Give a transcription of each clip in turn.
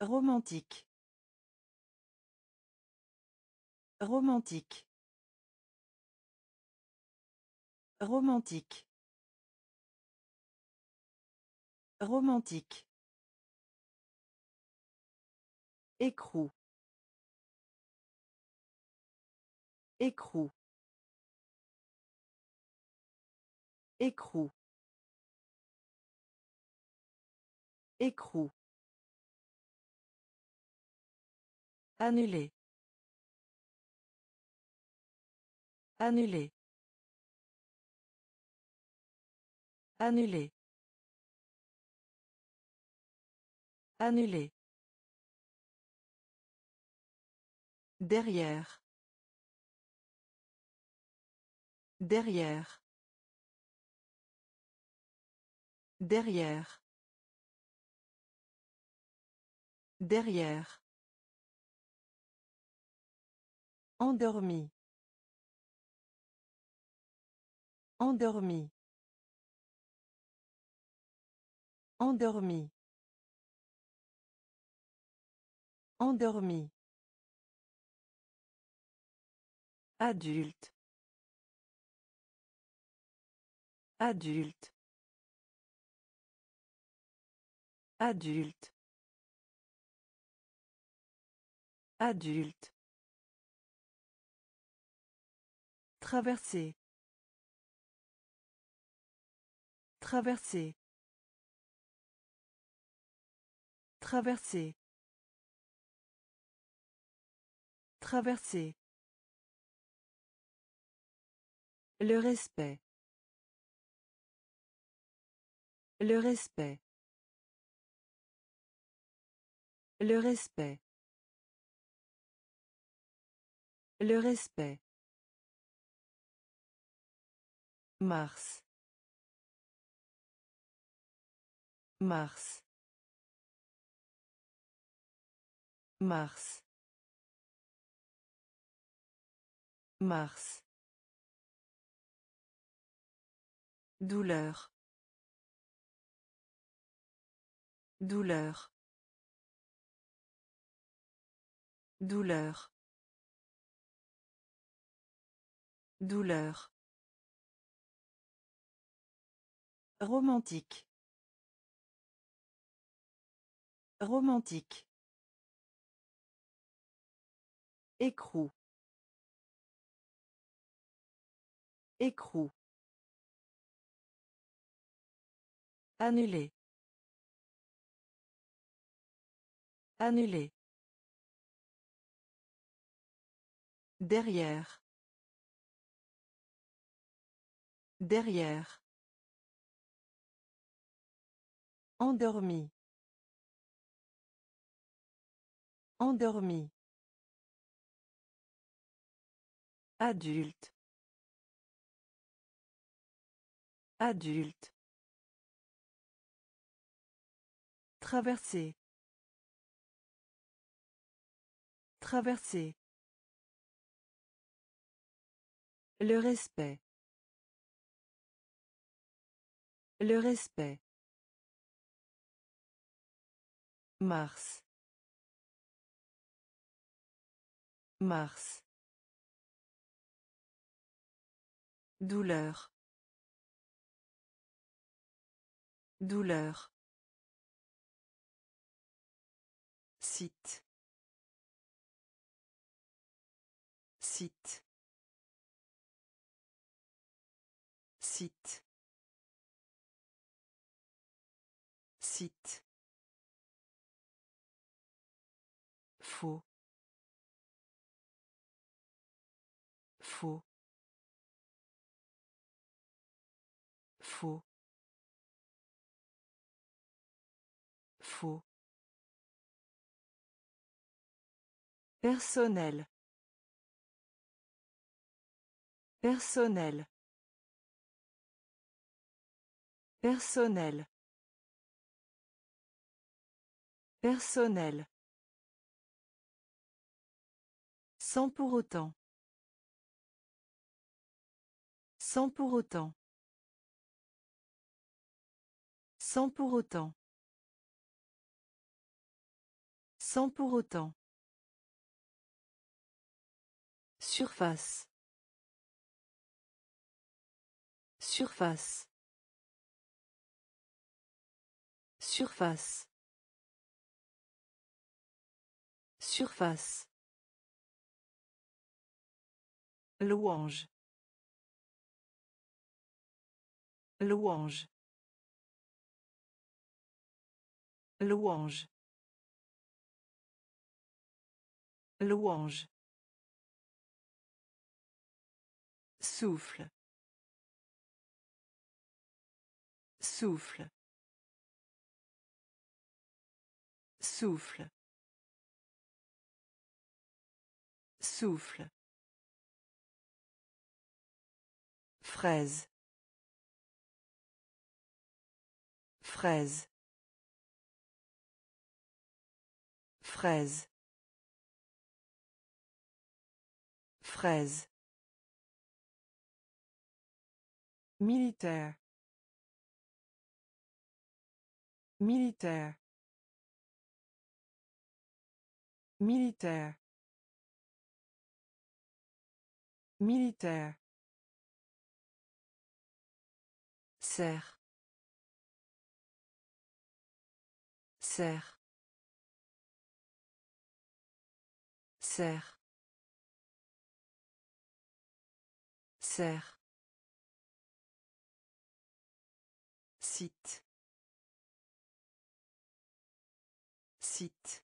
Romantique. Romantique. Romantique. Romantique. Écrou. Écrou. Écrou. Écrou. Annuler. Annuler. Annuler. Annuler. Derrière. Derrière. Derrière. Derrière. Endormi. Endormi. Endormi. Endormi. Adulte. Adulte. Adulte. Adulte. Traverser. Traverser. Traverser. Traverser. Le respect. Le respect. Le respect. Le respect. Mars. Mars. Mars. Mars. Douleur. Douleur. Douleur. Douleur. Romantique. Romantique. Écrou. Écrou. Annuler. Annuler. Derrière. Derrière. Endormi. Endormi. Adulte. Adulte. Traverser. Traverser. Le respect. Le respect. Mars. Mars. Douleur. Douleur. Site. Site. Site. Site. Faux. Faux. Faux. Faux. Personnel. Personnel. Personnel. Personnel. Sans pour autant. Sans pour autant. Sans pour autant. Sans pour autant. Surface. Surface. Surface. Surface. Louange. Louange. Louange. Louange. Souffle. Souffle. Souffle. Souffle. Fraise. Fraise. Fraise. Fraise. Militaire. Militaire. Militaire. Militaire. Serre. Serre. Serre. Serre. Site. Site.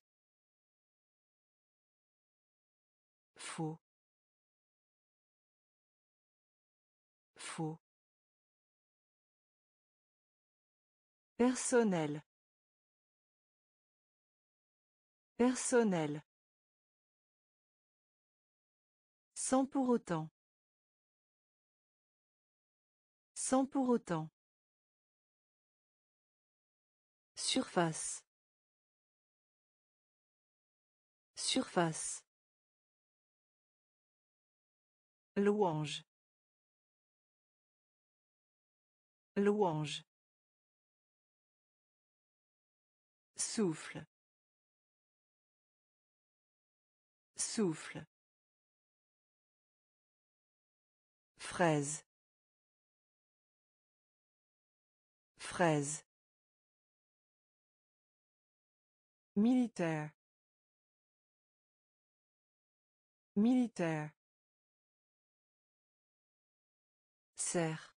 Faux. Faux. Personnel. Personnel. Sans pour autant. Sans pour autant. Surface. Surface. Louange. Louange. Souffle. Souffle. Fraise. Fraise. Militaire. Militaire. Serre.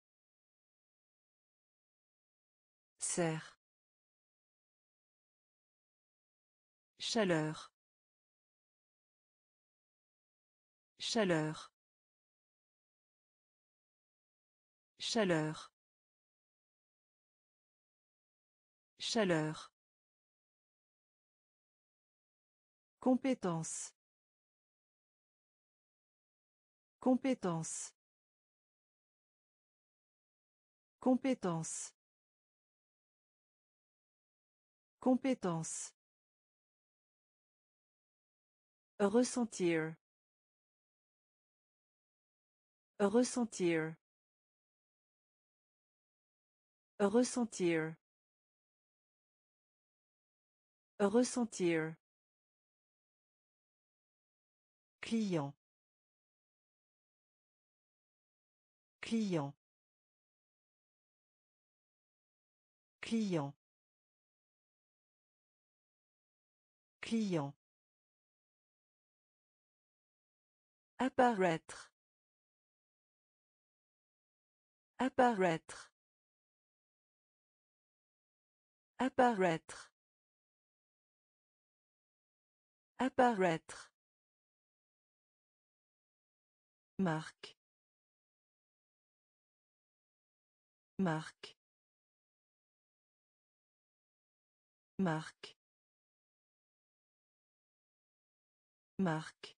Serre. Chaleur. Chaleur. Chaleur. Chaleur. Compétence. Compétence. Compétence. Compétence. Ressentir. Ressentir. Ressentir. Ressentir. Client. Client. Client. Client. Apparaître. Apparaître. Apparaître. Apparaître. Marque. Marque. Marque. Marque.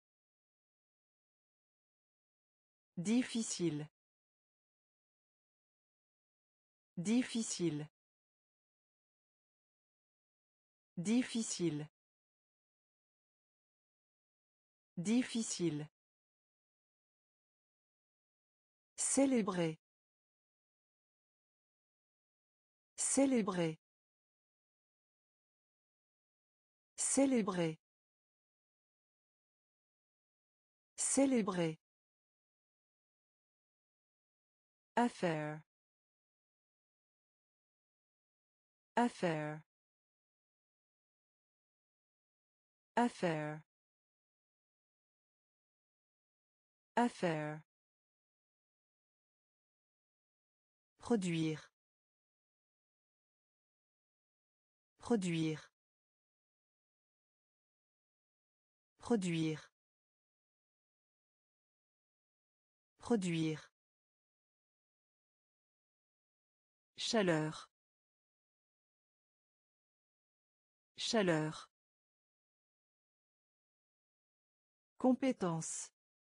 Difficile. Difficile. Difficile. Difficile. Célébrer. Célébrer. Célébrer. Célébrer. Affaire. Affaire. Affaire. Affaire. Produire. Produire. Produire. Produire. Chaleur. Chaleur. Compétence.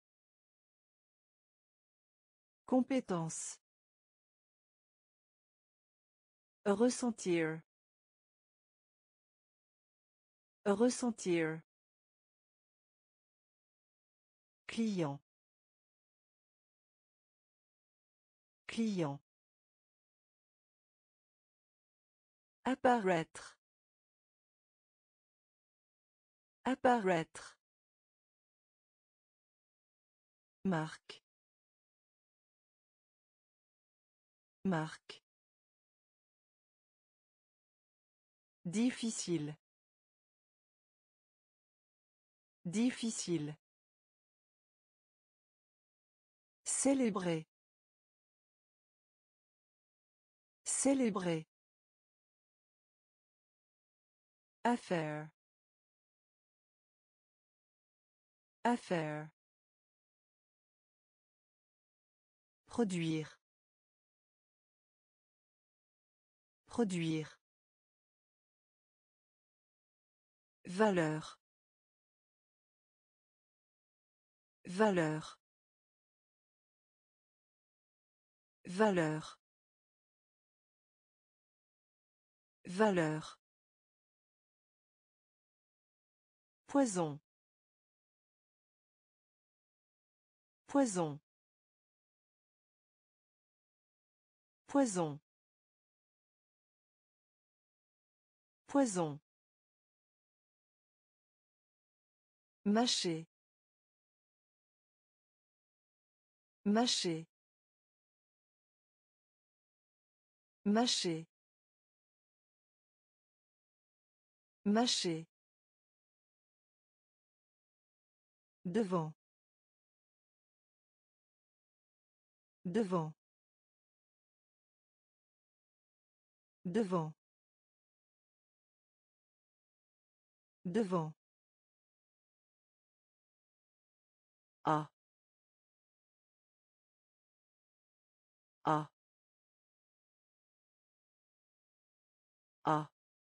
Compétence. Ressentir. Ressentir. Client. Client. Apparaître. Apparaître. Marque. Marque. Difficile. Difficile. Célébrer. Célébrer. Affaire. Affaire. Produire. Produire. Valeur. Valeur. Valeur. Valeur. Poison. Poison. Poison. Poison. Mâcher. Mâcher. Mâcher. Mâcher. Devant. Devant. Devant. Devant. A. A. A.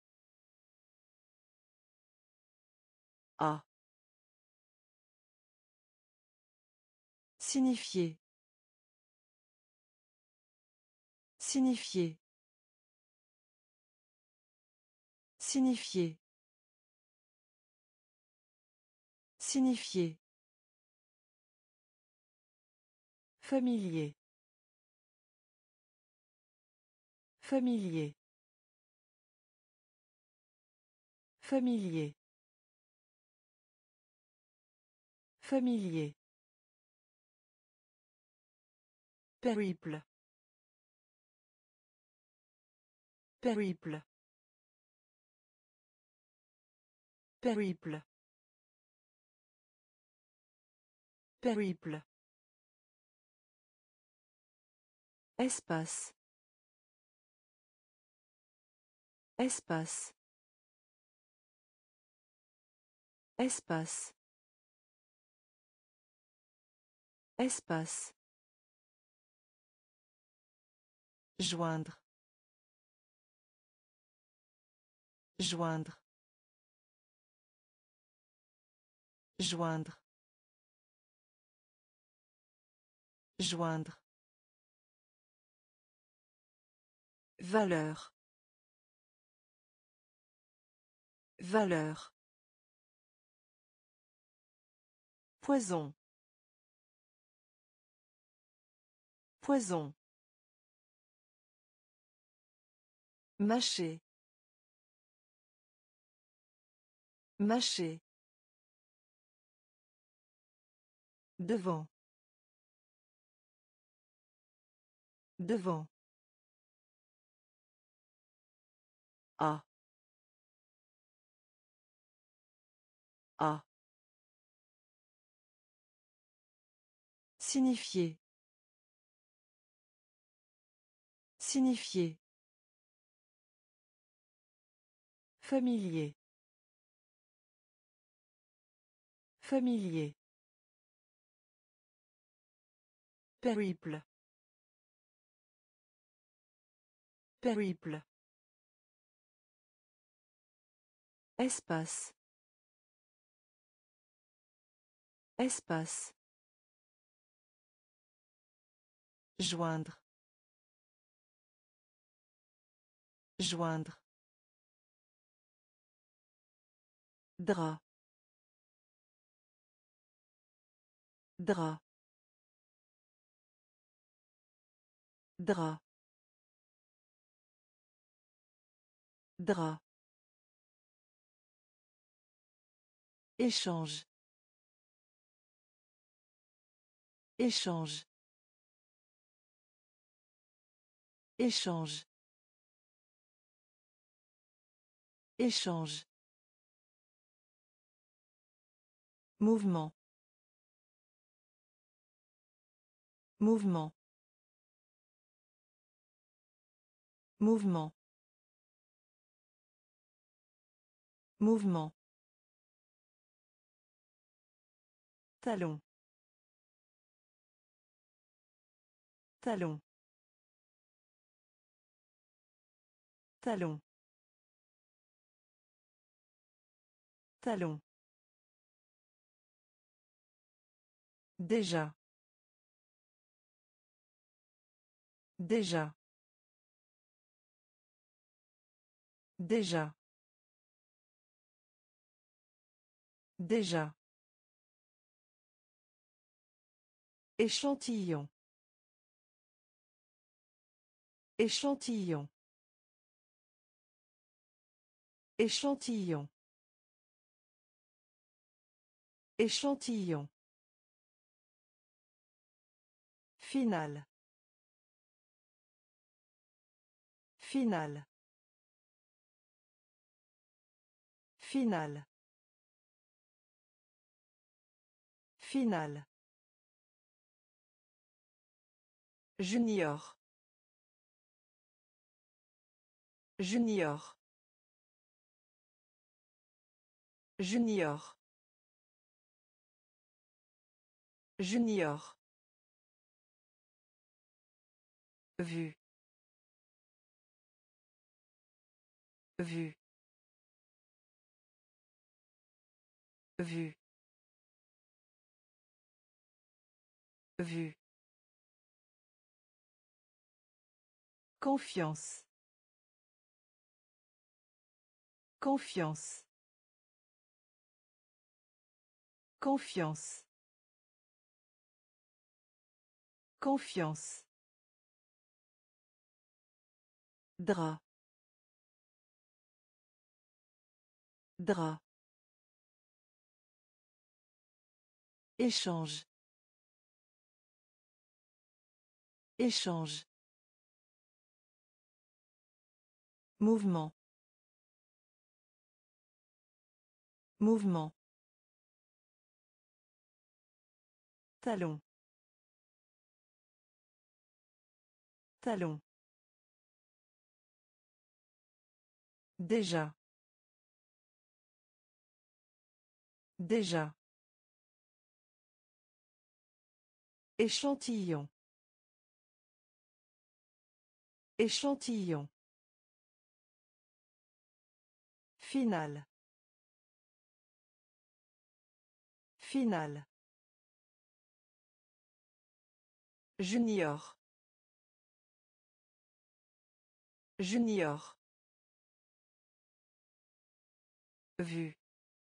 A. Signifier. Signifier. Signifier. Signifier. Familier. Familier. Familier. Familier. Périple. Périple. Périple. Périple. Espace. Espace. Espace. Espace. Joindre. Joindre. Joindre. Joindre. Valeur. Valeur. Poison. Poison. Mâcher. Mâcher. Devant. Devant. A. A. Signifier. Signifier. Familier. Familier. Périple. Périple. Espace. Espace. Joindre. Joindre. Drap. Drap. Drap. Drap. Échange. Échange. Échange. Échange. Mouvement. Mouvement. Mouvement. Mouvement. Talon. Talon. Talon. Talon. Déjà. Déjà. Déjà. Déjà. Échantillon. Échantillon. Échantillon. Échantillon. Finale. Finale. Finale. Finale. Junior. Junior. Junior. Junior. Vue. Vue. Vue. Vue. Confiance. Confiance. Confiance. Confiance. Drap. Drap. Échange. Échange. Mouvement. Mouvement. Talon. Talon. Déjà. Déjà. Échantillon. Échantillon. Finale. Finale. Junior. Junior. Vue.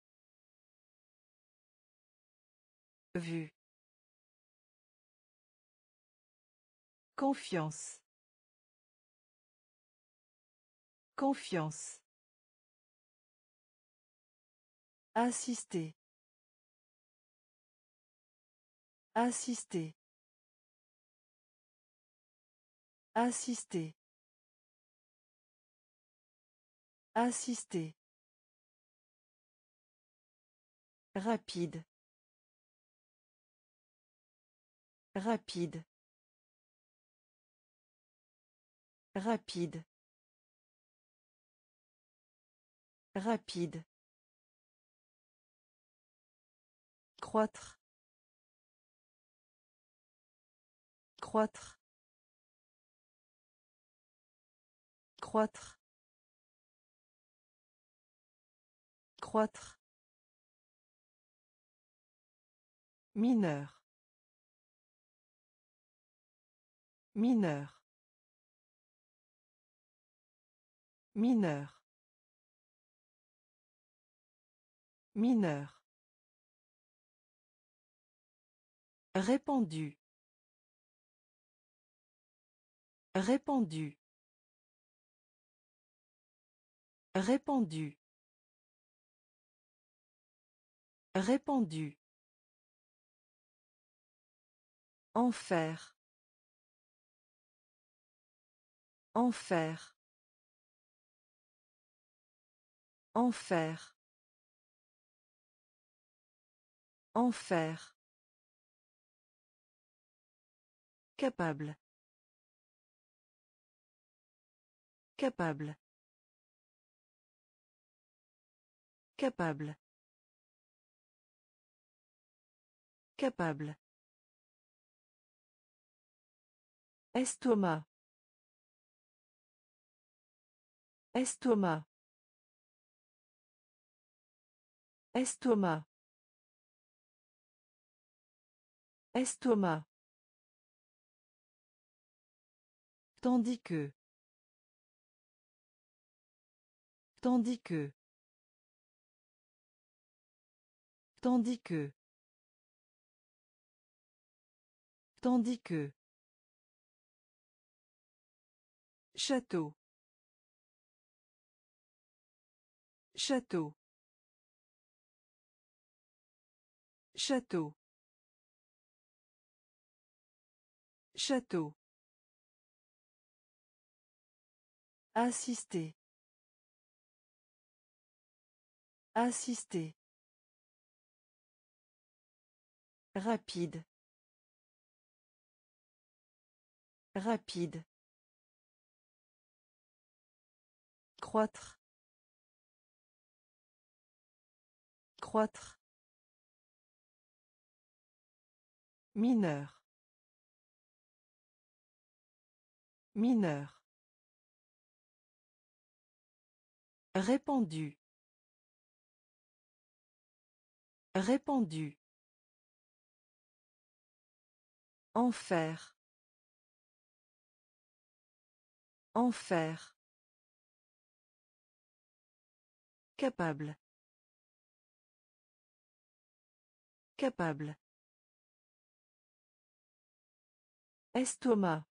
Vue. Confiance. Confiance. Assister. Assister. Assister. Assister. Rapide. Rapide. Rapide. Rapide. Croître. Croître. Croître. Croître. Mineur. Mineur. Mineur. Mineur. Répandu. Répandu. Répandu. Répandu. Enfer. Enfer. Enfer. Enfer. Capable. Capable. Capable. Capable. Estomac. Estomac. Estomac. Estomac. Tandis que. Tandis que. Tandis que. Tandis que. Château. Château. Château. Château. Assister. Assister. Rapide. Rapide. Croître. Croître. Mineur. Mineur. Répandu. Répandu. Enfer. Enfer. Capable. Capable. Estomac.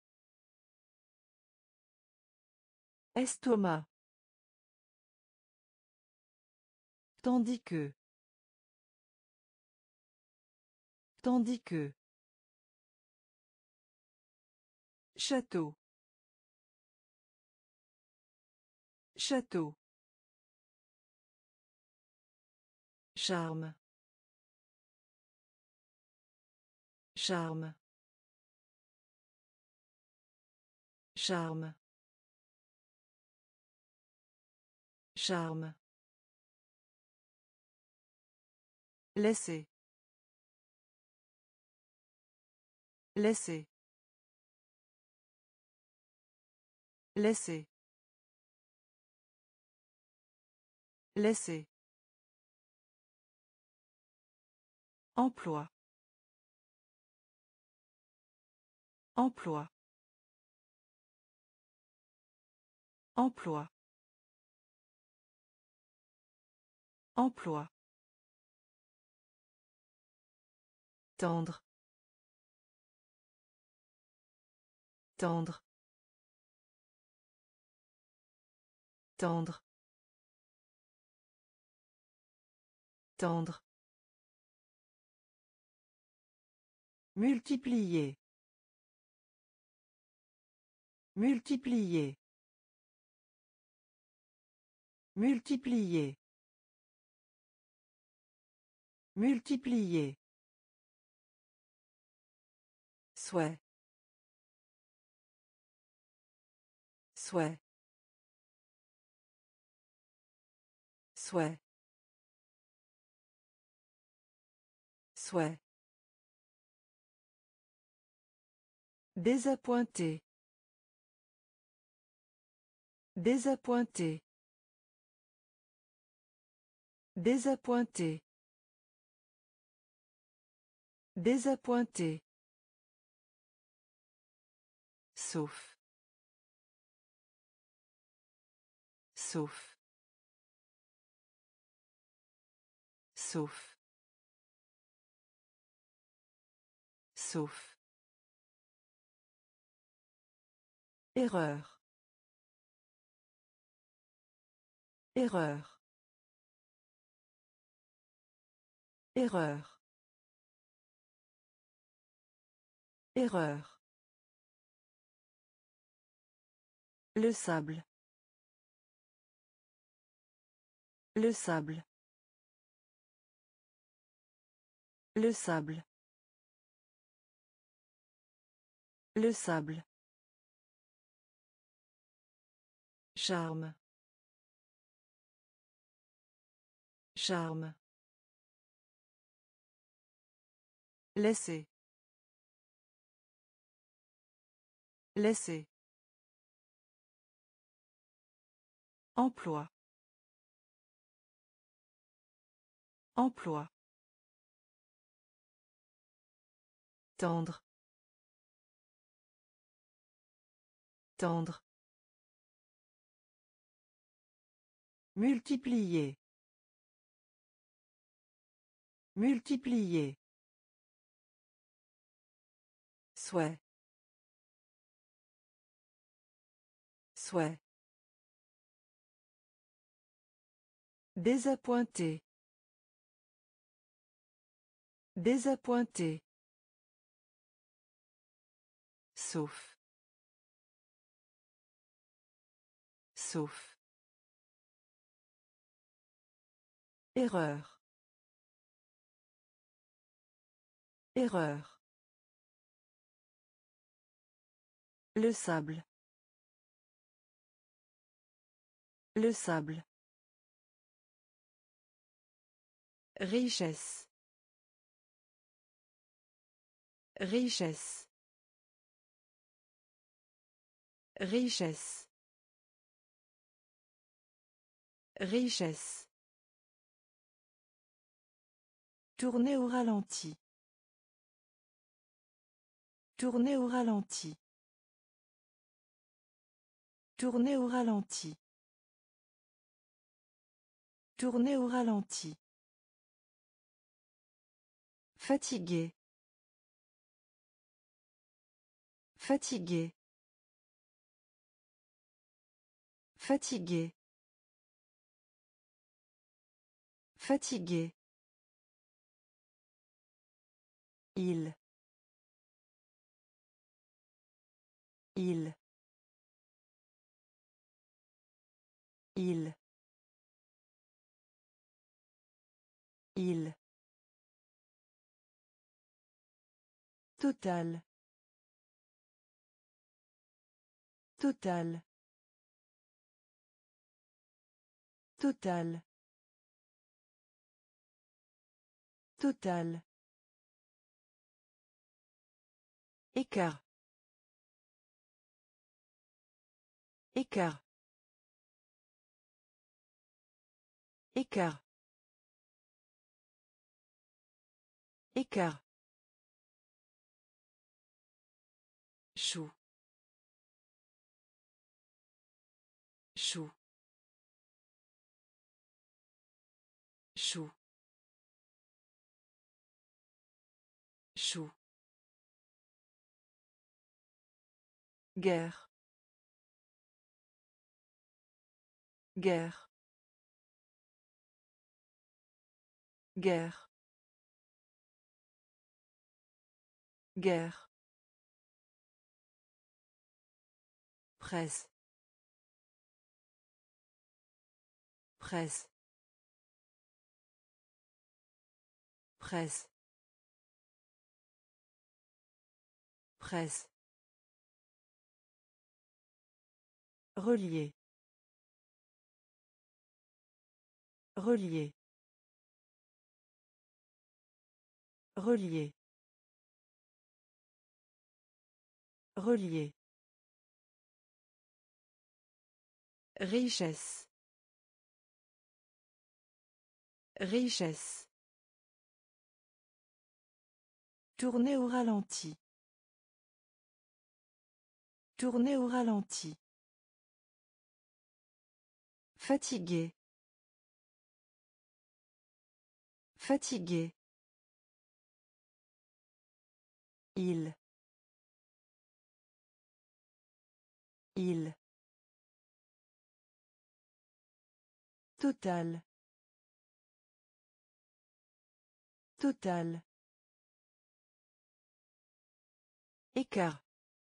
Estomac. Tandis que. Tandis que. Château. Château. Charme. Charme. Charme. Charme. Laisser. Laisser. Laisser. Laisser. Emploi. Emploi. Emploi. Emploi. Tendre. Tendre. Tendre. Tendre. Multiplier. Multiplier. Multiplier. Multiplier. Souhait. Souhait. Souhait. Souhait. Désappointé. Désappointé. Désappointé. Désappointé. Sauf. Sauf. Sauf. Sauf. Erreur. Erreur. Erreur. Erreur. Le sable. Le sable. Le sable. Le sable. Charme. Charme. Laisser. Laisser. Emploi. Emploi. Tendre. Tendre. Multiplier. Multiplier. Souhait. Souhait. Désappointé. Désappointé. Sauf. Sauf. Erreur. Erreur. Le sable. Le sable. Richesse. Richesse. Richesse. Richesse. Tourner au ralenti. Tourner au ralenti. Tourner au ralenti. Tourner au ralenti. Fatigué. Fatigué. Fatigué. Fatigué. Il. Il. Il. Il. Total. Total. Total. Total. Écart. Écart. Écart. Écart. Chou. Chou. Chou. Chou. Guerre. Guerre. Guerre. Guerre. Presse. Presse. Presse. Presse. Relier. Relier. Relier. Relier. Richesse. Richesse. Tourner au ralenti. Tourner au ralenti. Fatigué. Fatigué. Il. Il. Total. Total. Écart.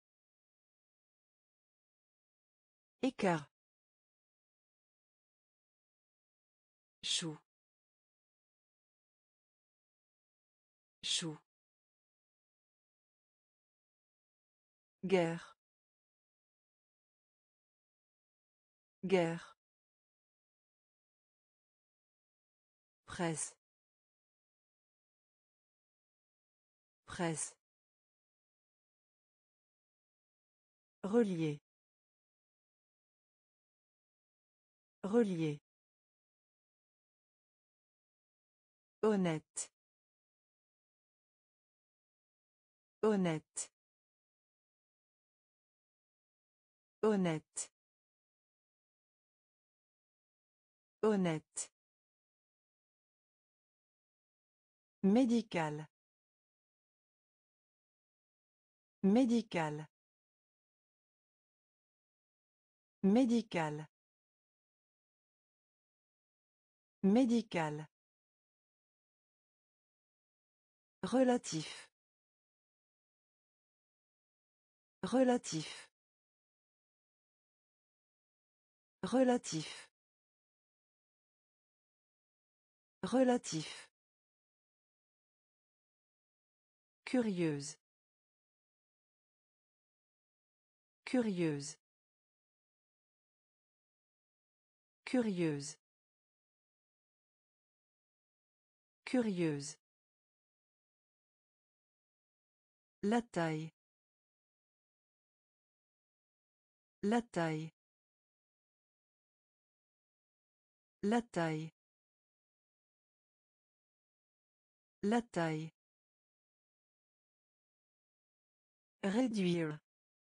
Écart. Chou. Chou. Guerre. Guerre. Presse. Presse. Relier. Relier. Honnête. Honnête. Honnête. Honnête. Médical. Médical. Médical. Médical. Relatif. Relatif. Relatif. Relatif. Curieuse. Curieuse. Curieuse. Curieuse. La taille. La taille. La taille. La taille. Réduire.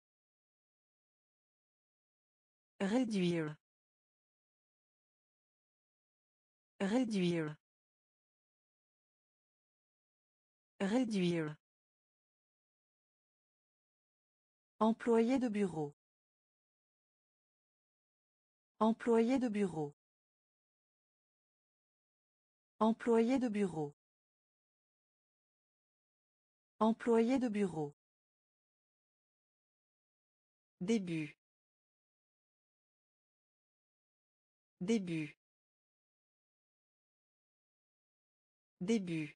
Réduire. Réduire. Réduire. Employé de bureau. Employé de bureau. Employé de bureau. Employé de bureau. Début. Début. Début.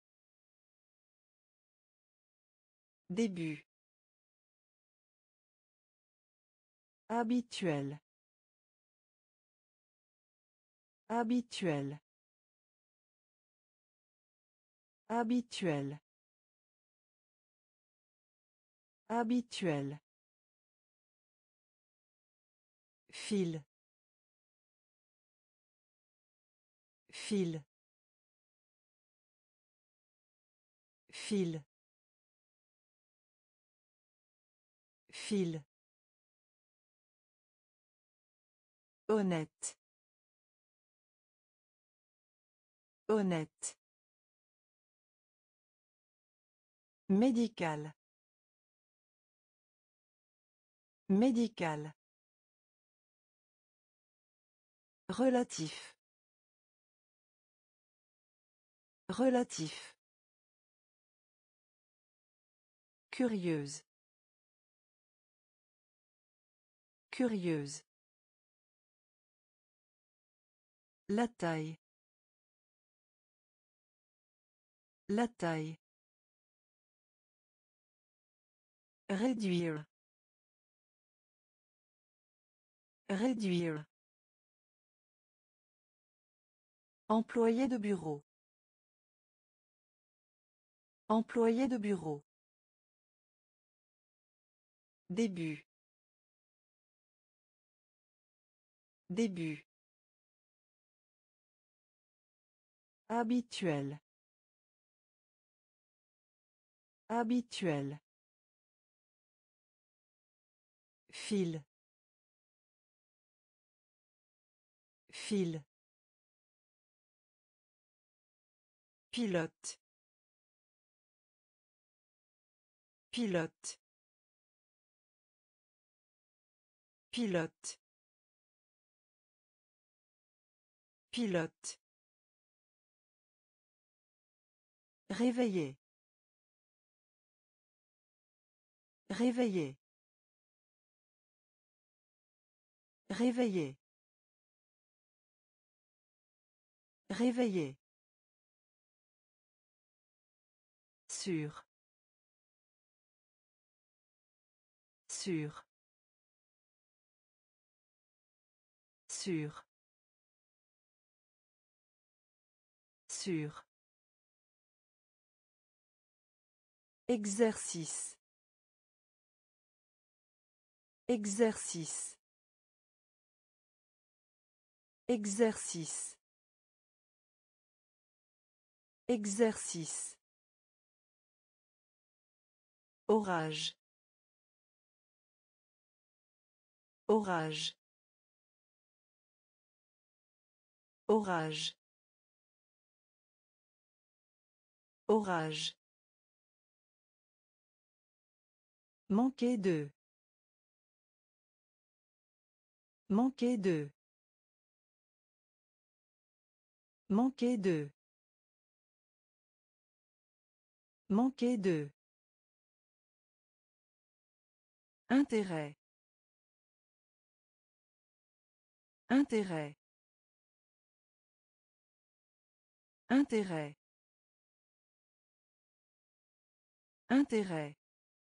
Début. Habituel. Habituel. Habituel. Habituel. Fil. Fil. Fil. Fil. Honnête. Honnête. Médical. Médical. Relatif. Relatif. Curieuse. Curieuse. La taille. La taille. Réduire. Réduire. Employé de bureau. Employé de bureau. Début. Début. Habituel. Habituel. Fil. Fil. Pilote. Pilote. Pilote. Pilote. Réveiller. Réveiller. Réveiller. Réveiller. Sûr. Sûr. Sûr. Sûr. Exercice. Exercice. Exercice. Exercice. Orage. Orage. Orage. Orage. Manquer de. Manquer de. Manquer de. Manquer de. Intérêt. Intérêt. Intérêt. Intérêt.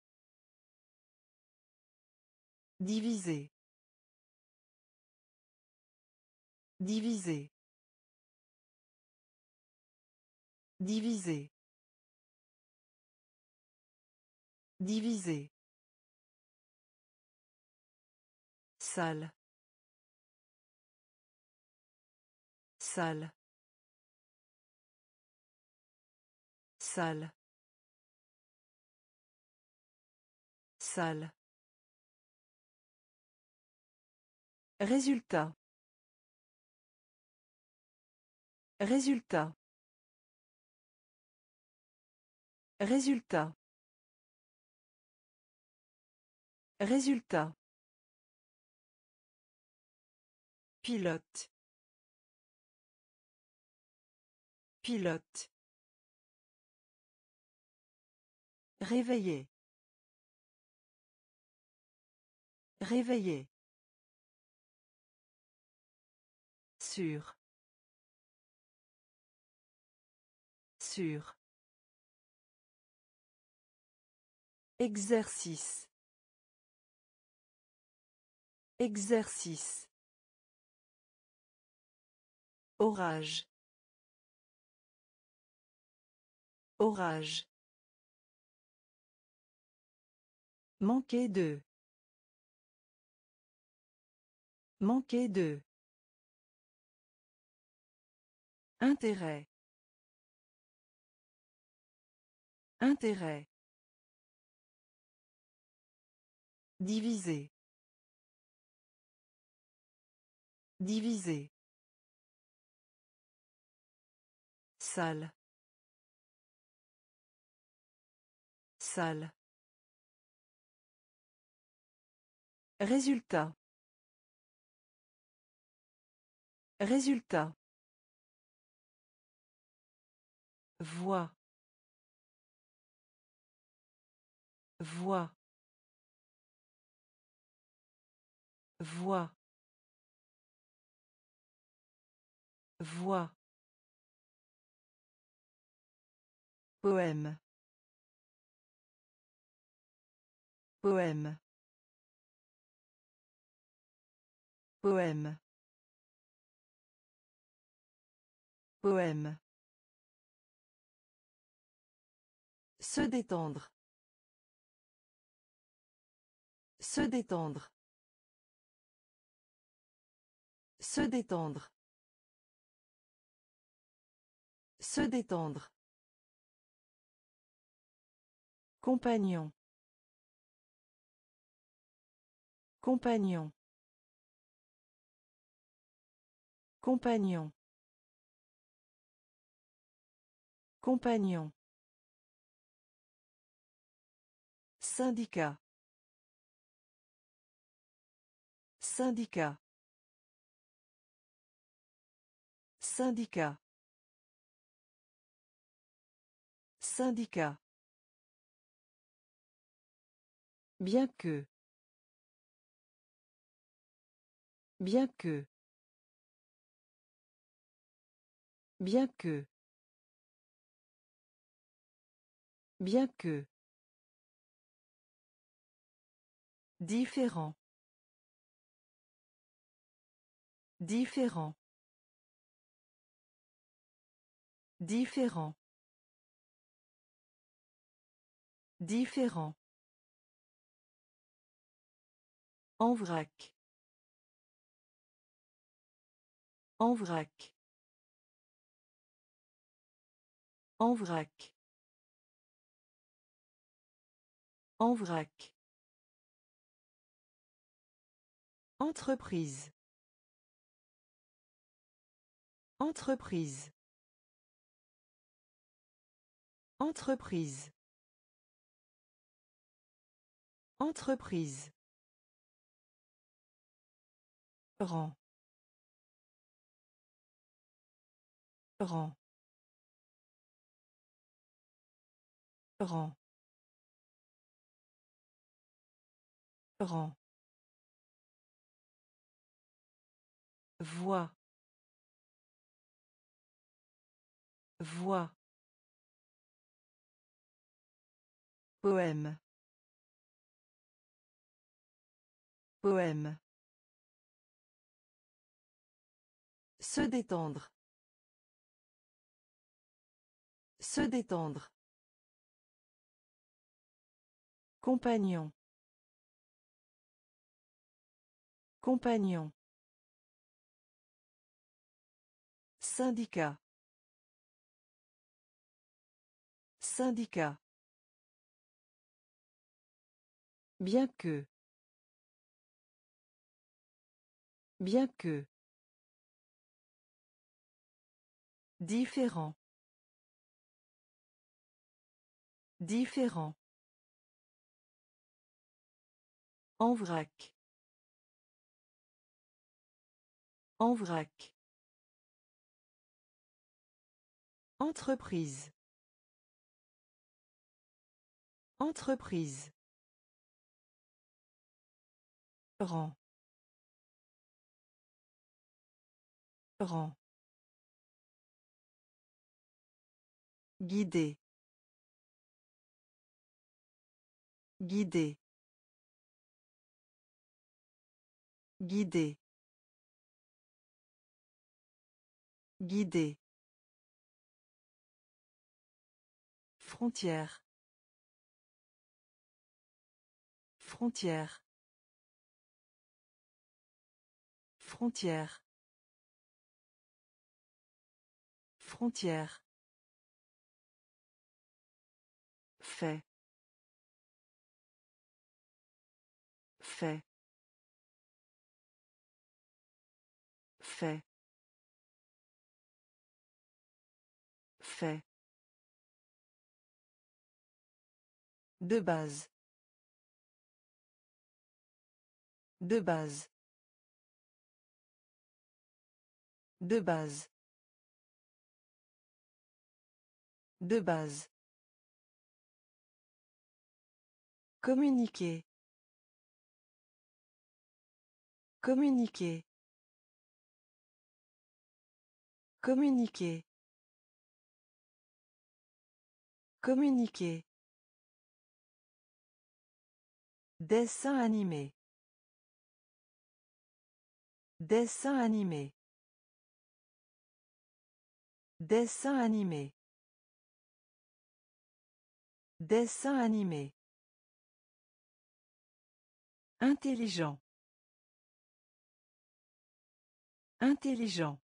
Diviser. Diviser. Diviser. Diviser. Salle. Salle. Salle. Salle. Résultat. Résultat. Résultat. Résultat. Pilote. Pilote. Réveiller. Réveiller. Sûr. Sûr. Exercice. Exercice. Orage. Orage. Manquer de. Manquer de. Intérêt. Intérêt. Diviser. Diviser. Salle. Salle. Résultat. Résultat. Voix. Voix. Voix. Voix. Poème. Poème. Poème. Poème. Se détendre. Se détendre. Se détendre. Se détendre. Compagnon. Compagnon. Compagnon. Compagnon. Syndicat. Syndicat. Syndicat. Syndicat. Bien que. Bien que. Bien que. Bien que. Différent. Différent. Différent. Différent. En vrac. En vrac. En vrac. En vrac. Entreprise. Entreprise. Entreprise. Entreprise. Rang. Rang. Rang. Rang. Voix. Voix. Poème. Poème. Se détendre. Se détendre. Compagnon. Compagnon. Syndicat. Syndicat. Bien que. Bien que. Différent. Différent. En vrac. En vrac. Entreprise. Entreprise. Rang. Rang. Guider. Guider. Guider. Guider. Frontière. Frontière. Frontière. Frontière. Fait. Fait. Fait. Fait. De base. De base. De base. De base. Communiquer. Communiquer. Communiquer. Communiquer. Dessin animé. Dessin animé. Dessin animé. Dessin animé. Intelligent. Intelligent.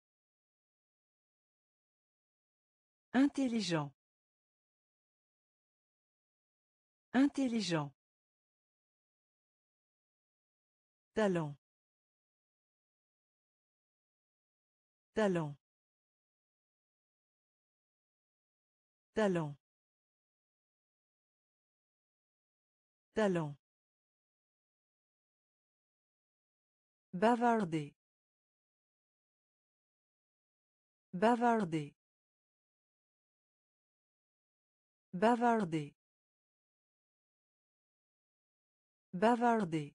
Intelligent. Intelligent. Talent. Talent. Talent. Talent. Bavarder. Bavarder. Bavarder. Bavarder.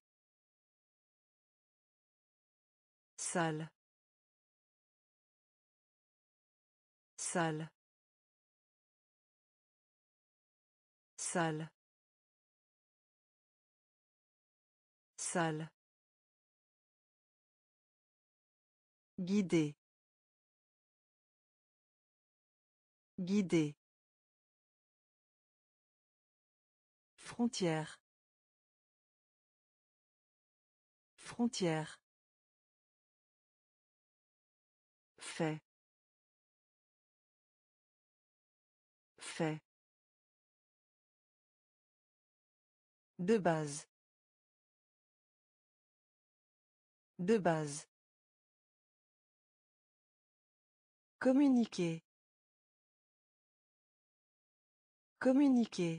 Salle. Salle. Salle. Salle. Guider. Guider. Frontière. Frontière. Fait. Fait. De base. De base. Communiquer. Communiquer.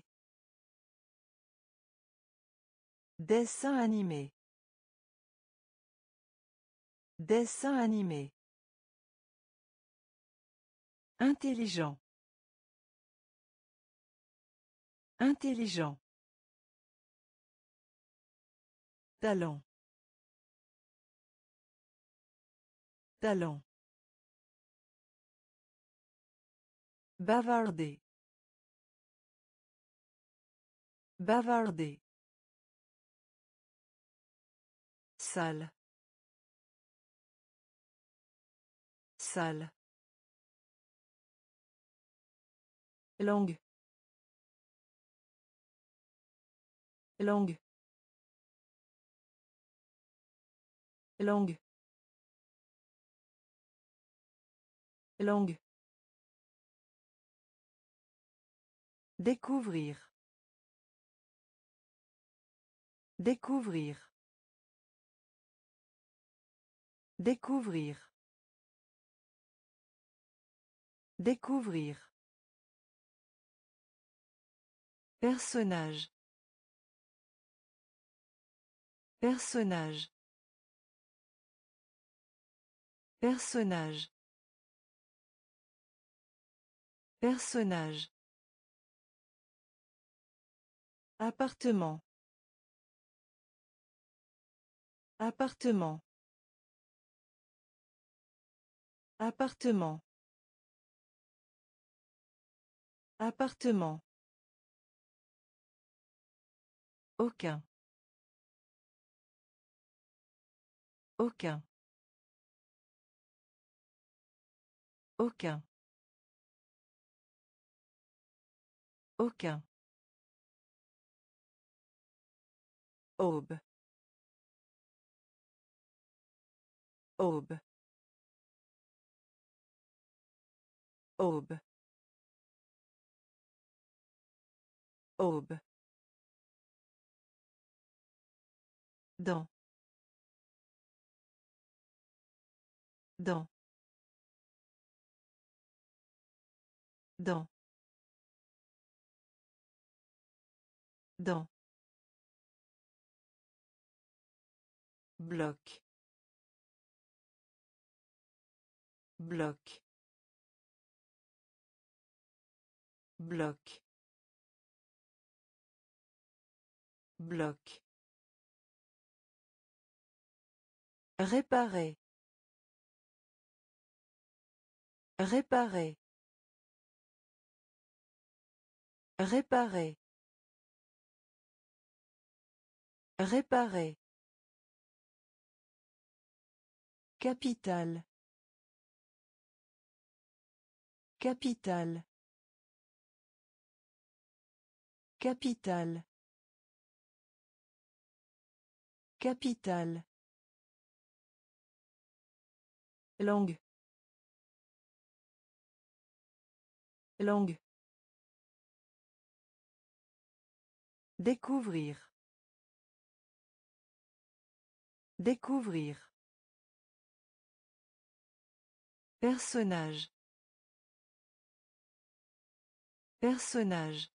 Dessin animé. Dessin animé. Intelligent. Intelligent. Talent. Talent. Bavarder. Bavarder. Salle. Salle. Langue. Langue. Langue. Langue. Découvrir. Découvrir. Découvrir. Découvrir. Personnage. Personnage. Personnage. Personnage. Appartement. Appartement. Appartement. Appartement. Aucun. Aucun. Aucun. Aucun. Aube. Aube. Aube. Aube. Dans. Dans. Dans. Dans. Bloc. Bloc. Bloc. Bloc. Réparer. Réparer. Réparer. Réparer. Capital. Capital. Capital. Capital. Langue. Langue. Découvrir. Découvrir. Personnage. Personnage.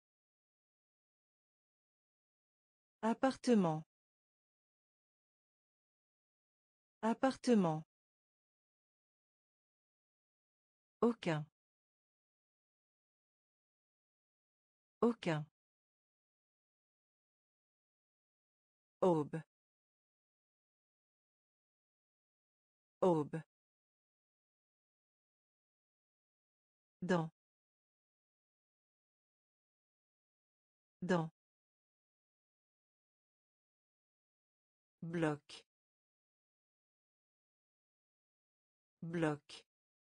Appartement. Appartement. Aucun. Aucun. Aube. Aube. Dans. Dans. Bloc. Bloc.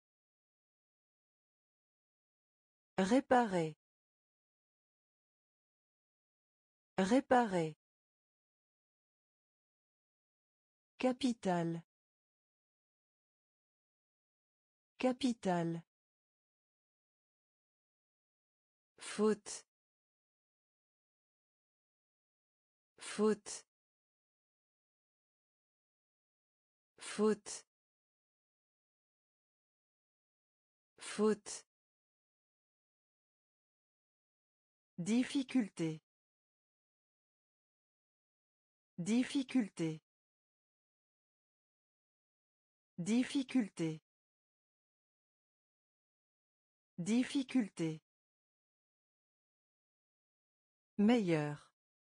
Réparer. Réparer. Capital. Capital. Faute. Faute. Faute. Faute. Difficulté. Difficulté. Difficulté. Difficulté. Meilleur.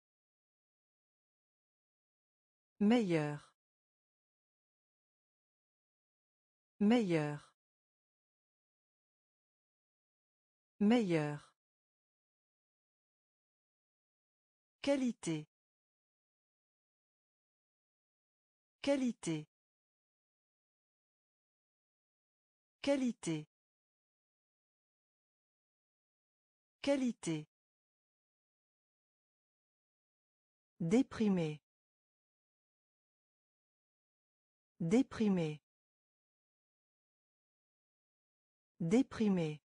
Meilleur. Meilleur. Meilleur. Qualité. Qualité. Qualité. Qualité. Déprimé. Déprimé. Déprimé.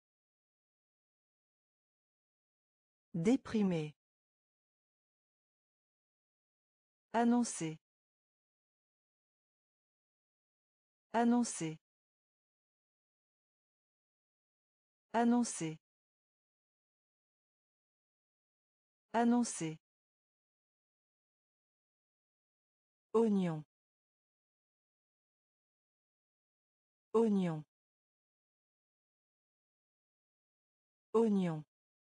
Déprimé. Annoncer. Annoncer. Annoncer. Annoncer. Oignon. Oignon. Oignon.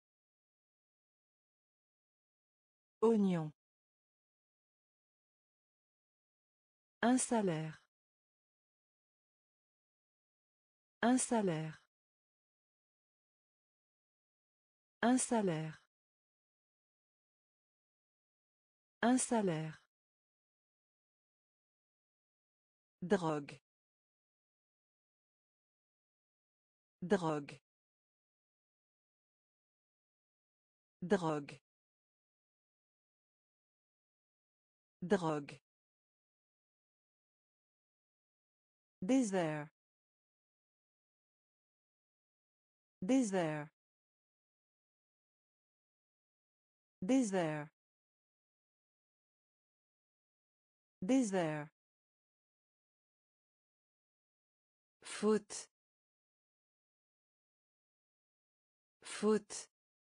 Oignon. Un salaire. Un salaire. Un salaire. Un salaire. Drogue. Drogue. Drogue. Drogue. Désert. Désert. Désert. Désert. Faute. Faute.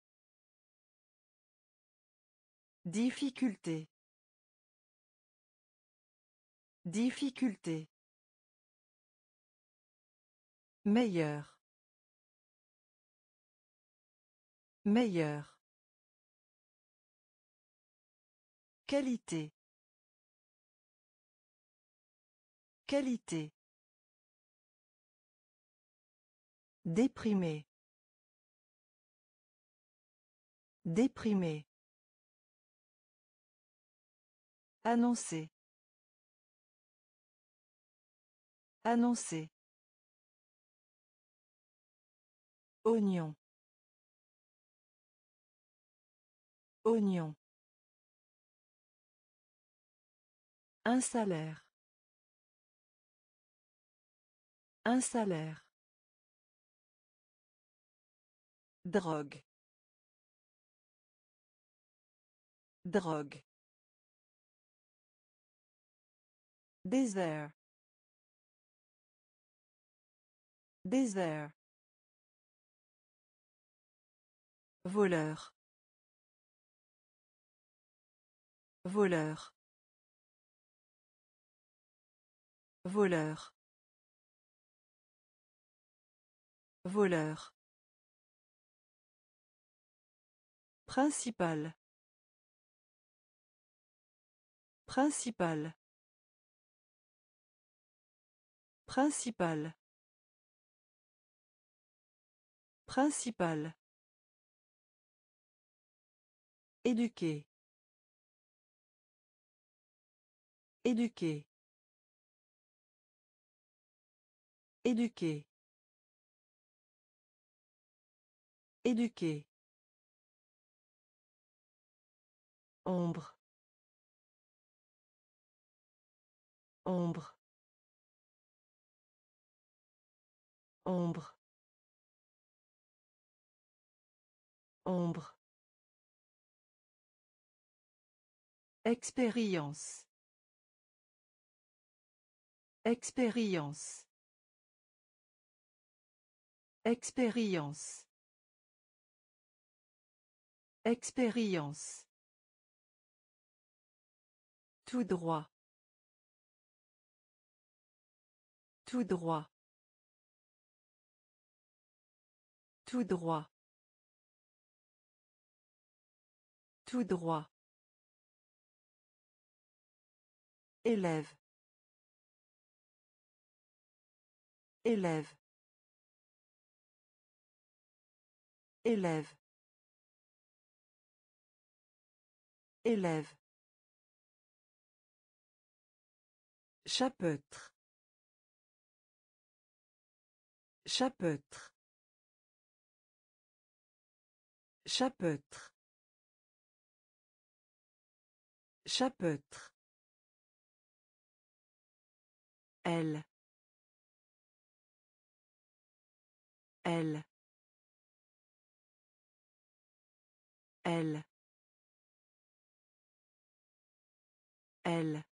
Difficulté. Difficulté. Meilleur. Meilleur. Qualité. Qualité. Déprimé. Déprimé. Annoncer. Annoncer. Oignon. Oignon. Un salaire. Un salaire. Drogue. Drogue. Désert. Désert. Voleur. Voleur. Voleur. Voleur. Principal. Principal. Principal. Principal. Éduquer. Éduquer. Éduquer. Éduquer. Ombre. Ombre. Ombre. Ombre. Expérience. Expérience. Expérience. Expérience. Tout droit. Tout droit. Tout droit. Tout droit. Élève. Élève. Élève. Élève. Chapeautre. Chapeautre. Chapeautre. Chapeautre. Elle. Elle. Elle. Elle.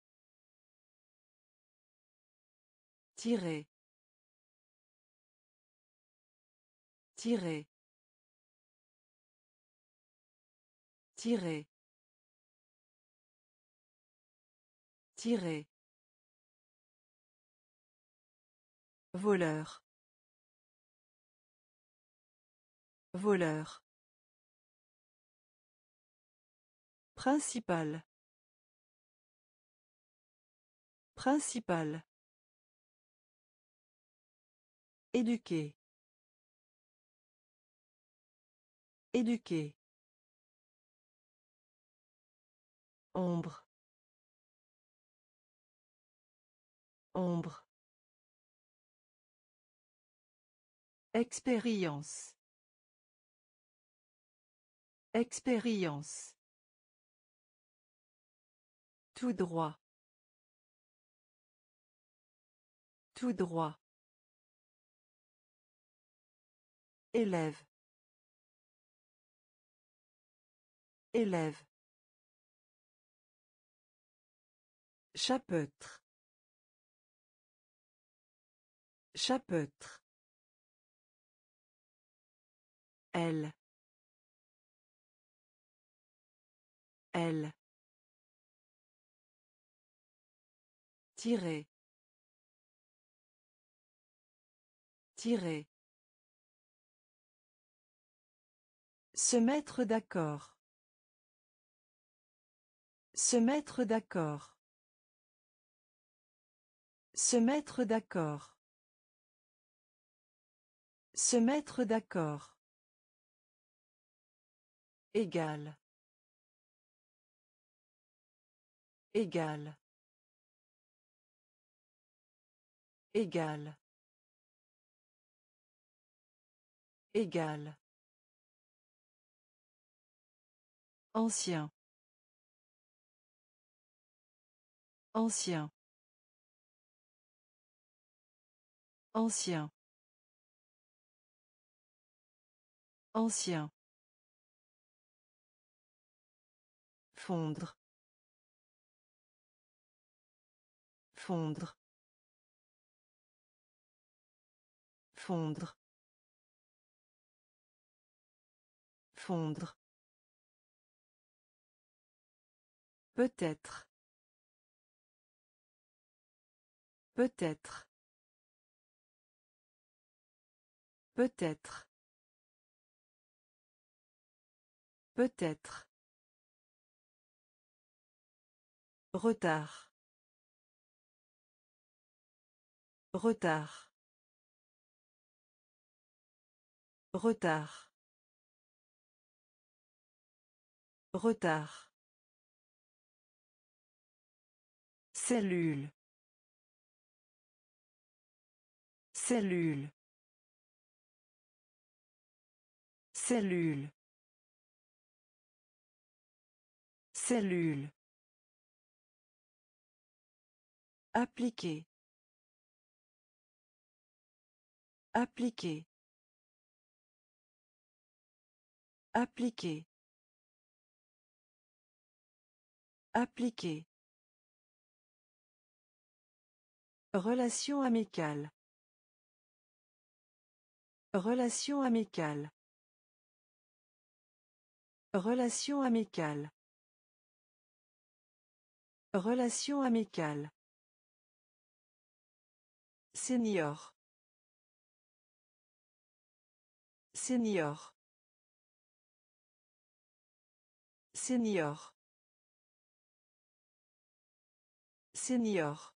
Tirer. Tirer. Tirer. Tirer. Voleur. Voleur. Principal. Principal. Éduquer. Éduquer. Ombre. Ombre. Expérience. Expérience. Tout droit. Tout droit. Élève. Élève. Chapeautre. Chapeautre. Elle. Elle. Tirer. Tirer. Se mettre d'accord. Se mettre d'accord. Se mettre d'accord. Se mettre d'accord. Égal. Égal. Égal. Égal. Ancien. Ancien. Ancien. Ancien. Fondre. Fondre. Fondre. Fondre. Peut-être. Peut-être. Peut-être. Peut-être. Retard. Retard. Retard. Retard. Cellule. Cellule. Cellule. Cellule. Appliquer. Appliquer. Appliquer. Appliquer. Relation amicale. Relation amicale. Relation amicale. Relation amicale. Senior. Senior. Senior. Senior.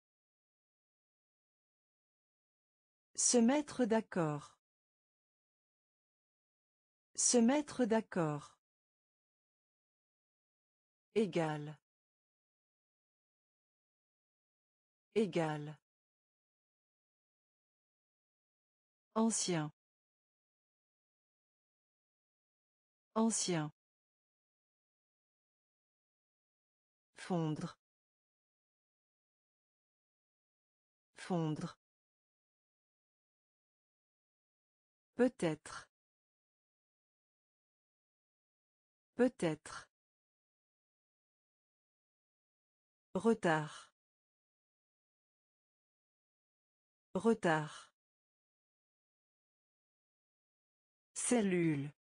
Se mettre d'accord. Se mettre d'accord. Égal. Égal. Ancien. Ancien. Fondre. Fondre. Peut-être. Peut-être. Retard. Retard. Cellule.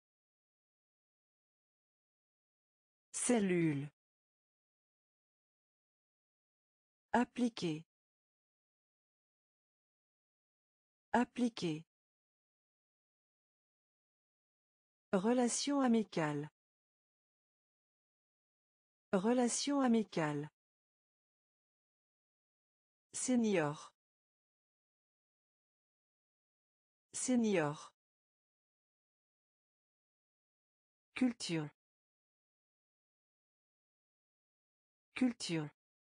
Cellule. Appliquer. Appliquer. Relation amicale. Relation amicale. Senior. Senior. Culture. Culture.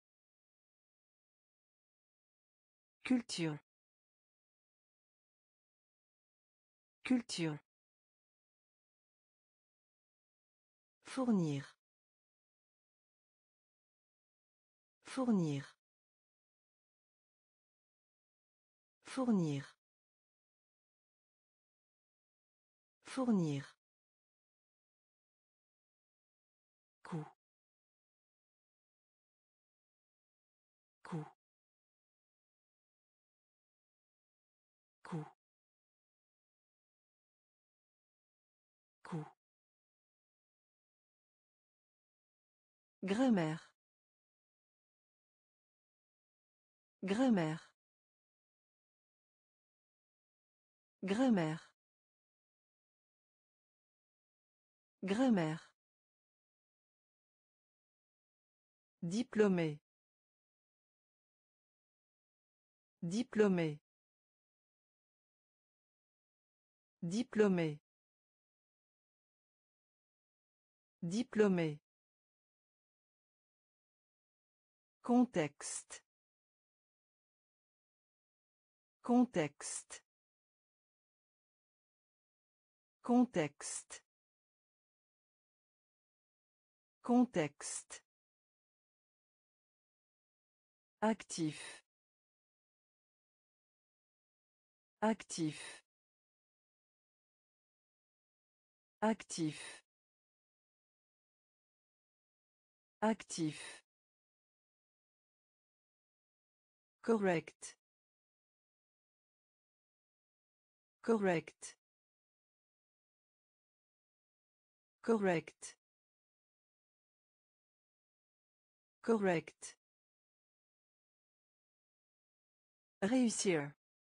Culture. Culture. Fournir. Fournir. Fournir. Fournir. Coup. Coup. Coup. Coup. Grammaire. Grammaire. Grammaire. Grammaire. Diplômé. Diplômé. Diplômé. Diplômé. Contexte. Contexte. Contexte. Contexte. Actif. Actif. Actif. Actif. Correct. Correct. Correct. Correct. Réussir.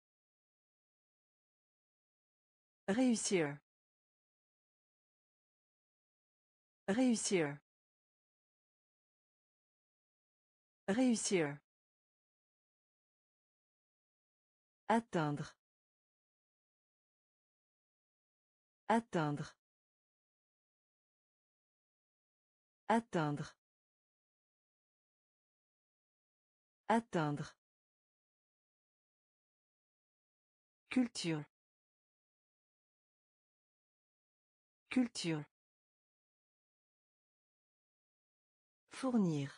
Réussir. Réussir. Réussir. Atteindre. Atteindre. Atteindre. Atteindre. Culture. Culture. Fournir.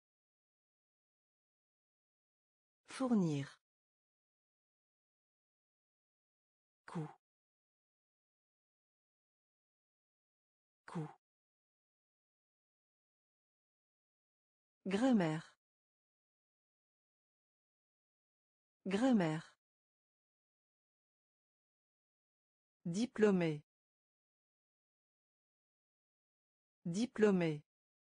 Fournir. Coup. Coup. Grammaire. Grammaire. Diplômé. Diplômé.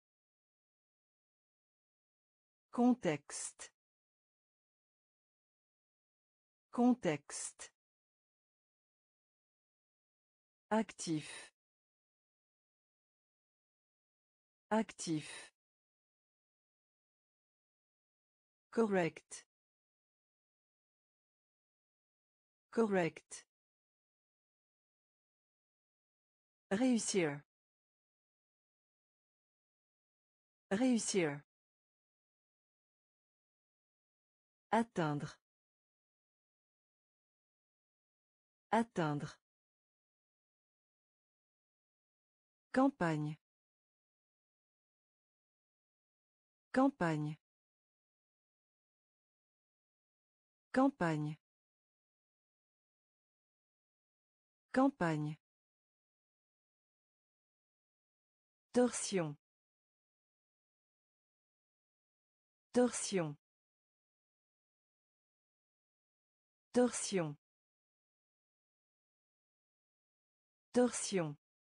Contexte. Contexte. Actif. Actif. Correct. Correct. Réussir. Réussir. Atteindre. Atteindre. Campagne. Campagne. Campagne. Campagne. Torsion. Torsion. Torsion. Torsion.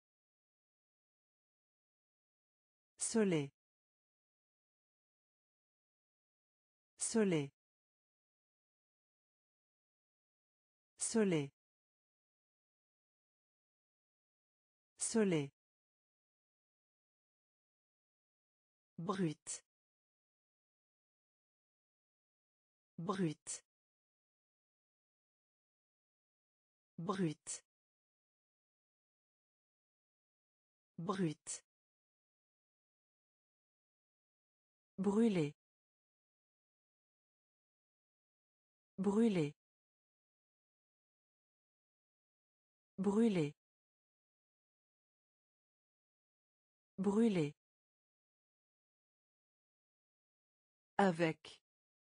Soleil. Soleil. Soleil. Soleil. Brut. Brut. Brut. Brut. Brûler. Brûler. Brûler. Brûler. Avec.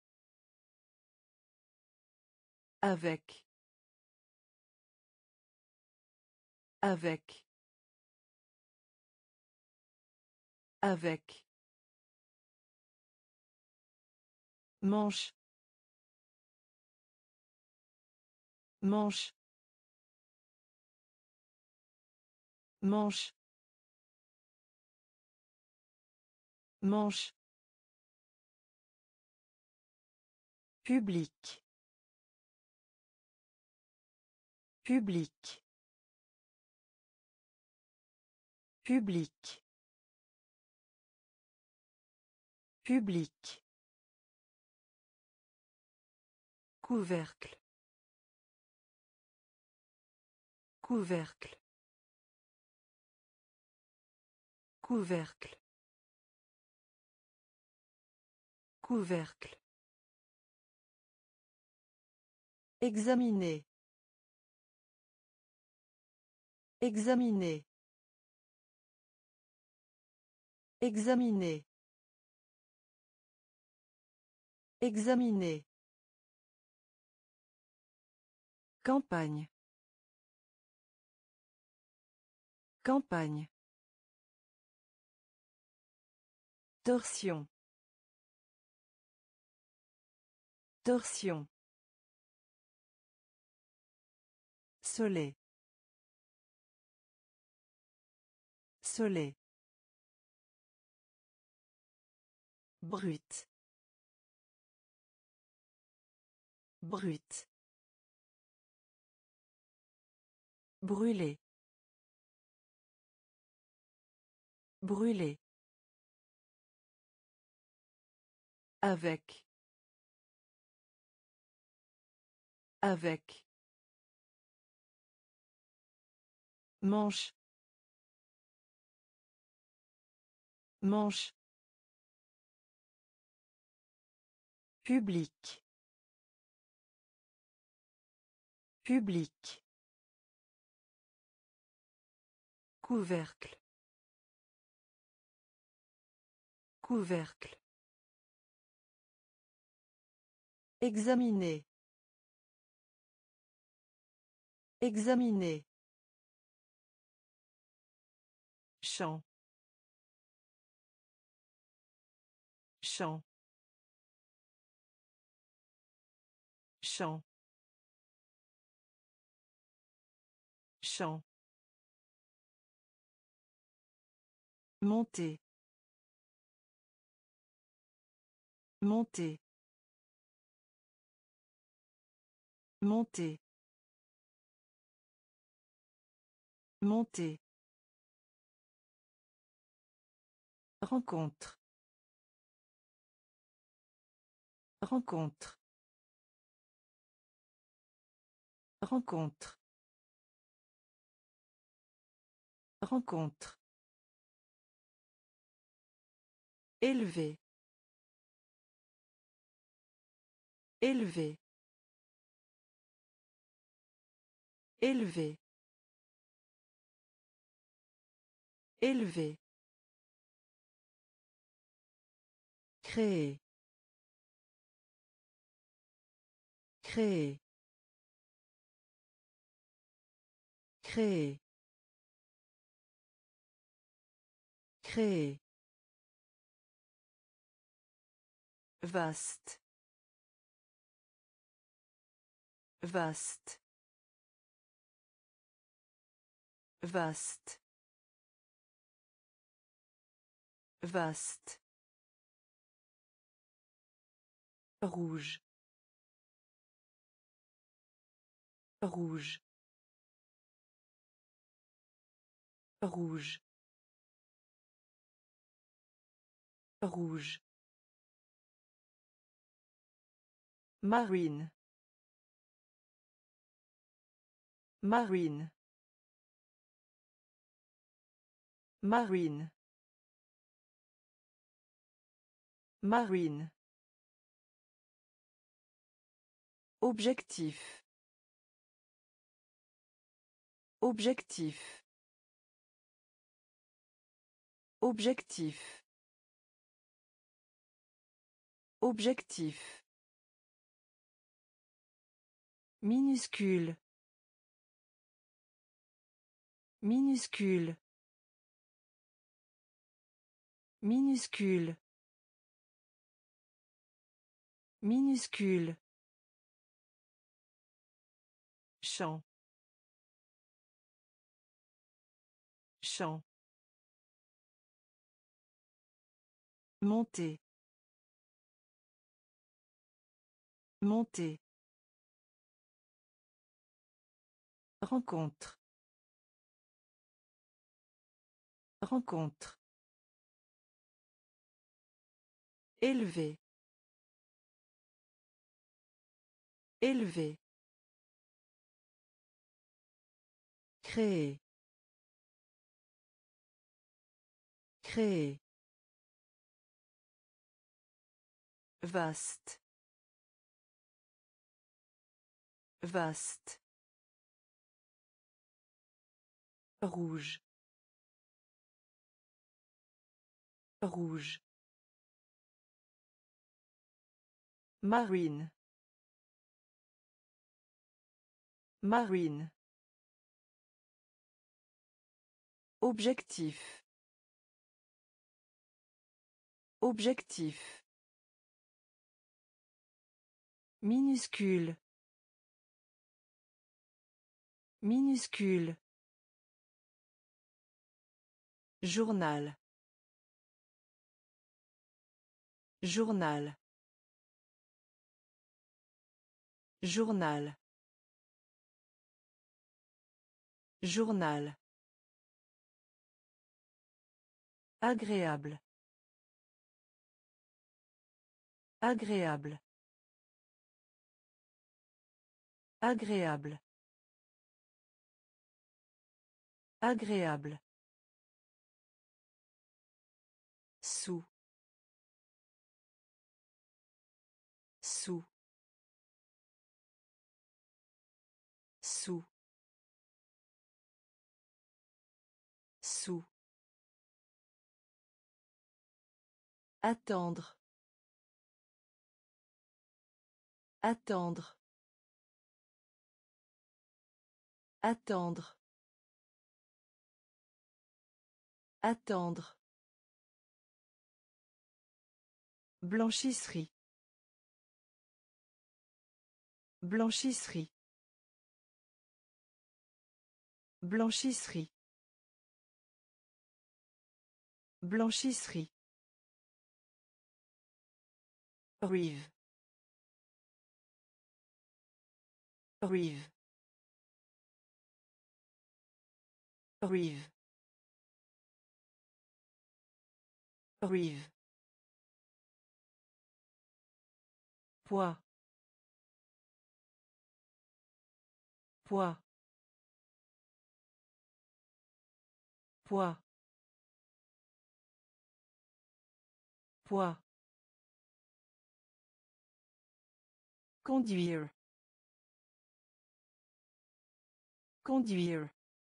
Avec. Avec. Avec. Manche. Manche. Manche. Manche. Public. Public. Public. Public. Couvercle. Couvercle. Couvercle. Couvercle. Examiner. Examiner. Examiner. Examiner. Campagne. Campagne. Torsion. Torsion. Soleil. Soleil. Brut. Brut. Brûler. Brûler. Avec. Avec. Manche. Manche. Public. Public. Couvercle. Couvercle. Examiner. Examiner. Champ. Champ. Champ. Champ. Monter. Monter. Monter. Monter. Rencontre. Rencontre. Rencontre. Rencontre. Élevé. Élevé. Élevé. Élevé. Créer. Créer. Créer. Créer. Vaste. Vaste. Vaste. Vaste. Rouge. Rouge. Rouge. Rouge. Marine. Marine. Marine. Marine. Objectif. Objectif. Objectif. Objectif. Minuscule. Minuscule. Minuscule. Minuscule. Champ. Champ. Monter. Monter. Rencontre. Rencontre. Élevé. Élevé. Créer. Créer. Vaste. Vaste. Rouge. Rouge. Marine. Marine. Objectif. Objectif. Minuscule. Minuscule. Journal. Journal. Journal. Journal. Agréable. Agréable. Agréable. Agréable. Sous. Sous. Sous. Sous. Attendre. Attendre. Attendre. Attendre. Blanchisserie. Blanchisserie. Blanchisserie. Blanchisserie. Rive. Rive. Rive. Rive. Poids. Poids. Poids. Poids. Conduire. Conduire.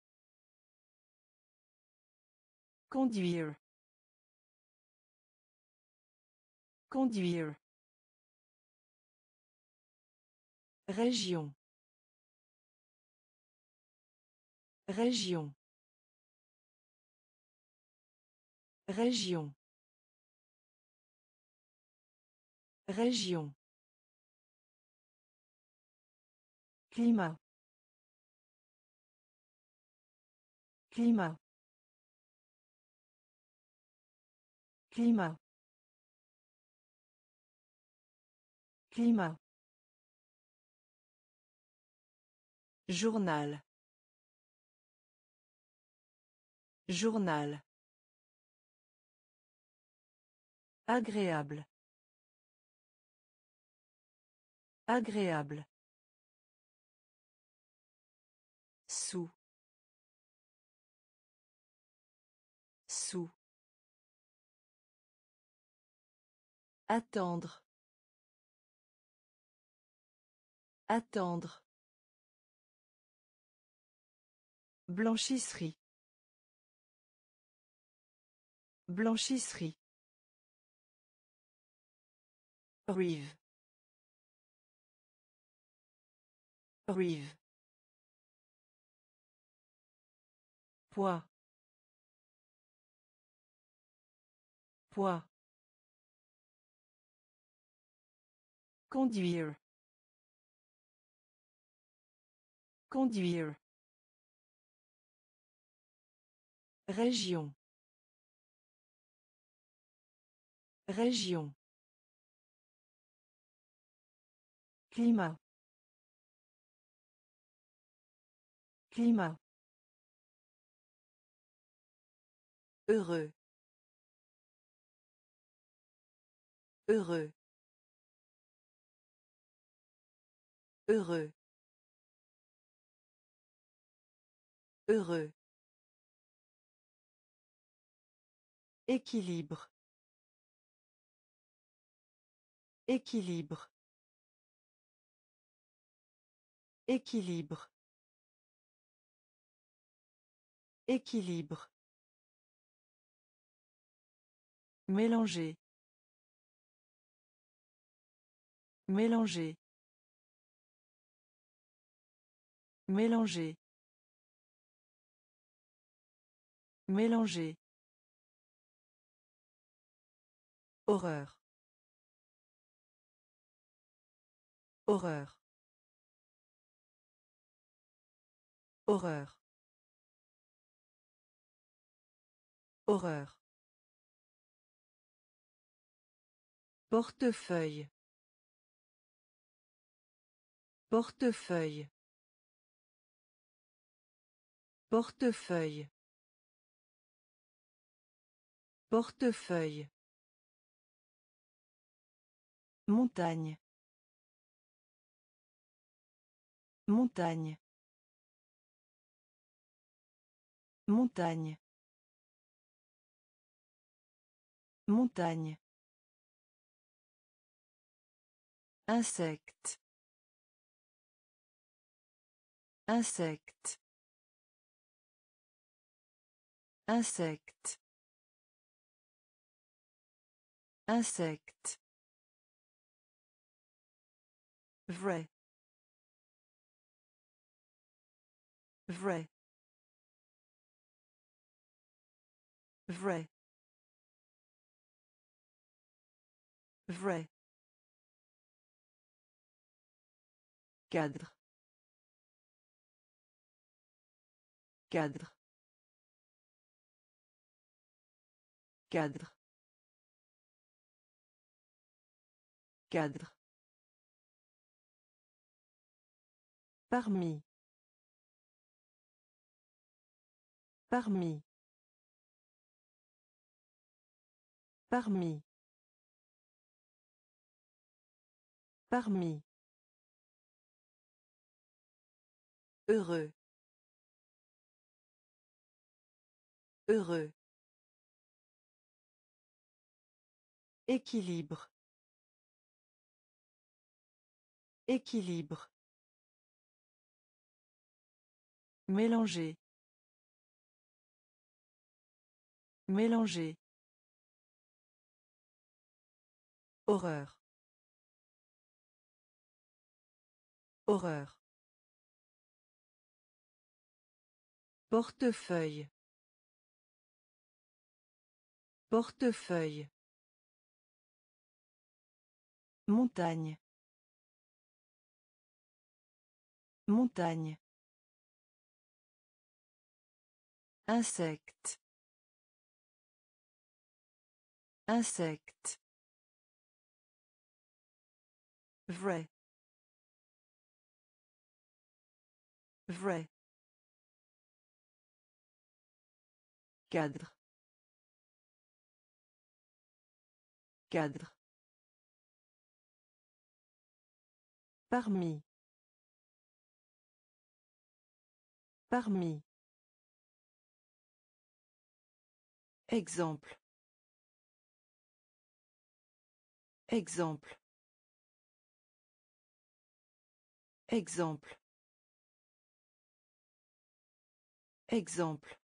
Conduire. Conduire. Région. Région. Région. Région. Climat. Climat. Climat. Climat. Journal. Journal. Agréable. Agréable. Sous. Sous. Attendre. Attendre. Blanchisserie. Blanchisserie. Rive. Rive. Poids. Poids. Conduire. Conduire. Région. Région. Climat. Climat. Heureux. Heureux. Heureux. Heureux. Équilibre. Équilibre. Équilibre. Équilibre. Mélanger. Mélanger. Mélanger. Mélanger. Horreur. Horreur. Horreur. Horreur. Portefeuille. Portefeuille. Portefeuille. Portefeuille. Montagne. Montagne. Montagne. Montagne. Insecte. Insecte. Insecte. Insecte. Vrai. Vrai. Vrai. Vrai. Cadre. Cadre. Cadre. Cadre. Parmi. Parmi. Parmi. Parmi. Heureux. Heureux. Équilibre. Équilibre. Mélanger. Mélanger. Horreur. Horreur. Portefeuille. Portefeuille. Montagne. Montagne. Insecte. Insecte. Vrai. Vrai. Cadre. Cadre. Parmi. Parmi. Exemple. Exemple. Exemple. Exemple.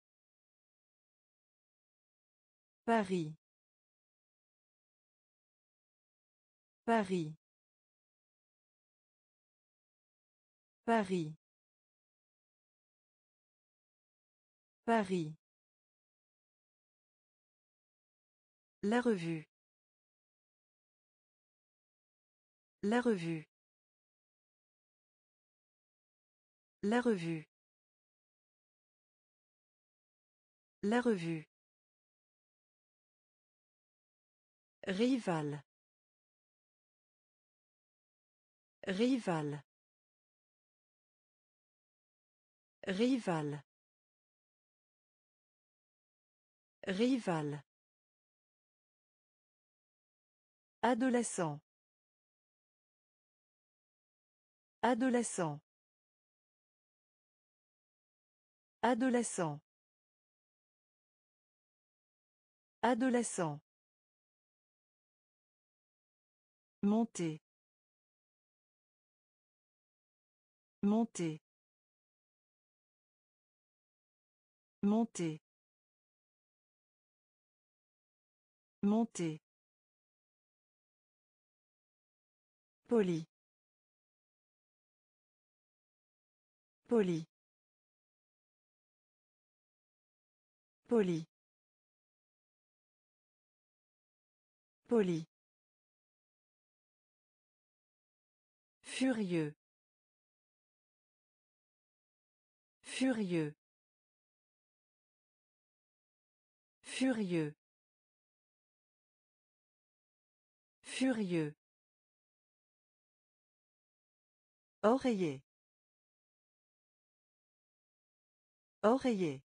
Paris. Paris. Paris. Paris. La revue. La revue. La revue. La revue. Rival. Rival. Rival. Rival. Adolescent. Adolescent. Adolescent. Adolescent. Monter. Monter. Monter. Monter. Poli. Poli. Poli. Poli. Furieux. Furieux. Furieux. Furieux. Oreiller. Oreiller.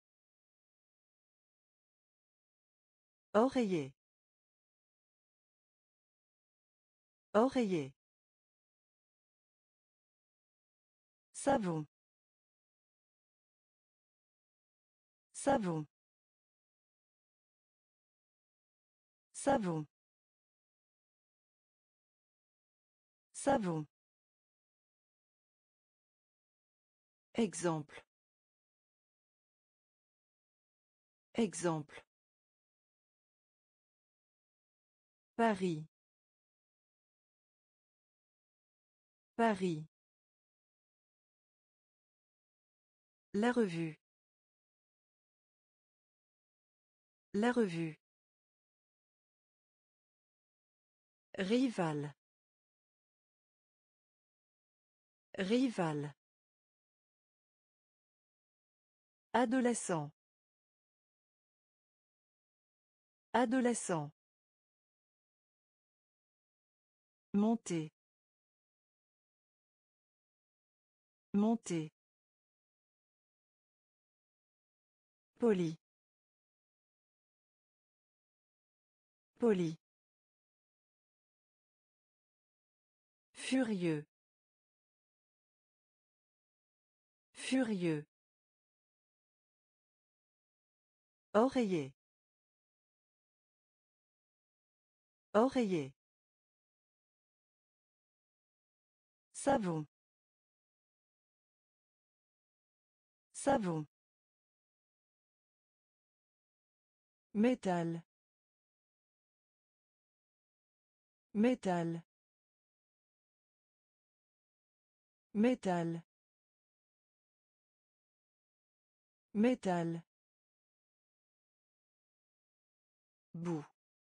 Oreiller. Oreiller. Savon. Savon. Savon. Savon. Exemple. Exemple. Paris. Paris. La revue. La revue. Rival. Rival. Adolescent. Adolescent. Monter. Monter. Poli. Poli. Furieux. Furieux. Oreiller. Oreiller. Savon. Savon. Métal. Métal. Métal. Métal. Bout.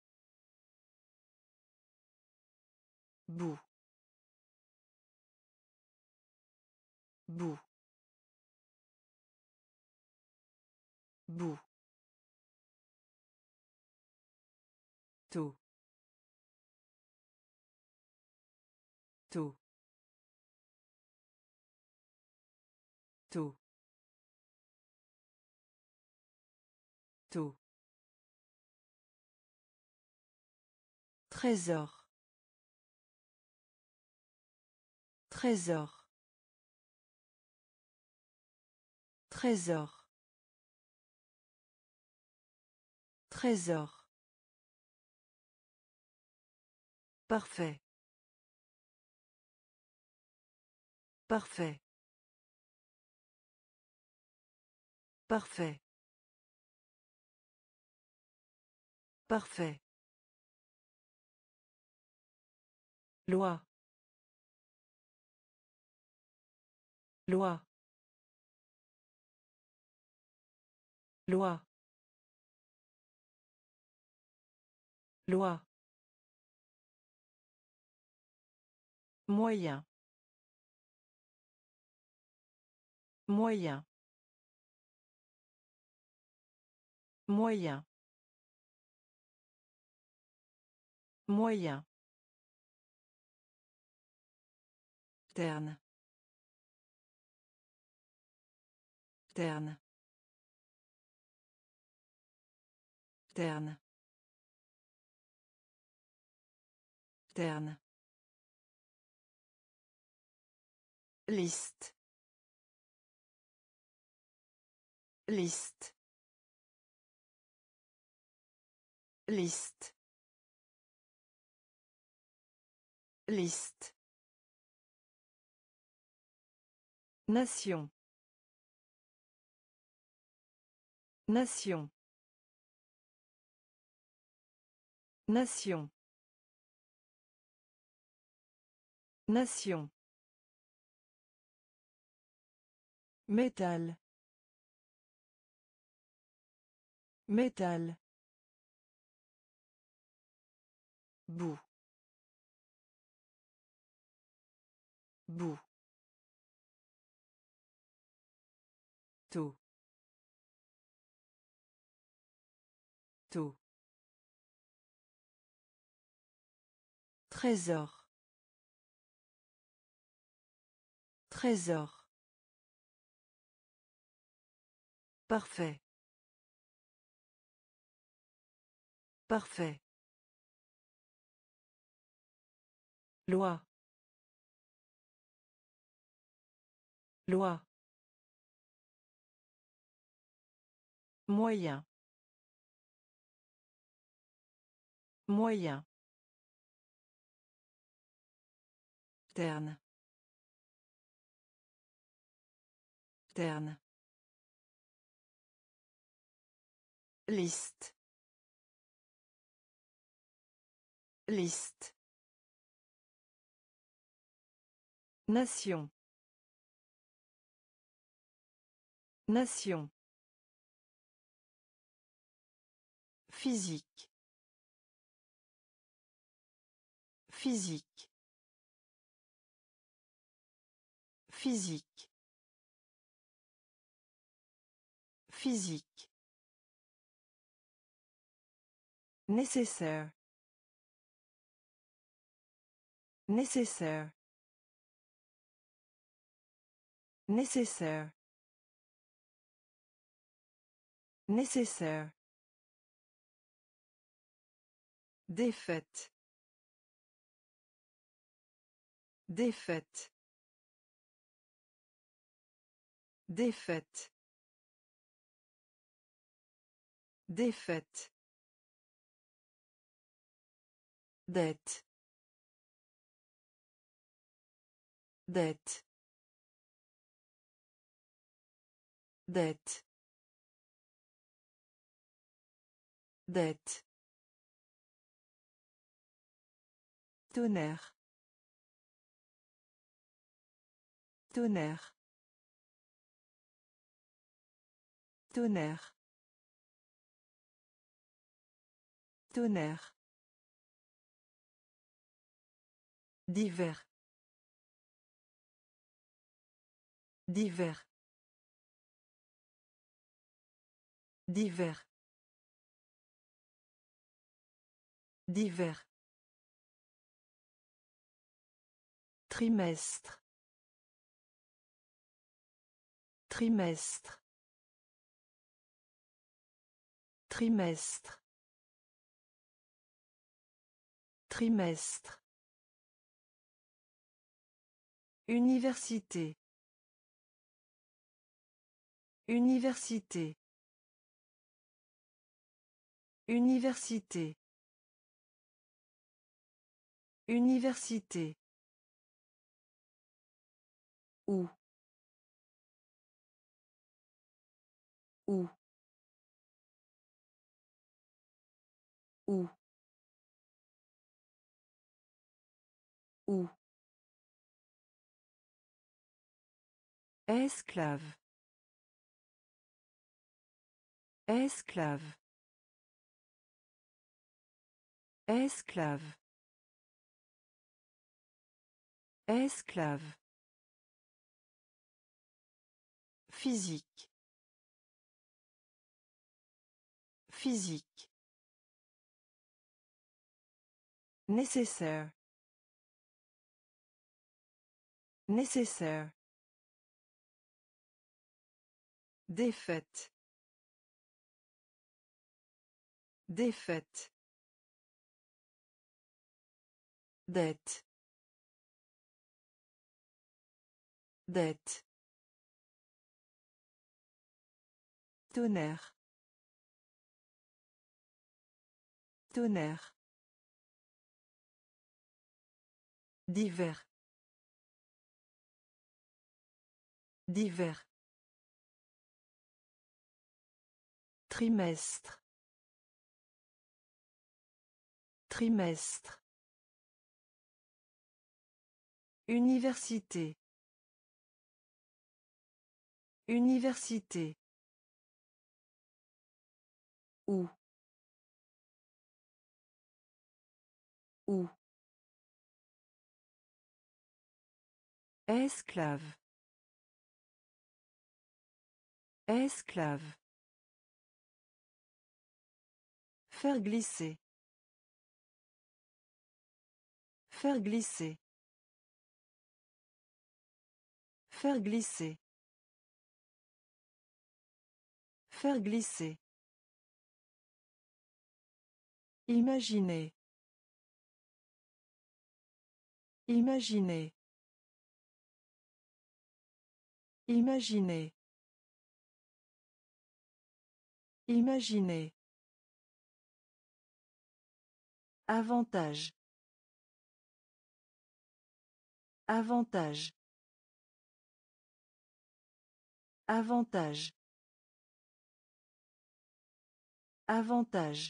Bout. Bout. Bout. Tôt. Tôt. Tôt. Tôt. Trésor. Trésor. Trésor. Trésor. Parfait. Parfait. Parfait. Parfait. Loi. Loi. Loi. Loi. Moyen. Moyen. Moyen. Moyen. Terne. Terne. Terne. Terne. Liste. Liste. Liste. Liste. Nation. Nation. Nation. Nation. Métal. Métal. Bout. Bout. Taux. Taux. Trésor. Trésor. Parfait. Parfait. Loi. Loi. Moyen. Moyen. Terne. Terne. Liste. Liste. Nation. Nation. Physique. Physique. Physique. Physique. Nécessaire. Nécessaire. Nécessaire. Nécessaire. Défaite. Défaite. Défaite. Défaite. Dette. Dette. Dette. Dette. Tonnerre. Tonnerre. Tonnerre. Tonnerre. Divers. Divers. Divers. Divers. Trimestre. Trimestre. Trimestre. Trimestre. Université. Université. Université. Université. Où. Où. Où. Où. Esclave. Esclave. Esclave. Esclave. Physique. Physique. Nécessaire. Nécessaire. Défaite. Défaite. Dette. Dette. Tonnerre. Tonnerre. Divers. Divers. Trimestre. Trimestre. Université. Université. Où. Où. Esclave. Esclave. Faire glisser. Faire glisser. Faire glisser. Faire glisser. Imaginez. Imaginez. Imaginez. Imaginez. Avantage. Avantage. Avantage. Avantage.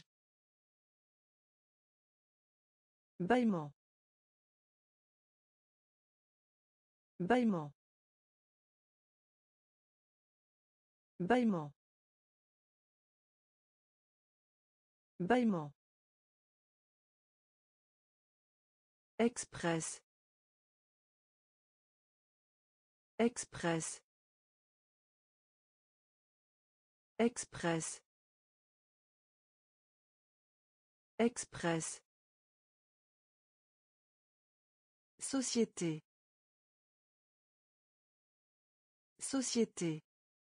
Bâillement. Bâillement. Bâillement. Bâillement. Express. Express. Express. Express. Société. Société.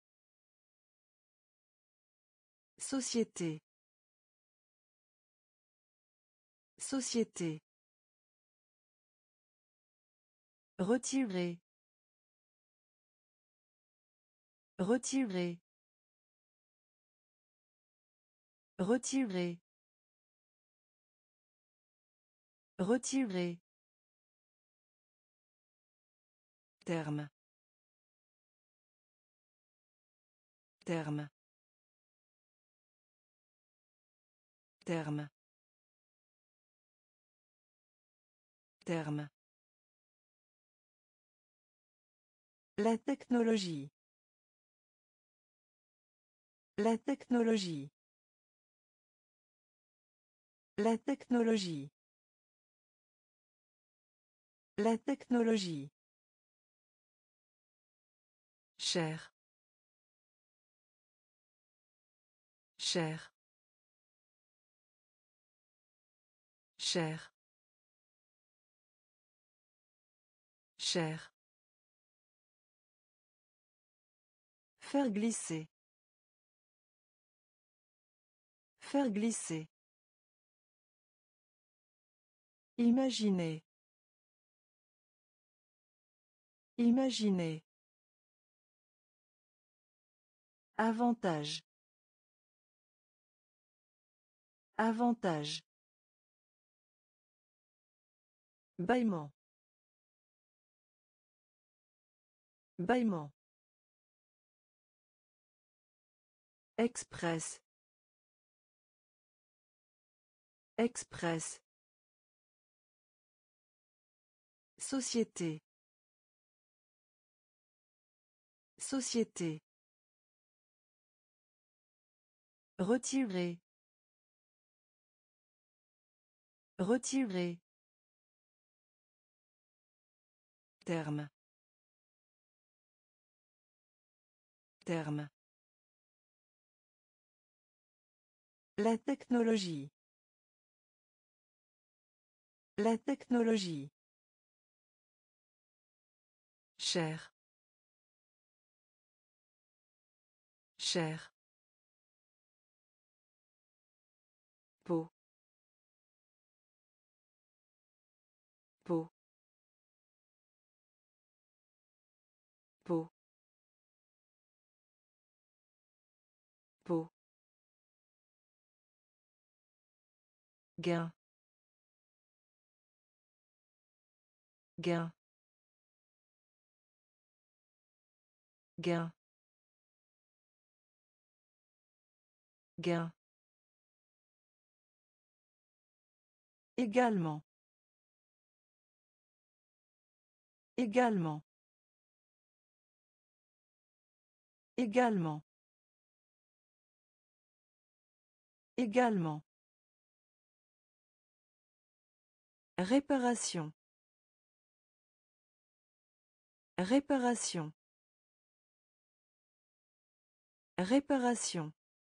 Société. Société. Retirer. Retirer. Retirer. Retirer. Terme. Terme. Terme. Terme. La technologie. La technologie. La technologie. La technologie. Cher. Cher. Cher. Cher. Faire glisser. Faire glisser. Imaginez. Imaginez. Avantage. Avantage. Bâillement. Bâillement. Express. Express. Société. Société. Retirer. Retirer. Terme. Terme. La technologie. La technologie. Cher. Cher. peau, peau, peau, peau, gain, gain, gain, gain. Également. Également. Également. Également. Réparation. Réparation. Réparation.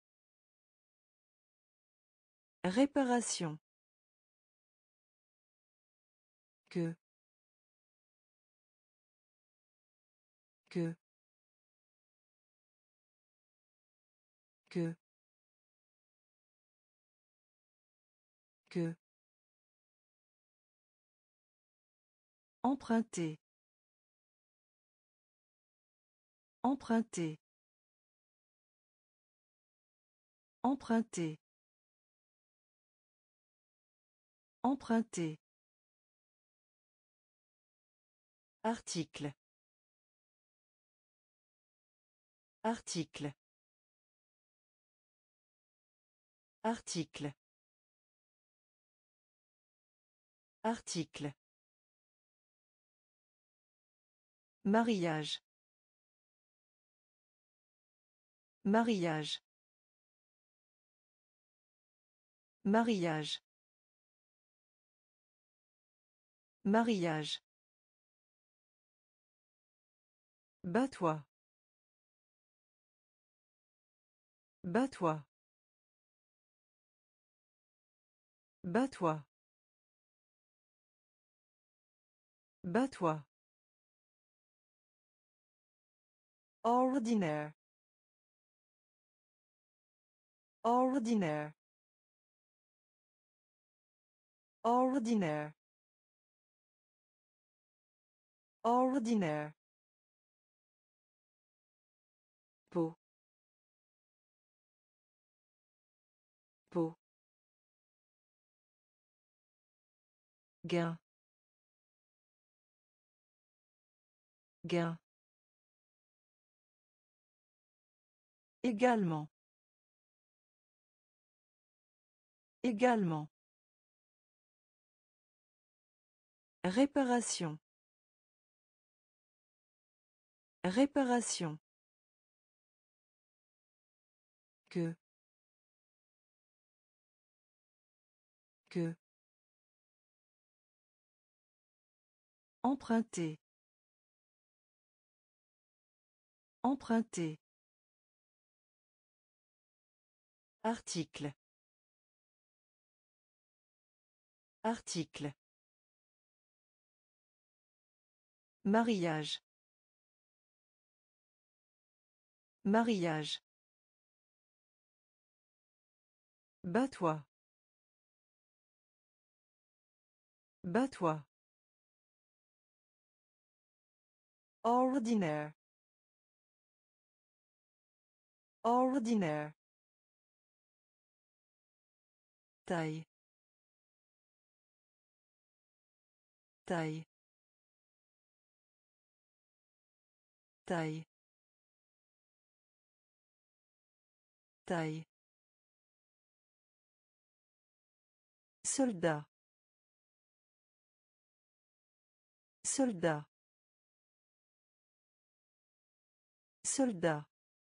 Réparation. Que. Que. Que. Que. Emprunter. Emprunter. Emprunter. Emprunter. Article. Article. Article. Article. Mariage. Mariage. Mariage. Mariage. Bats-toi. Bats-toi. Bats-toi. Bats-toi. Ordinaire. Ordinaire. Ordinaire. Ordinaire. Peau. Peau. Gain. Gain. Également. Également. Réparation. Réparation. Que. Que. Emprunter. Emprunter. Article. Article. Mariage. Mariage. Bats-toi. Bats-toi. Ordinaire. Ordinaire. Taille. Taille. Taille. Taille. Soldat. Soldat. Soldat.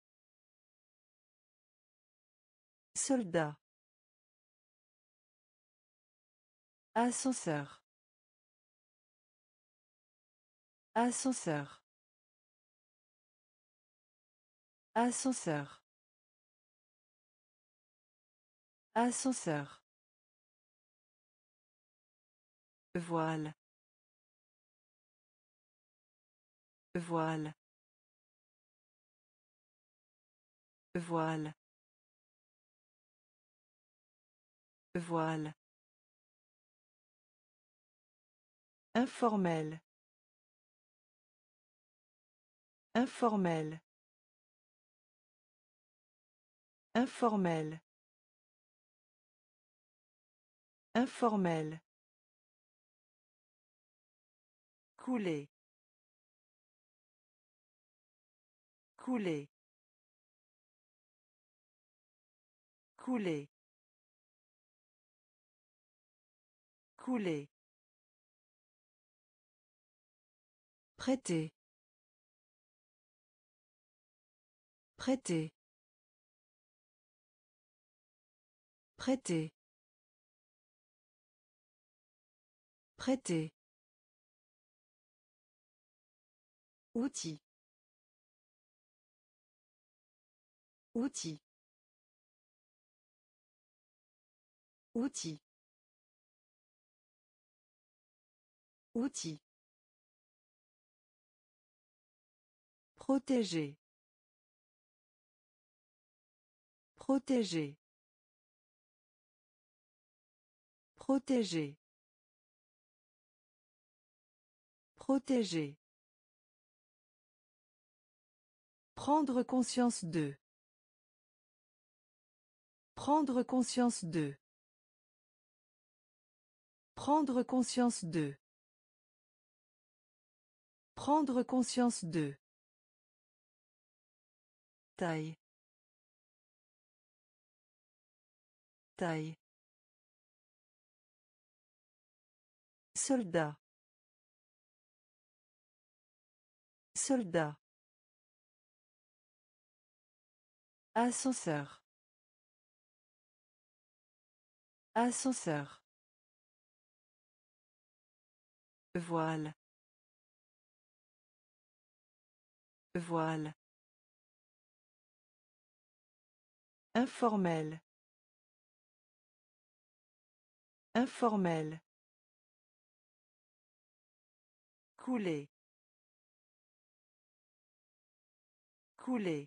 Soldat. Ascenseur. Ascenseur. Ascenseur. Ascenseur. Voile. Voile. Voile. Voile. Informel. Informel. Informel. Informel. Couler. Couler. Couler. Couler. Prêter. Prêter. Prêter. Prêter. Outil. Outil. Outil. Outil. Protéger. Protéger. Protéger. Protéger. Prendre conscience de. Prendre conscience de. Prendre conscience de. Prendre conscience de. Taille. Taille. Soldat. Soldat. Ascenseur. Ascenseur. Voile. Voile. Informel. Informel. Couler. Couler.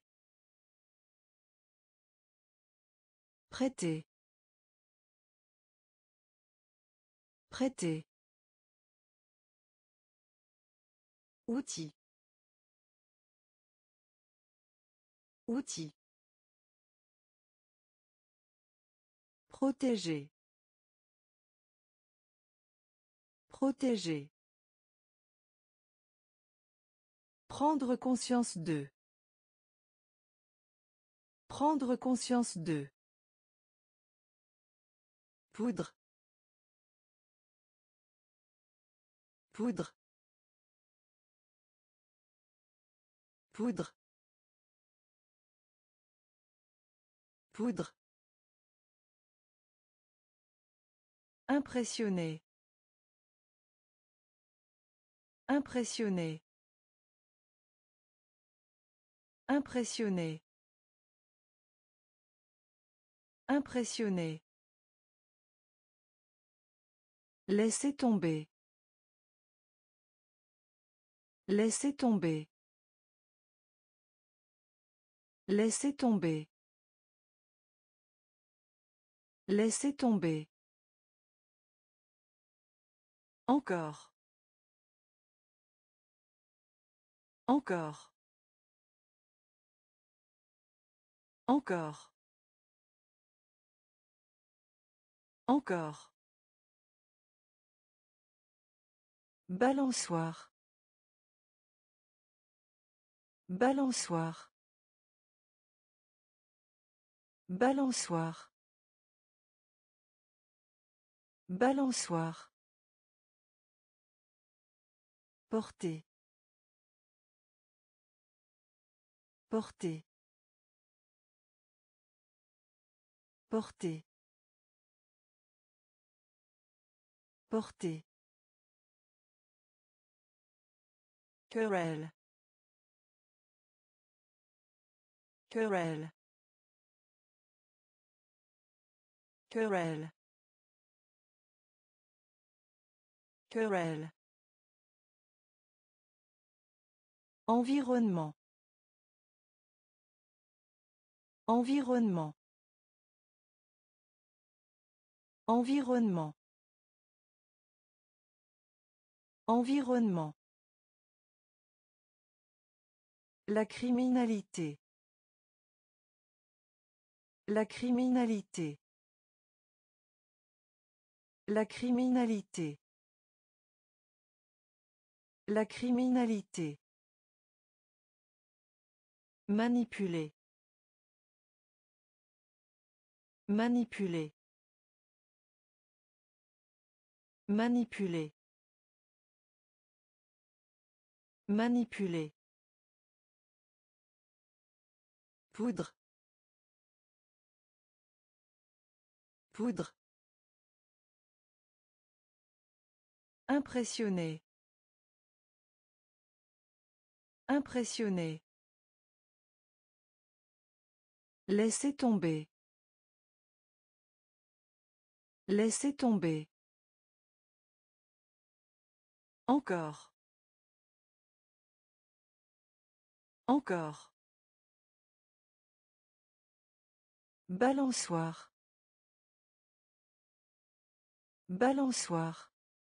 Prêter. Prêter. Outil. Outil. Protéger. Protéger. Prendre conscience de. Prendre conscience de. Poudre. Poudre. Poudre. Poudre. Impressionné. Impressionné. Impressionné. Impressionné. Laissez tomber. Laissez tomber. Laissez tomber. Laissez tomber. Encore. Encore. Encore. Encore. Balançoire. Balançoire. Balançoire. Balançoire. Porter. Porter. Porter. Porter. Querelle. Querelle. Querelle. Querelle. Environnement. Environnement. Environnement. Environnement. La criminalité. La criminalité. La criminalité. La criminalité. Manipuler. Manipuler. Manipuler. Manipuler. Poudre. Poudre. Impressionné. Impressionné. Laissez tomber. Laissez tomber. Encore. Encore. Balançoire. Balançoire.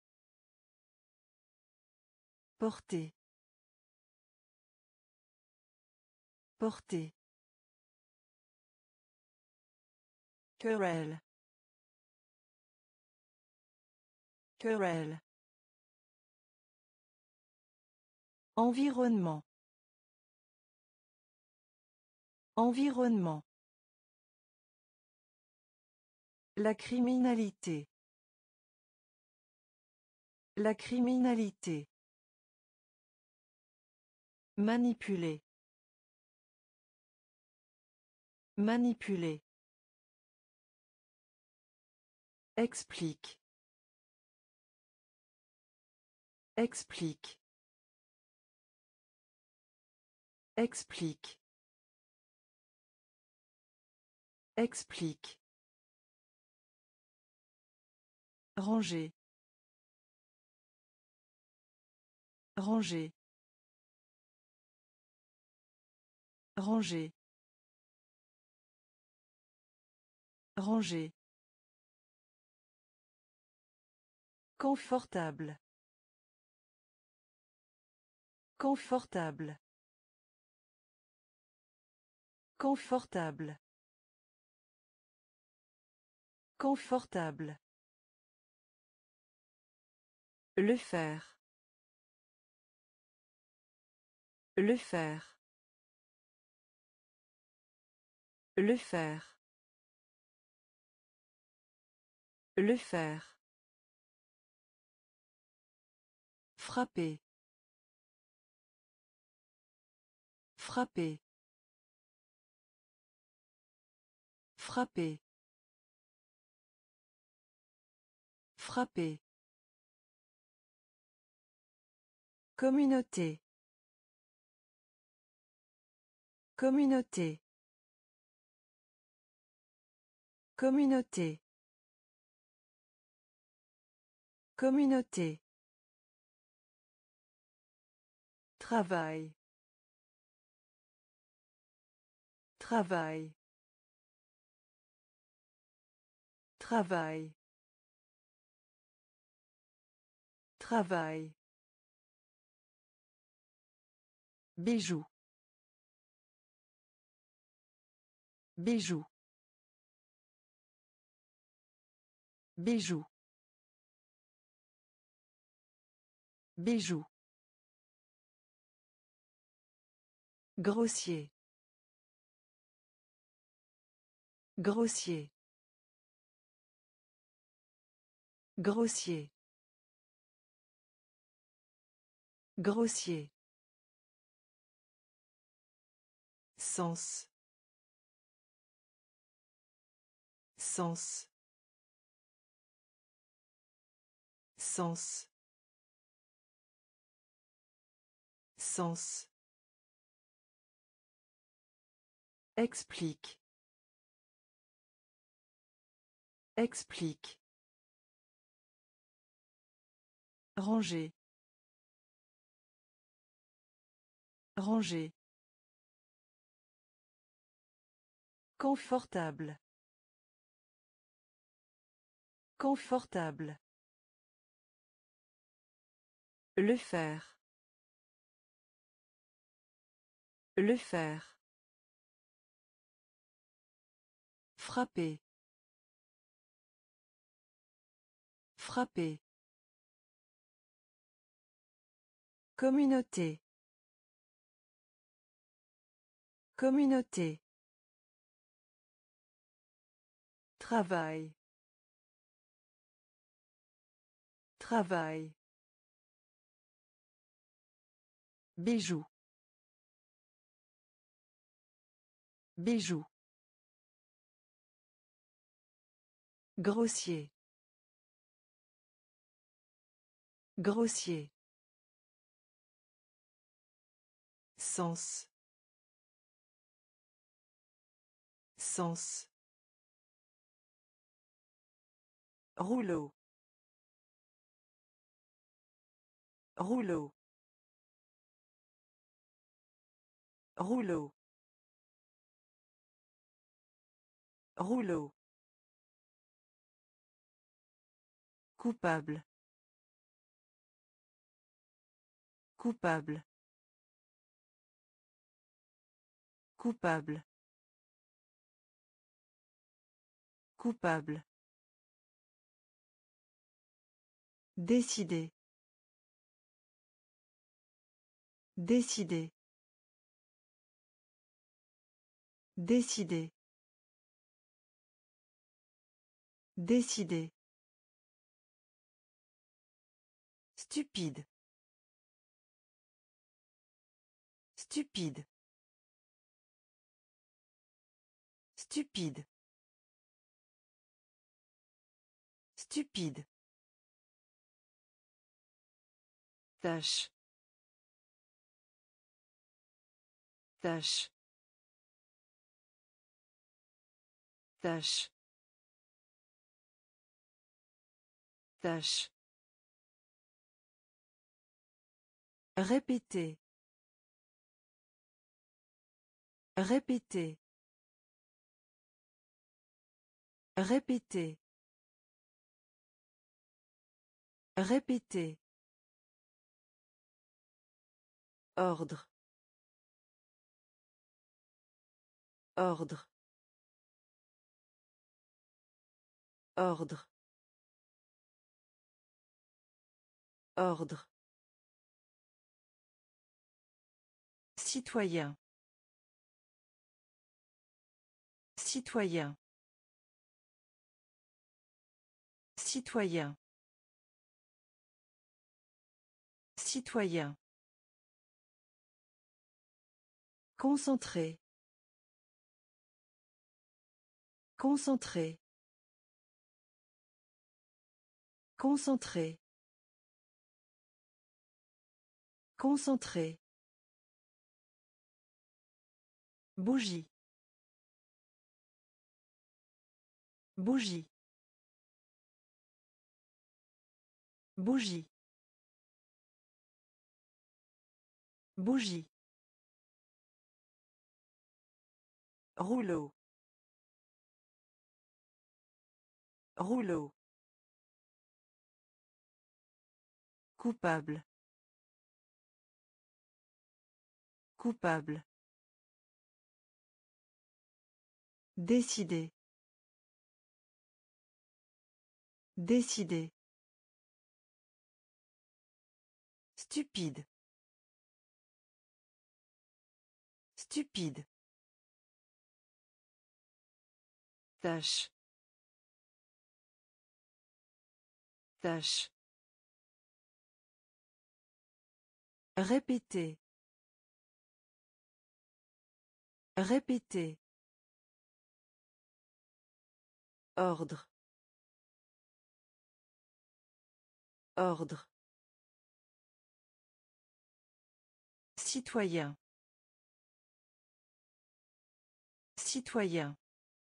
Porter. Porter. Querelle. Querelle. Environnement. Environnement. La criminalité. La criminalité. Manipuler. Manipuler. Explique. Explique. Explique. Explique. Ranger. Ranger. Ranger. Ranger. Confortable. Confortable. Confortable. Confortable. Le faire. Le faire. Le faire. Le faire. Frapper. Frapper. Frapper. Frapper. Communauté. Communauté. Communauté. Communauté. Travail. Travail. Travail. Travail. Bijou. Bijou. Bijou. Bijou. Grossier. Grossier. Grossier. Grossier. Sens. Sens. Sens. Sens. Explique. Explique. Ranger. Ranger. Confortable. Confortable. Le faire. Le faire. Frapper. Frapper. Communauté. Communauté. Travail. Travail. Bijou. Bijou. Grossier. Grossier. Sens. Sens. Rouleau. Rouleau. Rouleau. Rouleau. Coupable. Coupable. Coupable. Coupable. Décider. Décider. Décider. Décider. Stupide. Stupide. Stupide. Stupide. Tâche. Tâche. Tâche. Tâche. Répéter. Répéter. Répéter. Répéter. Ordre. Ordre. Ordre. Ordre. Citoyen. Citoyen. Citoyen. Citoyen. Concentré. Concentré. Concentré. Concentré. Bougie. Bougie. Bougie. Bougie. Rouleau. Rouleau. Coupable. Coupable. Décider. Décider. Stupide. Stupide. Tâche. Tâche. Répéter. Répéter. Ordre. Ordre. Citoyen. Citoyen.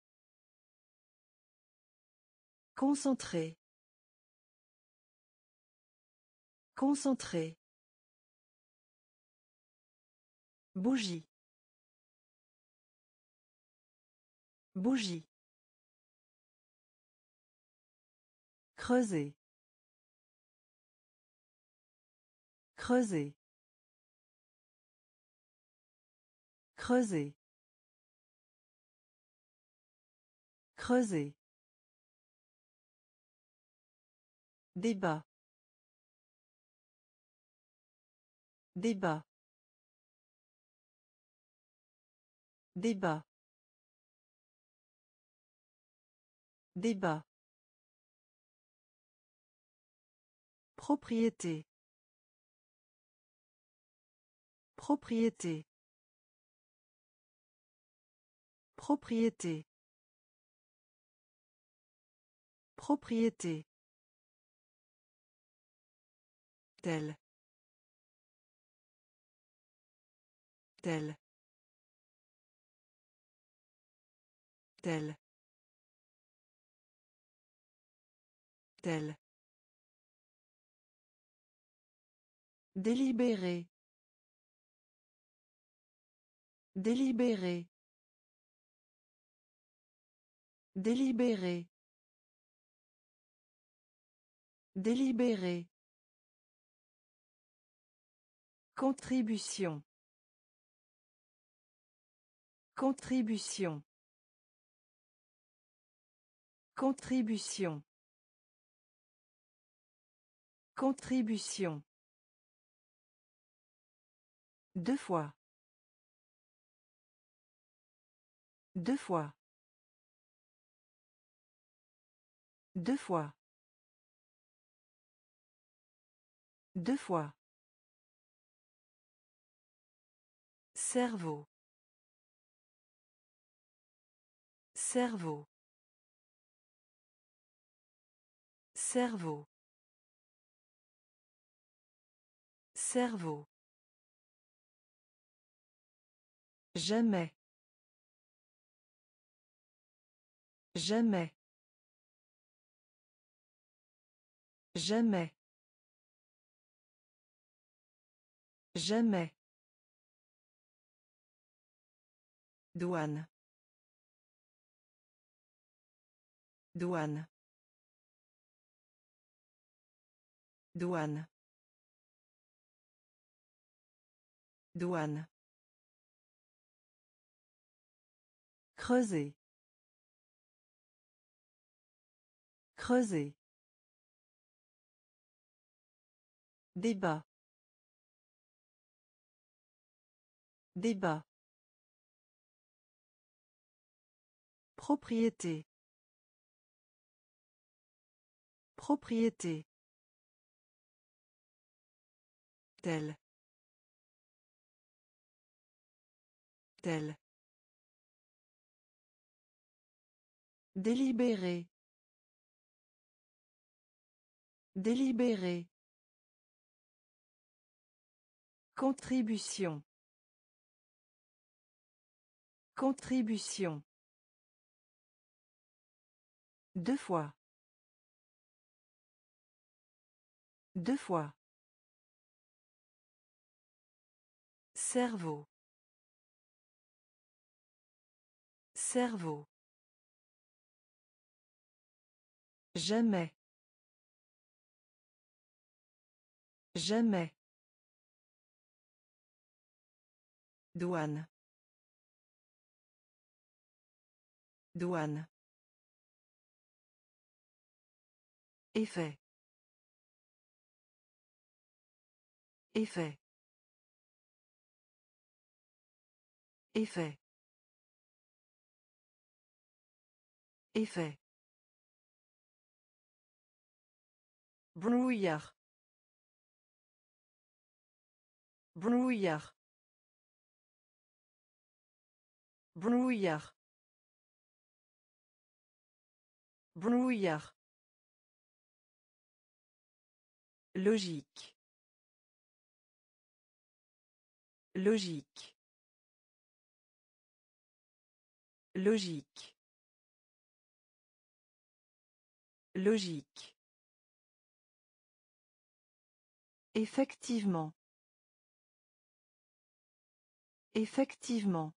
Concentré. Concentré. Bougie. Bougie. Creuser. Creuser. Creuser. Creuser. Débat. Débat. Débat. Débat. Propriété. Propriété. Propriété. Propriété. Tel. Tel. Tel. Tel. Délibéré. Délibéré. Délibéré. Délibéré. Contribution. Contribution. Contribution. Contribution. Deux fois. Deux fois. Deux fois. Deux fois. Cerveau. Cerveau. Cerveau. Cerveau. Jamais. Jamais. Jamais. Jamais. Douane. Douane. Douane. Douane. Creuser. Creuser. Débat. Débat. Propriété. Propriété. Tel. Tel. Délibéré. Délibéré. Contribution. Contribution. Deux fois. Deux fois. Cerveau. Cerveau. Jamais. Jamais. Douane. Douane. Effet. Effet. Effet. Effet. Brouillard. Brouillard. Brouillard. Brouillard. Logique. Logique. Logique. Logique. Effectivement. Effectivement.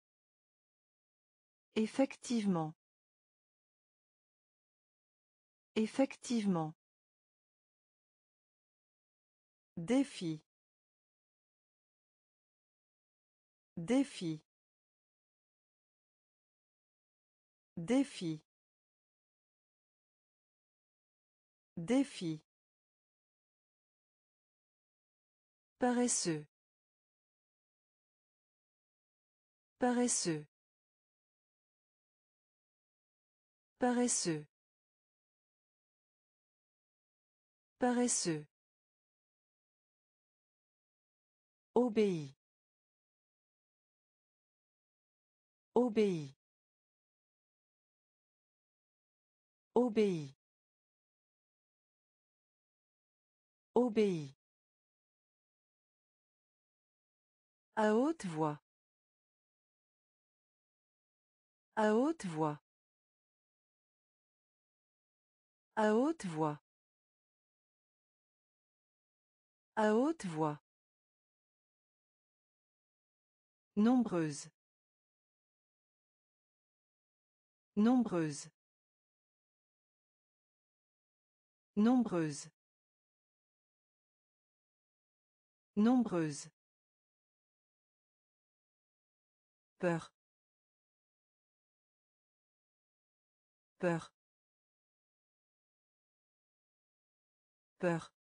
Effectivement. Effectivement. Défi. Défi. Défi. Défi. Paresseux. Paresseux. Paresseux. Paresseux. Obéit. Obéit. Obéit. Obéit. À haute voix. À haute voix. À haute voix. À haute voix. Nombreuse. Nombreuse. Nombreuse. Nombreuse. Peur. Peur. Peur.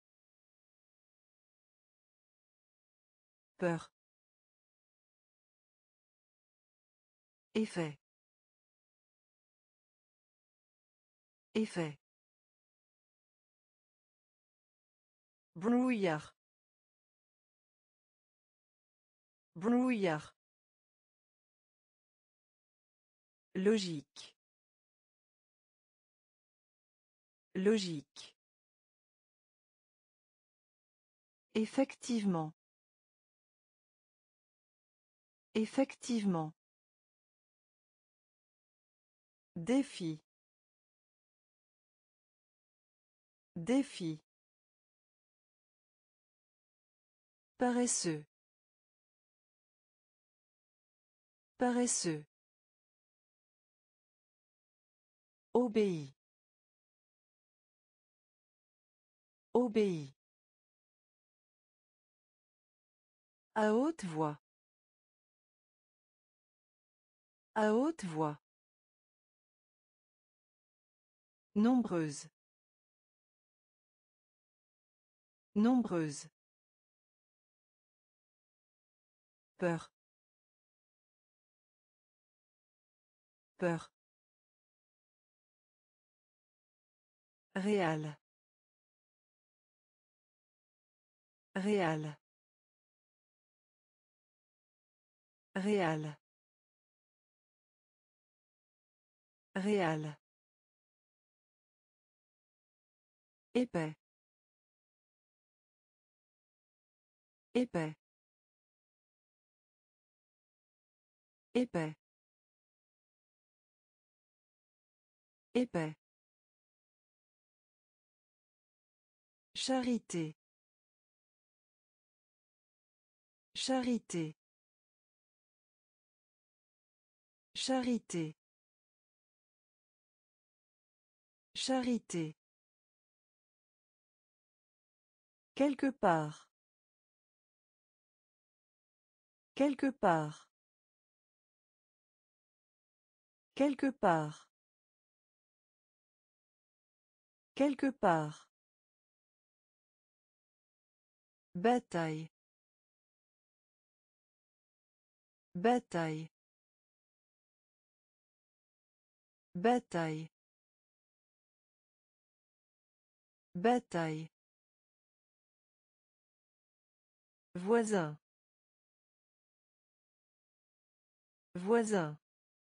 Peur. Effet. Effet. Brouillard. Brouillard. Logique. Logique. Effectivement. Effectivement. Défi. Défi. Paresseux. Paresseux. Obéit. Obéit. À haute voix. À haute voix. Nombreuse. Nombreuse. Peur. Peur. Réal. Réal. Réal. Réal. Épais. Épais. Épais. Épais. Charité. Charité. Charité. Charité. Quelque part. Quelque part. Quelque part. Quelque part. Bataille. Bataille. Bataille. Bataille. Voisin. Voisin.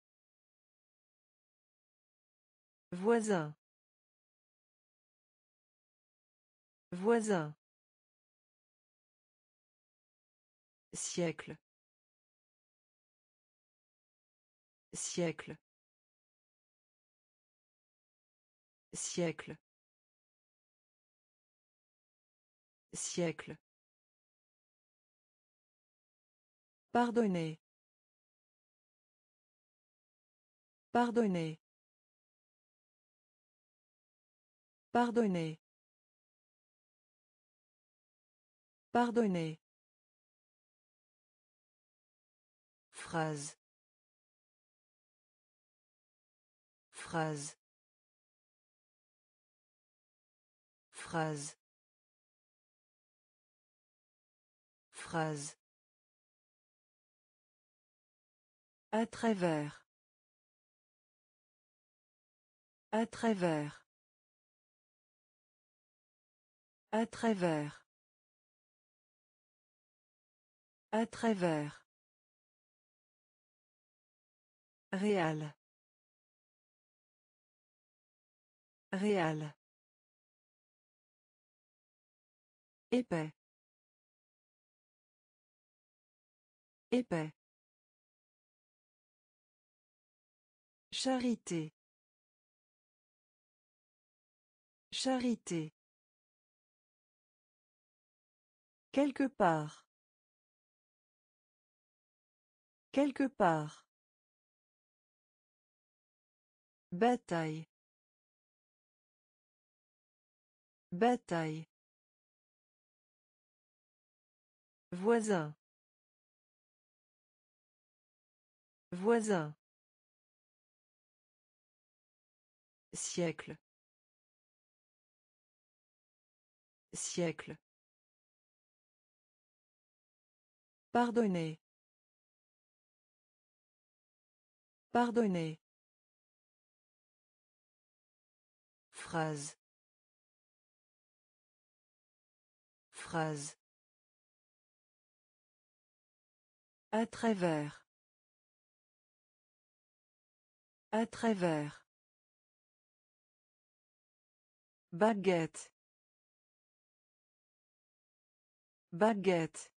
Voisin. Voisin. Siècle. Siècle. Siècle. Siècle. Pardonner. Pardonner. Pardonner. Pardonner. Phrase. Phrase. Phrase. Phrase. À travers. À travers. À travers. À travers. Réal. Réal. Épais. Épais. Charité. Charité. Quelque part. Quelque part. Bataille. Bataille. Voisin. Voisin. Siècle. Siècle. Pardonner. Pardonner. Phrase. Phrase. À travers. À travers. Baguette. Baguette.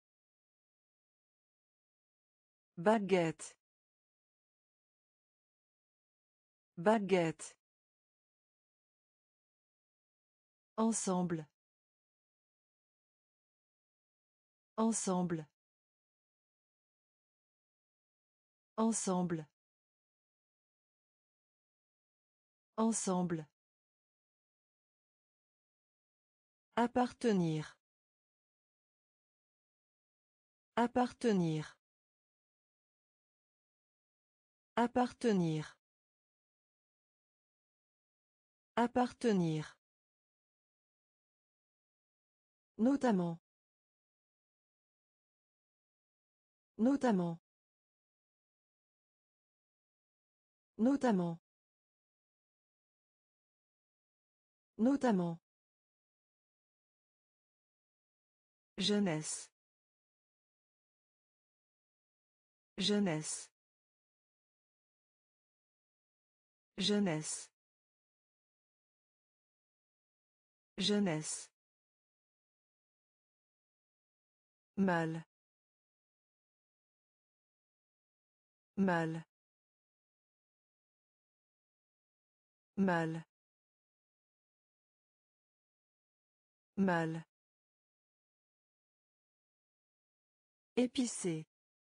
Baguette. Baguette. Ensemble. Ensemble. Ensemble. Ensemble. Appartenir. Appartenir. Appartenir. Appartenir. Notamment. Notamment. Notamment. Notamment. Jeunesse. Jeunesse. Jeunesse. Jeunesse. Mal. Mal. Mal. Mal. Épicé.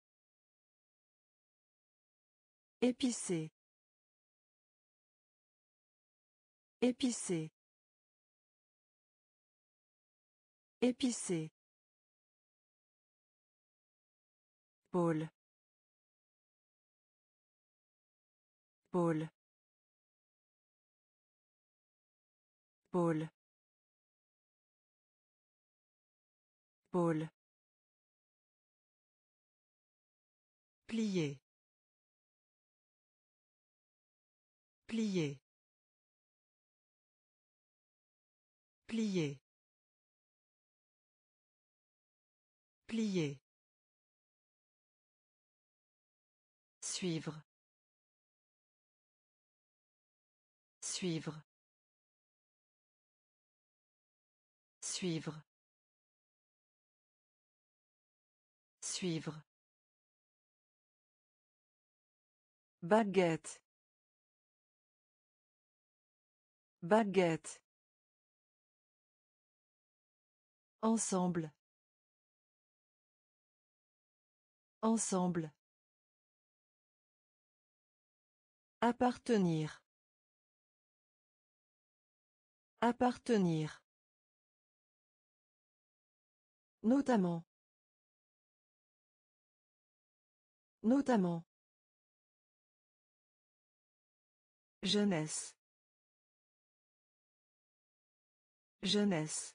Épicé. Épicé. Épicé. Pôle. Pôle. Pôle. Pôle. Plier. Plier. Plier. Plier. Suivre. Suivre. Suivre. Suivre. Baguette. Baguette. Ensemble. Ensemble. Appartenir. Appartenir. Notamment. Notamment. Jeunesse. Jeunesse.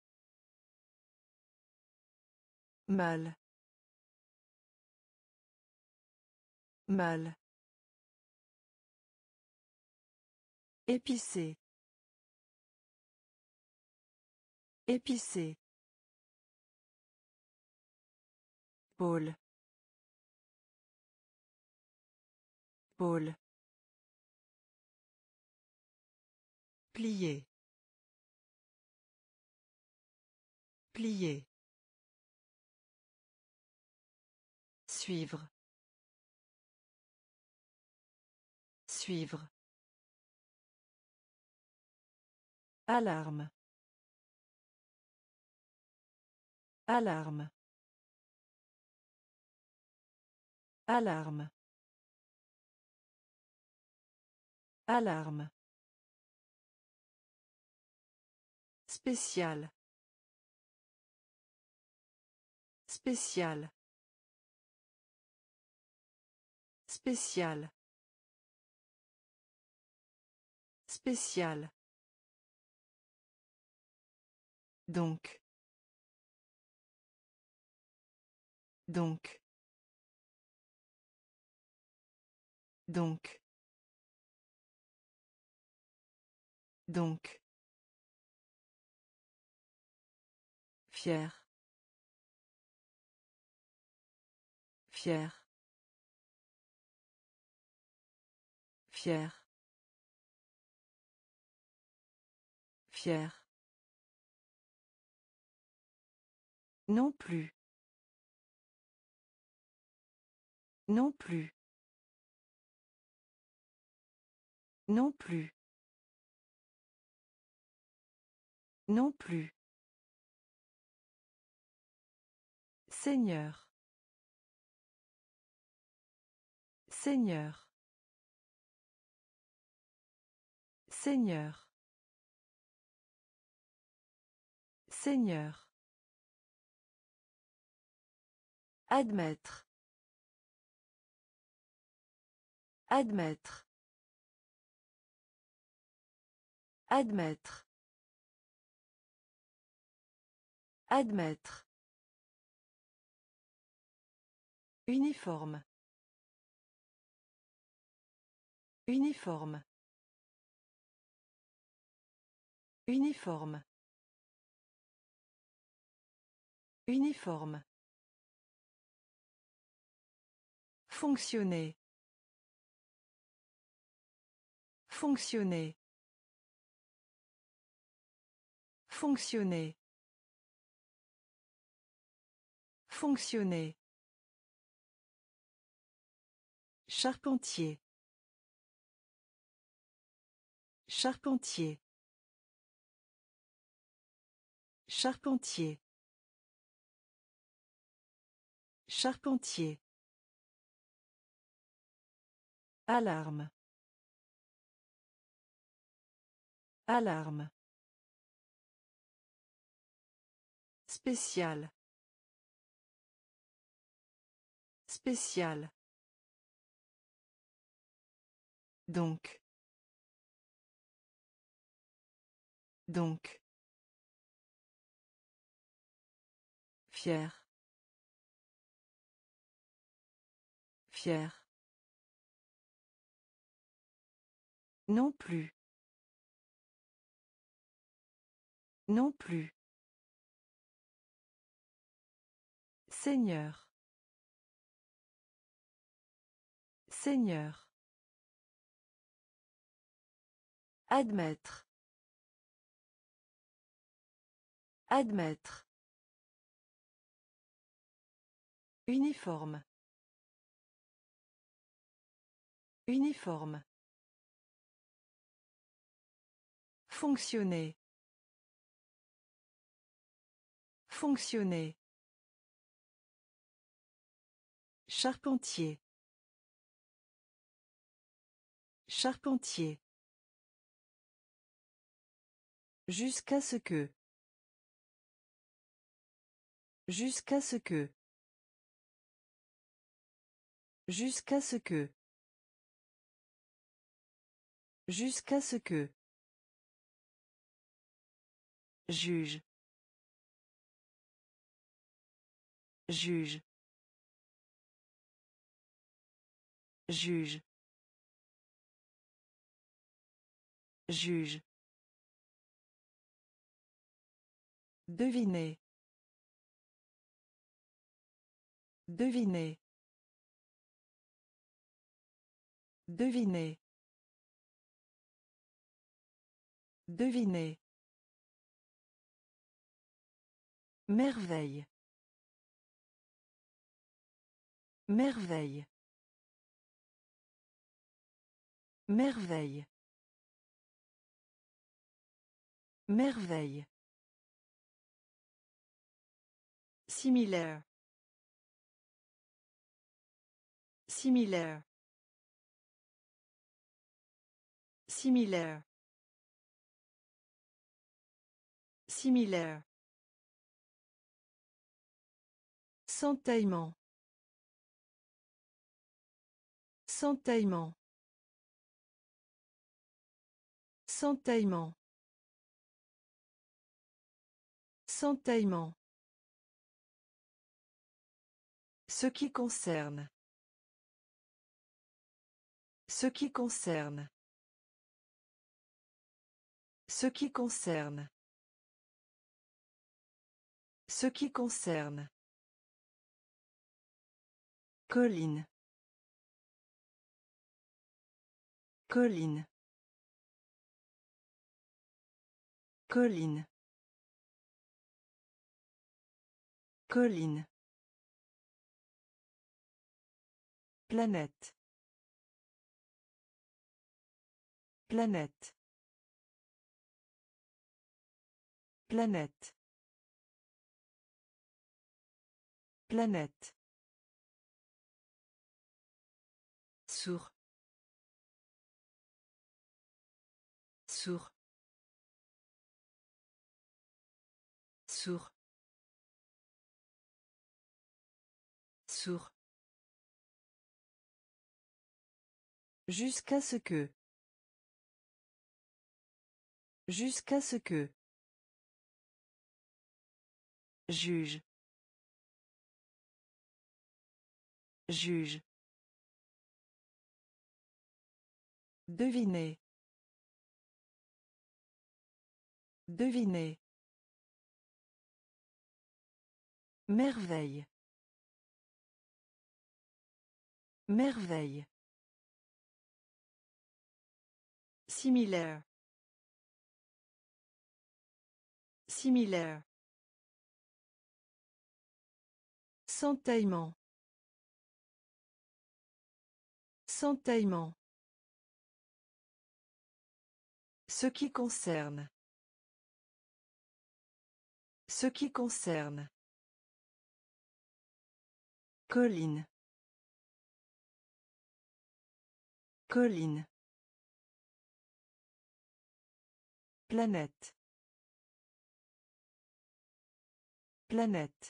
Mal. Mal. Épicé. Épicé. Pôle. Pôle. Plier. Plier. Suivre. Suivre. Alarme. Alarme. Alarme. Alarme. Spécial. Spécial. Spécial. Spécial. Donc. Donc. Donc. Donc. Fier. Fier. Fier. Fier. Non plus. Non plus. Non plus. Non plus. Seigneur. Seigneur. Seigneur. Seigneur. Admettre. Admettre. Admettre. Admettre. Uniforme. Uniforme. Uniforme. Uniforme. Fonctionner. Fonctionner. Fonctionner. Fonctionner. Charpentier. Charpentier. Charpentier. Charpentier. Alarme. Alarme. Spécial. Spécial. Donc. Donc. Fier. Fier. Non plus. Non plus. Seigneur. Seigneur. Admettre. Admettre. Uniforme. Uniforme. Fonctionner. Fonctionner. Charpentier. Charpentier. Jusqu'à ce que. Jusqu'à ce que. Jusqu'à ce que. Jusqu'à ce que. Juge. Juge. Juge. Juge. Deviner. Deviner. Deviner. Deviner. Merveille. Merveille. Merveille. Merveille. Similaire. Similaire. Similaire. Similaire. S'entaillement. S'entaillement. S'entaillement. S'entaillement. Ce qui concerne. Ce qui concerne. Ce qui concerne. Ce qui concerne. Colline. Colline. Colline. Colline. Planète. Planète. Planète. Planète. Sourd. Sourd. Sourd. Sourd. Jusqu'à ce que. Jusqu'à ce que. Juge. Juge. Deviner. Deviner. Merveille. Merveille. Similaire. Similaire. S'entaillement. S'entaillement. Ce qui concerne. Ce qui concerne. Colline. Colline. Planète. Planète.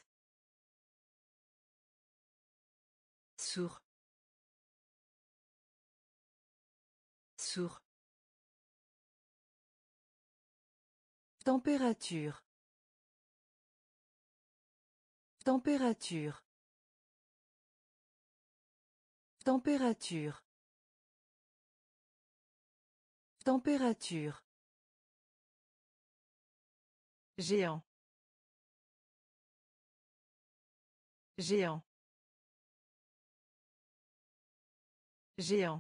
Sourd. Sourd. Température. Température. Température. Température. Géant. Géant. Géant.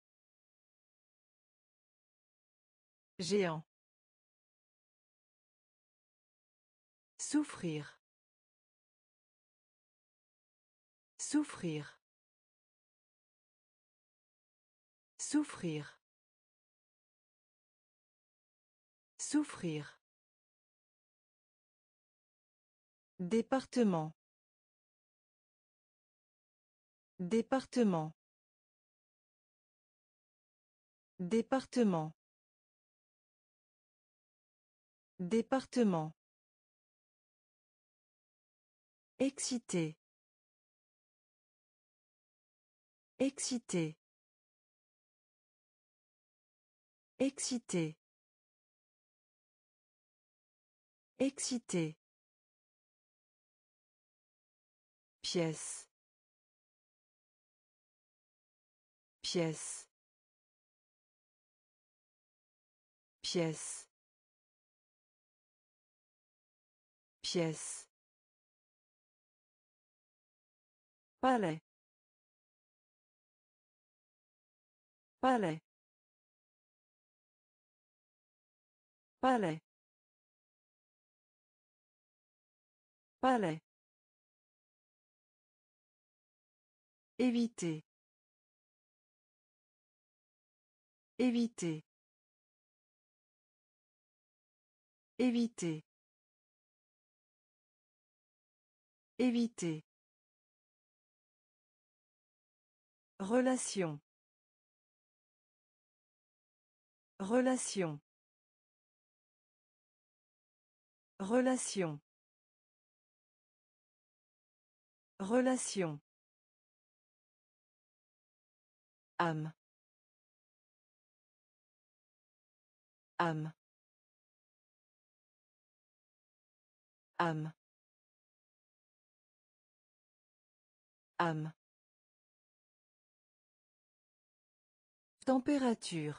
Géant. Souffrir. Souffrir. Souffrir. Souffrir. Département. Département. Département. Département. Excité. Excité. Excité. Excité. Pièce. Pièce. Pièce. Pièce. Palais. Palais. Palais. Palais. Éviter. Éviter. Éviter. Éviter. Relation. Relation. Relation. Relation. Âme. Âme. Âme. Âme. Température.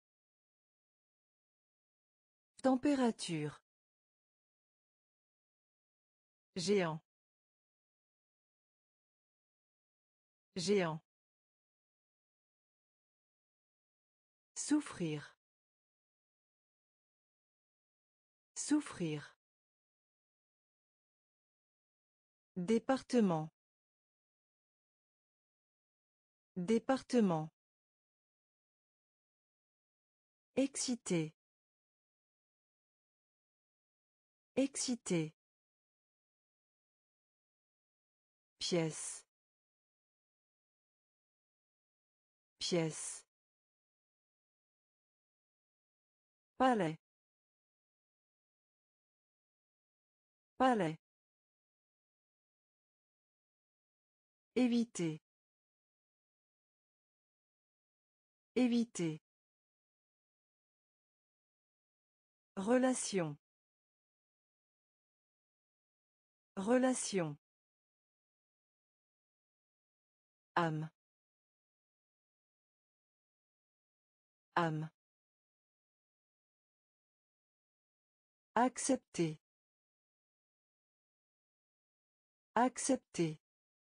Température. Géant. Géant. Souffrir. Souffrir. Département. Département. Excité. Excité. Pièce. Pièce. Palais. Palais. Éviter. Éviter. Relation. Relation. Âme. Âme. Accepter. Accepter.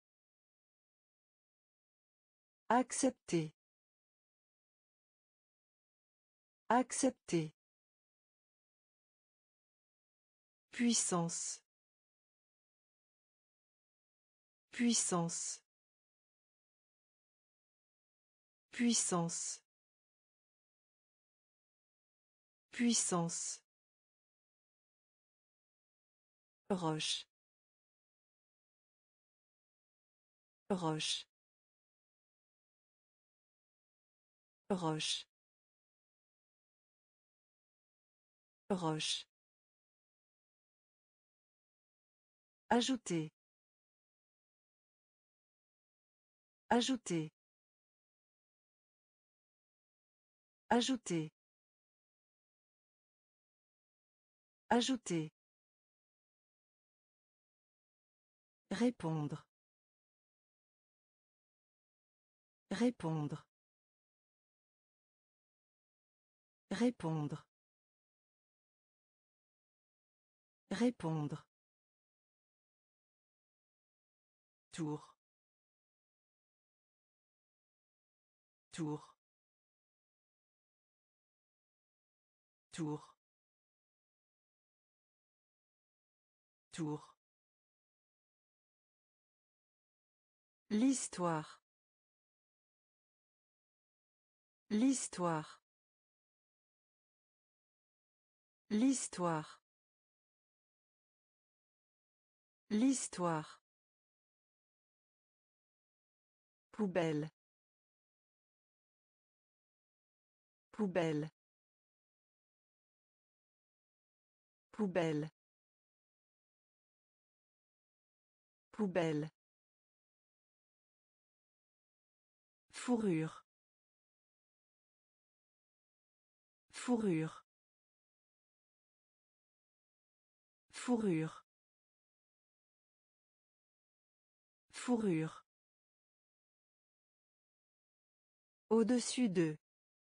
Accepter. Accepter. Puissance. Puissance. Puissance. Puissance. Roche. Roche. Roche. Roche. Ajouter. Ajouter. Ajouter. Ajouter. Répondre. Répondre. Répondre. Répondre. Tour. Tour. Tour. Tour. L'histoire. L'histoire. L'histoire. L'histoire. Poubelle. Poubelle. Poubelle. Poubelle. Fourrure. Fourrure. Fourrure. Fourrure. Au-dessus d'eux.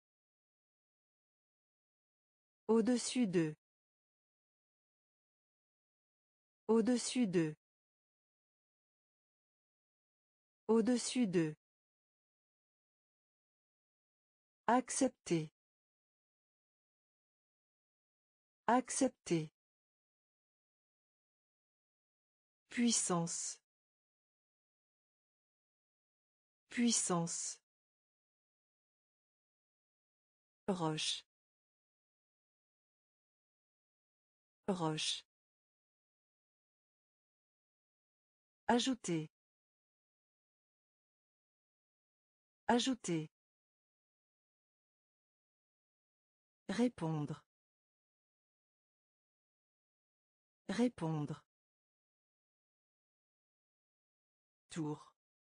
Au-dessus d'eux. Au-dessus d'eux. Au-dessus d'eux. Accepter. Accepter. Puissance. Puissance. Roche. Roche. Ajouter. Ajouter. Répondre. Répondre. Tour.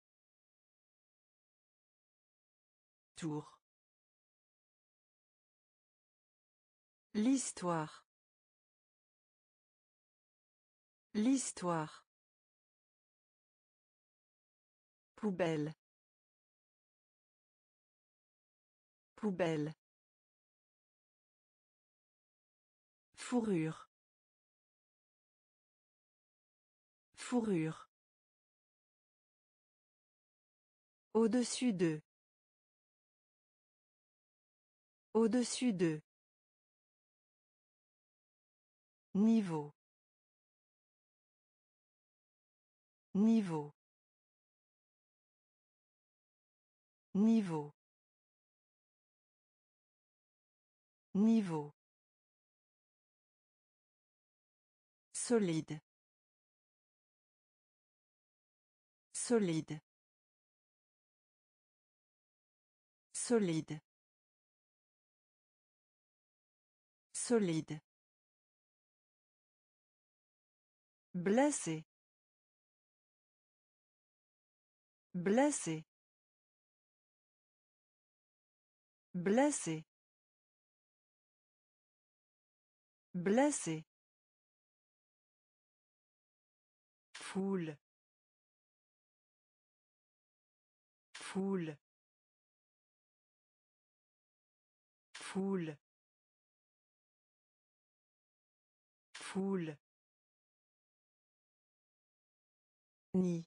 Tour. L'histoire. L'histoire. Poubelle. Poubelle. Fourrure. Fourrure. Au-dessus d'eux. Au-dessus d'eux. Niveau. Niveau. Niveau. Niveau. Solide. Solide. Solide. Solide. Blessé. Blessé. Blessé. Blessé. Foule. Foule. Foule. Foule. Ni.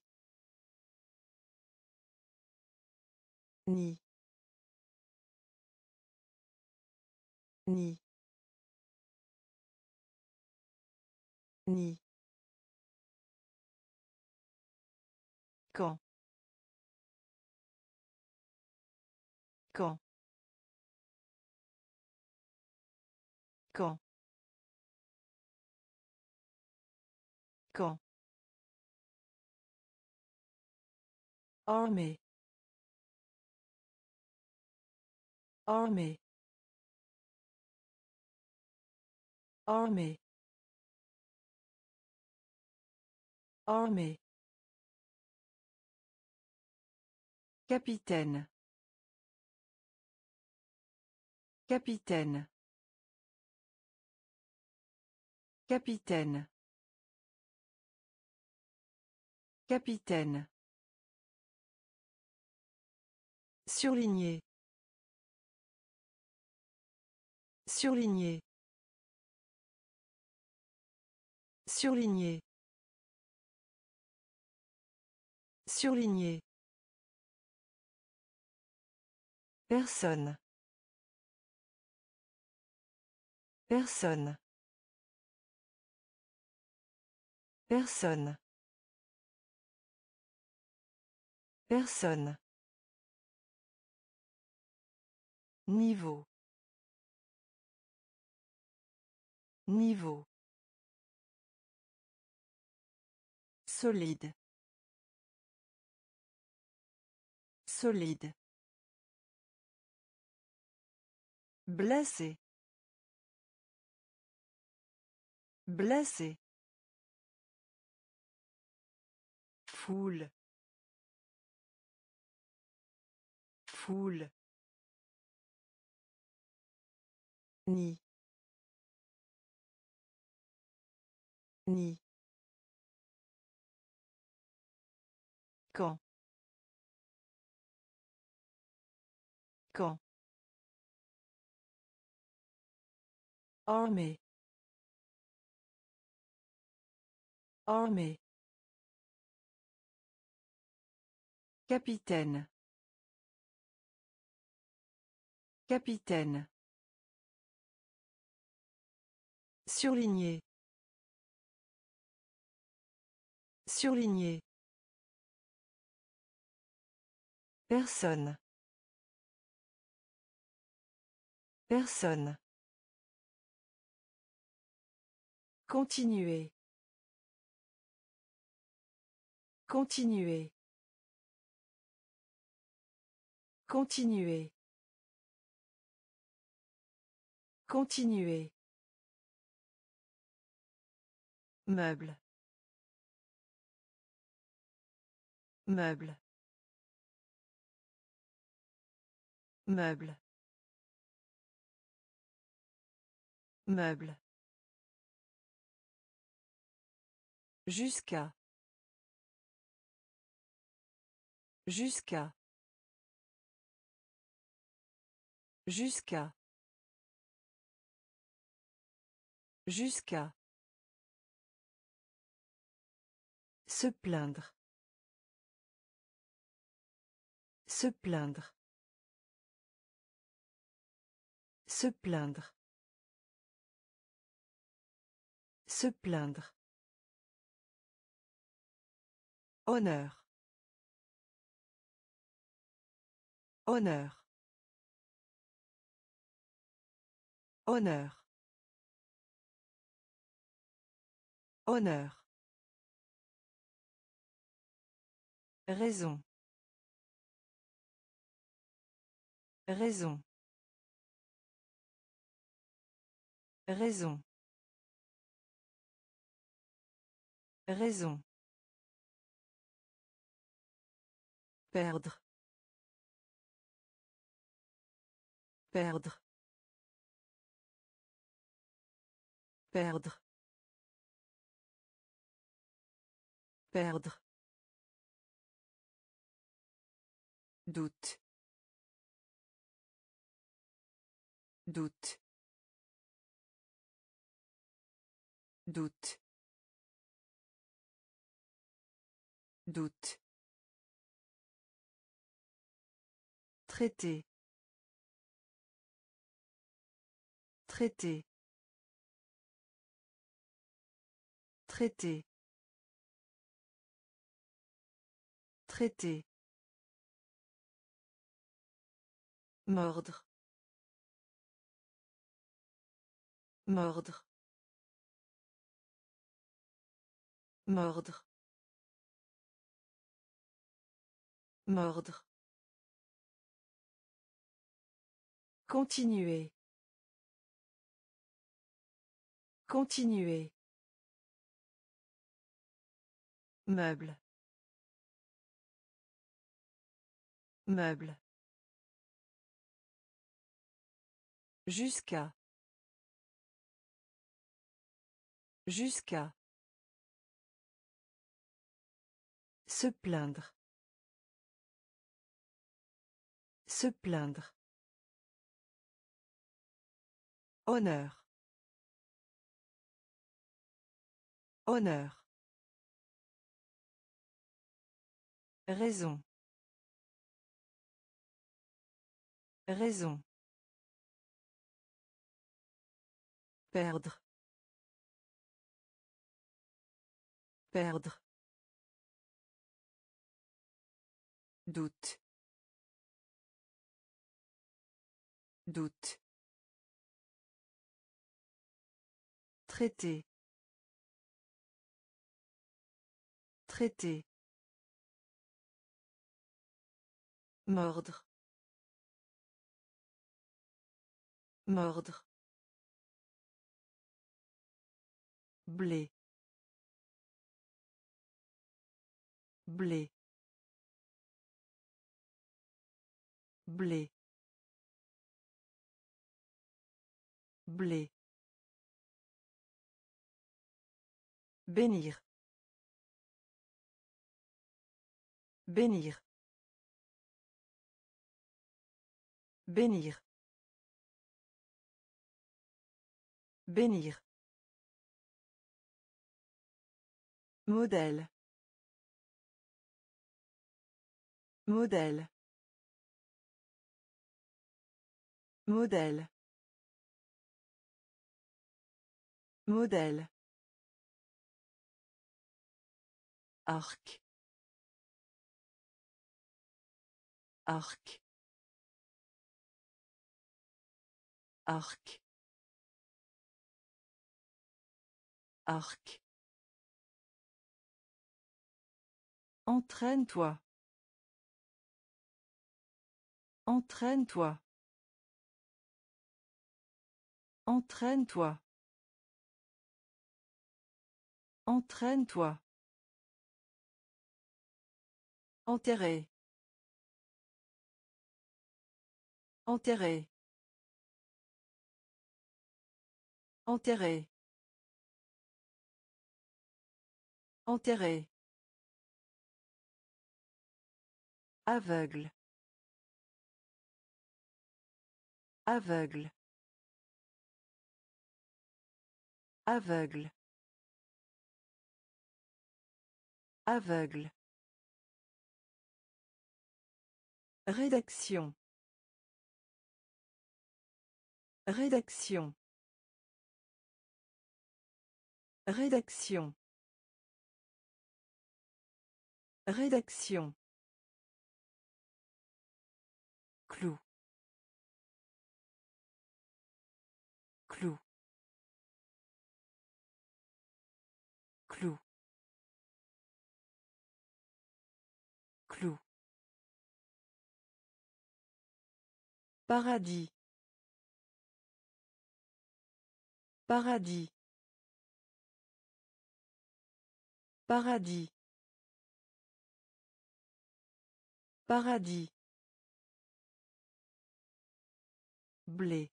Ni. Ni. Ni. Quand. Quand. Quand. Quand. Armée. Armée. Armée. Armée. Capitaine. Capitaine. Capitaine. Capitaine. Surligné. Surligné. Surligné. Surligné. Personne. Personne. Personne. Personne. Niveau. Niveau. Solide. Solide. Blessé. Blessé. Foule. Foule. Ni. Ni. Quand. Quand. Armée. Armée. Capitaine. Capitaine. Surligné. Surligné. Personne. Personne. Continuer. Continuer. Continuer. Continuer. Meuble. Meuble. Meuble. Meuble. Jusqu'à. Jusqu'à. Jusqu'à. Jusqu'à. Se plaindre. Se plaindre. Se plaindre. Se plaindre. Honneur. Honneur. Honneur. Honneur. Raison. Raison. Raison. Raison. Perdre. Perdre. Perdre. Perdre. Doute. Doute. Doute. Doute. Traité. Traité. Traité. Traité. Mordre. Mordre. Mordre. Mordre. Continuer. Continuer. Meuble. Meuble. Jusqu'à. Jusqu'à. Se plaindre. Se plaindre. Honneur. Honneur. Raison. Raison. Perdre. Perdre. Doute. Doute. Traité. Traité. Mordre. Mordre. blé, blé, blé, blé. Bénir. Bénir. Bénir. Bénir. Modèle. Modèle. Modèle. Modèle. Arc. Arc. Arc. Arc. Entraîne-toi. Entraîne-toi. Entraîne-toi. Entraîne-toi. Enterrer. Enterrer. Enterrer. Enterrer. Aveugle. Aveugle. Aveugle. Aveugle. Rédaction. Rédaction. Rédaction. Rédaction. Clou. Clou. Clou. Clou. Paradis. Paradis. Paradis. Paradis. Blé.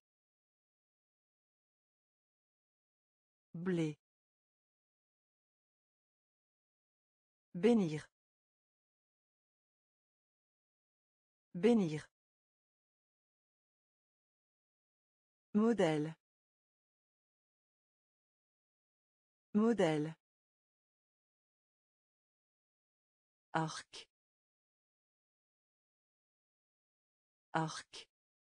Blé. Bénir. Bénir. Modèle. Modèle. Arc. Arc.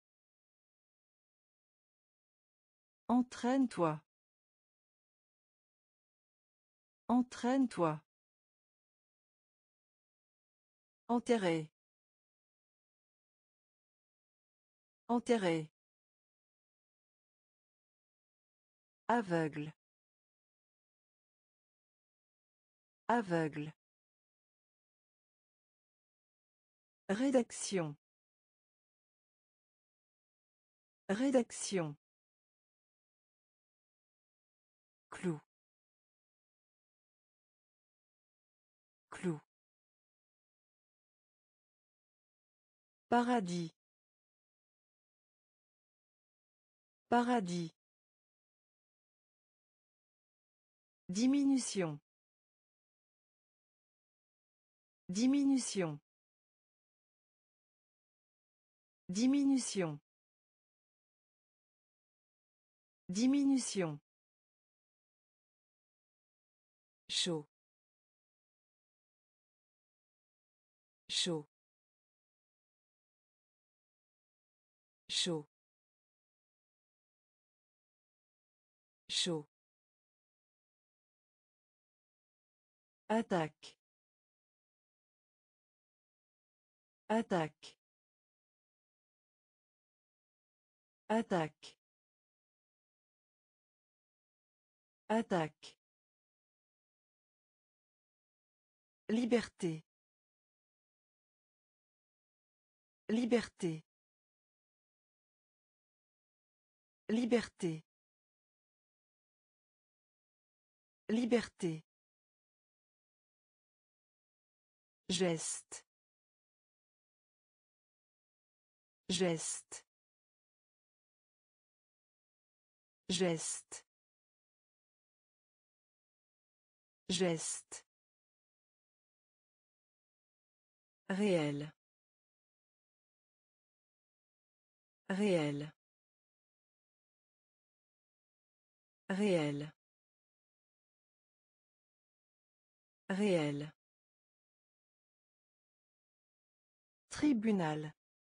Entraîne-toi. Entraîne-toi. Enterrer. Enterrer. Aveugle. Aveugle. Rédaction. Rédaction. Clou. Clou. Paradis. Paradis. Diminution. Diminution. Diminution. Diminution. Chaud. Chaud. Chaud. Chaud. Attaque. Attaque. Attaque. Attaque. Liberté. Liberté. Liberté. Liberté. Geste. Geste. Geste. Geste. Réel. Réel. Réel. Réel. Tribunal.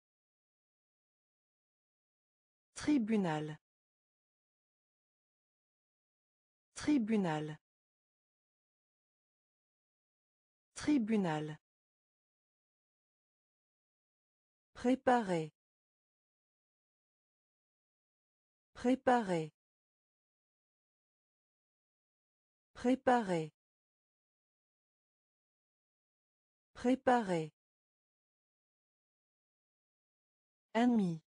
Tribunal. Tribunal. Tribunal. Préparer. Préparer. Préparer. Préparer. Ennemi.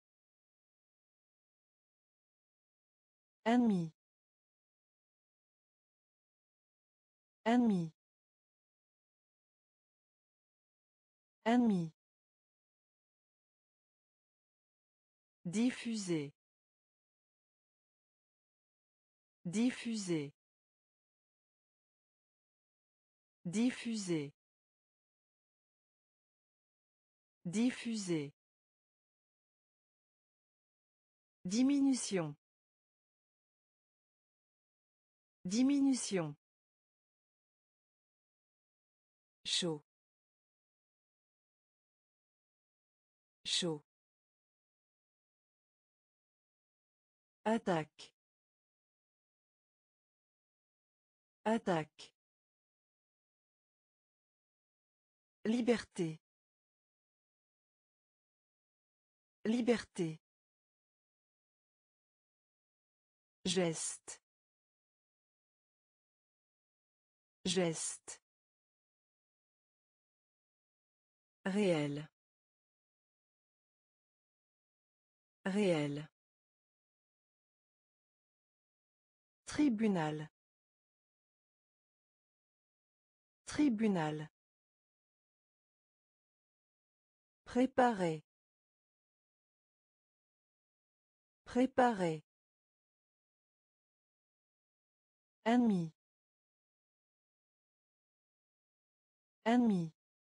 Ennemi. Ennemi. Ennemi. Diffuser. Diffuser. Diffuser. Diffuser. Diminution. Diminution. Chaud. Chaud. Attaque. Attaque. Liberté. Liberté. Geste. Geste. Réel. Réel. Tribunal. Tribunal. Préparer. Préparer. Ennemi. Ennemi.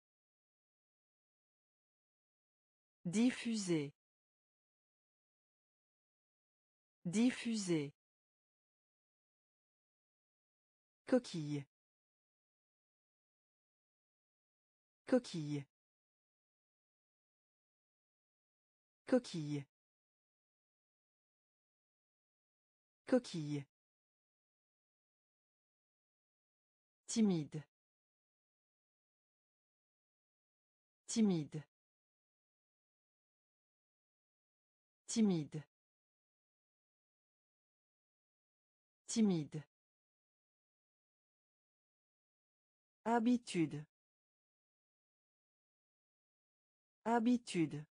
Diffuser. Diffuser. Coquille. Coquille. Coquille. Coquille. Timide. Timide. Timide. Timide. Habitude. Habitude.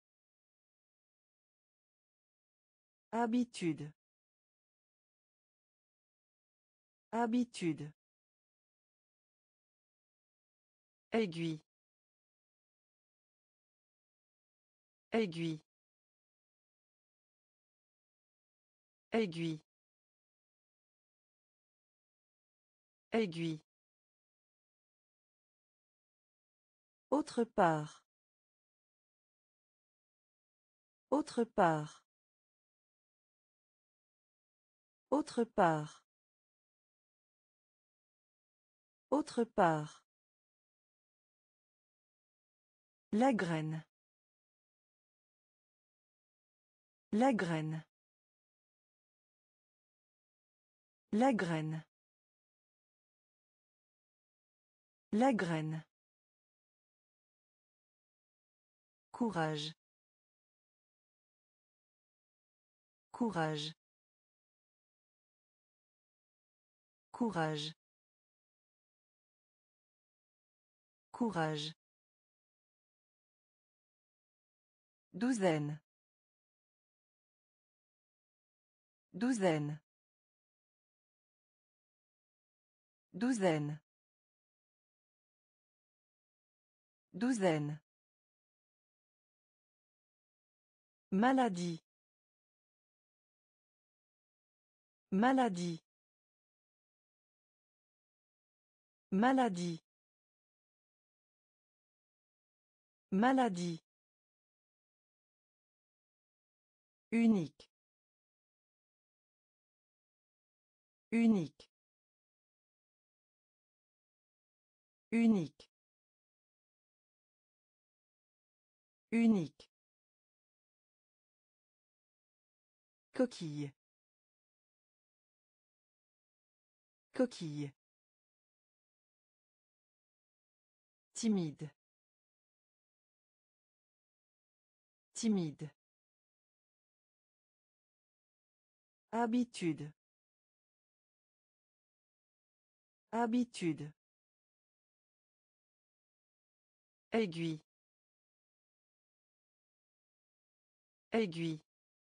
Habitude. Habitude. Aiguille. Aiguille. Aiguille. Aiguille. Autre part. Autre part. Autre part. Autre part. La graine. La graine. La graine. La graine. Courage. Courage. Courage. Courage. Douzaine. Douzaine. Douzaine. Douzaine. Maladie. Maladie. Maladie. Maladie. Unique. Unique. Unique. Unique. Coquille. Coquille. Timide. Timide. Habitude. Habitude. Aiguille. Aiguille.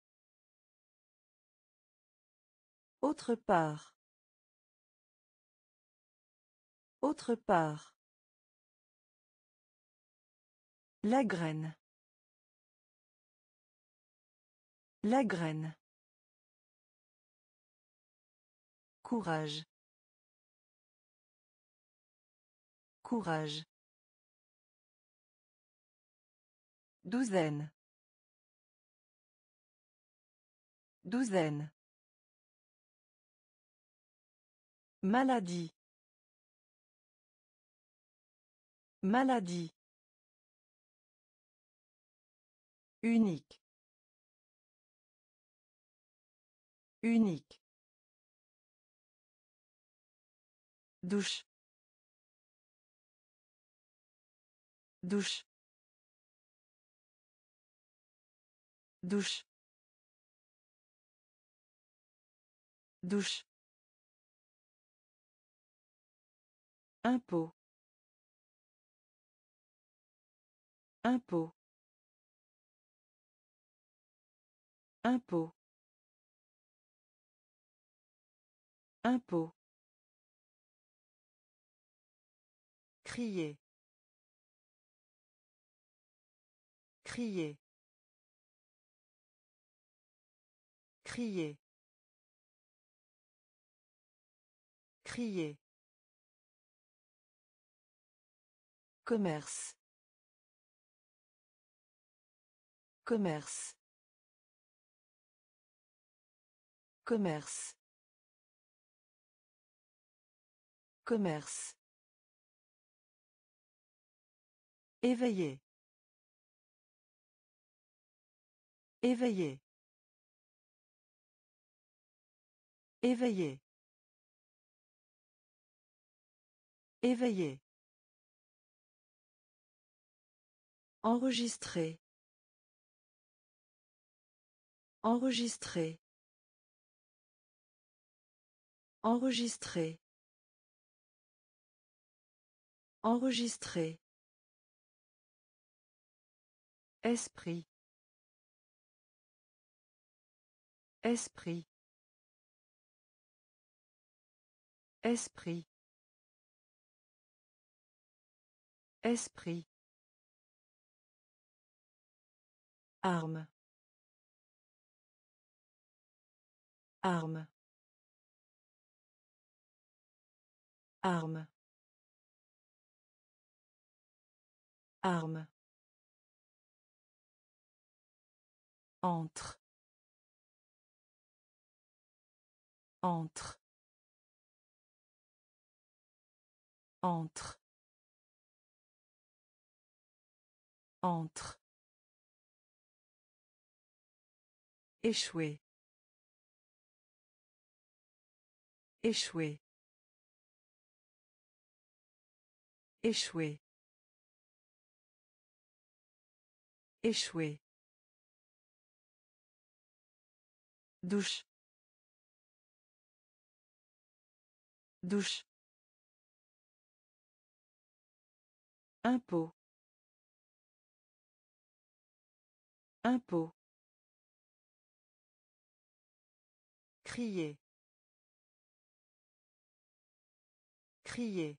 Autre part. Autre part. La graine. La graine. Courage. Courage. Douzaine. Douzaine. Maladie. Maladie. Unique. Unique. Douche. Douche. Douche. Douche. Impôt. Impôt. Impôt. Impôt. Crier. Crier. Crier. Crier. Commerce. Commerce. Commerce. Commerce. Éveillé. Éveillé. Éveillé. Éveillé. Enregistrer. Enregistrer. Enregistrer. Enregistrer. Esprit. Esprit. Esprit. Esprit. Arme. Arme. Arme. Arme. Entre. Entre. Entre. Entre. Échouer. Échouer. Échouer. Échouer. Douche. Douche. Impôt. Impôt. Crier. Crier.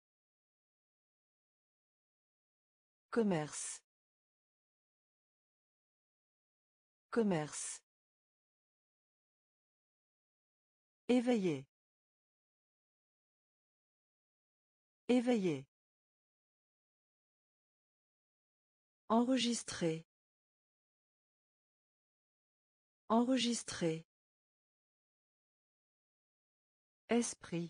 Commerce. Commerce. Éveillé. Éveillé. Enregistrer. Enregistrer. Esprit.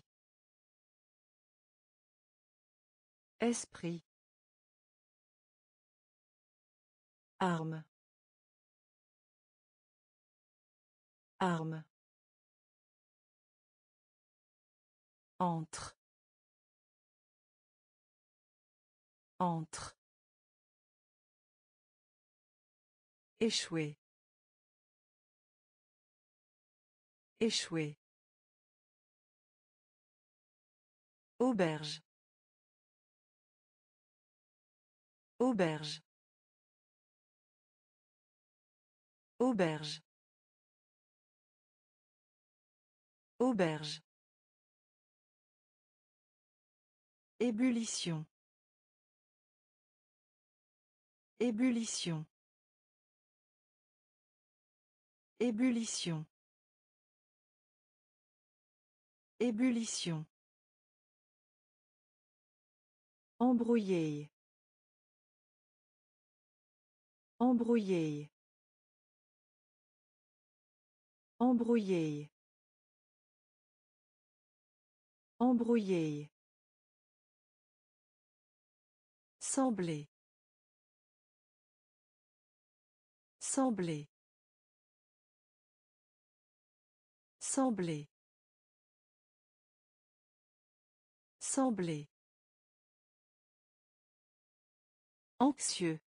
Esprit. Arme. Arme. Entre. Entre. Échouer. Échouer. Auberge. Auberge. Auberge. Auberge. Ébullition. Ébullition. Ébullition. Ébullition. Embrouiller. Embrouiller. Embrouiller. Embrouiller. Sembler. Sembler. Sembler. Sembler. Anxieux.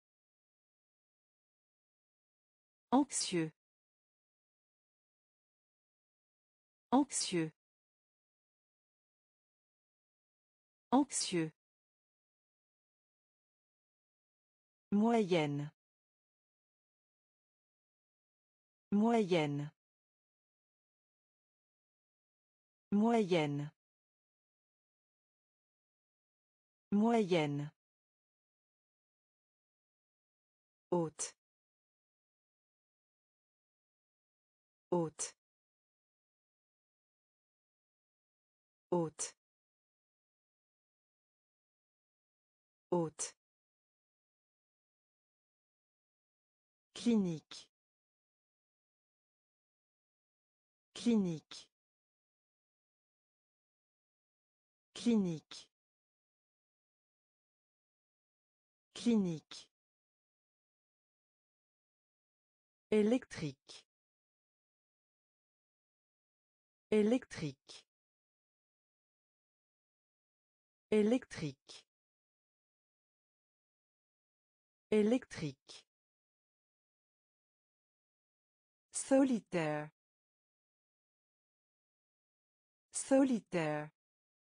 Anxieux. Anxieux. Anxieux. Moyenne. Moyenne. Moyenne. Moyenne. Haute. Haute. Haute. Haute. Clinique. Clinique. Clinique. Clinique. Électrique. Électrique. Électrique. Électrique. Solitaire. Solitaire.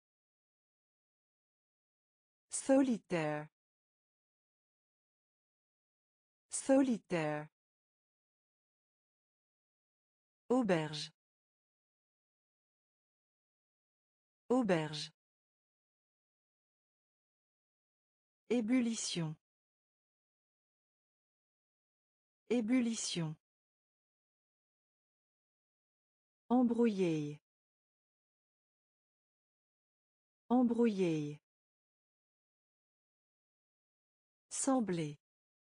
Solitaire. Solitaire. Auberge. Auberge. Ébullition. Ébullition. Embrouiller. Embrouiller. Sembler.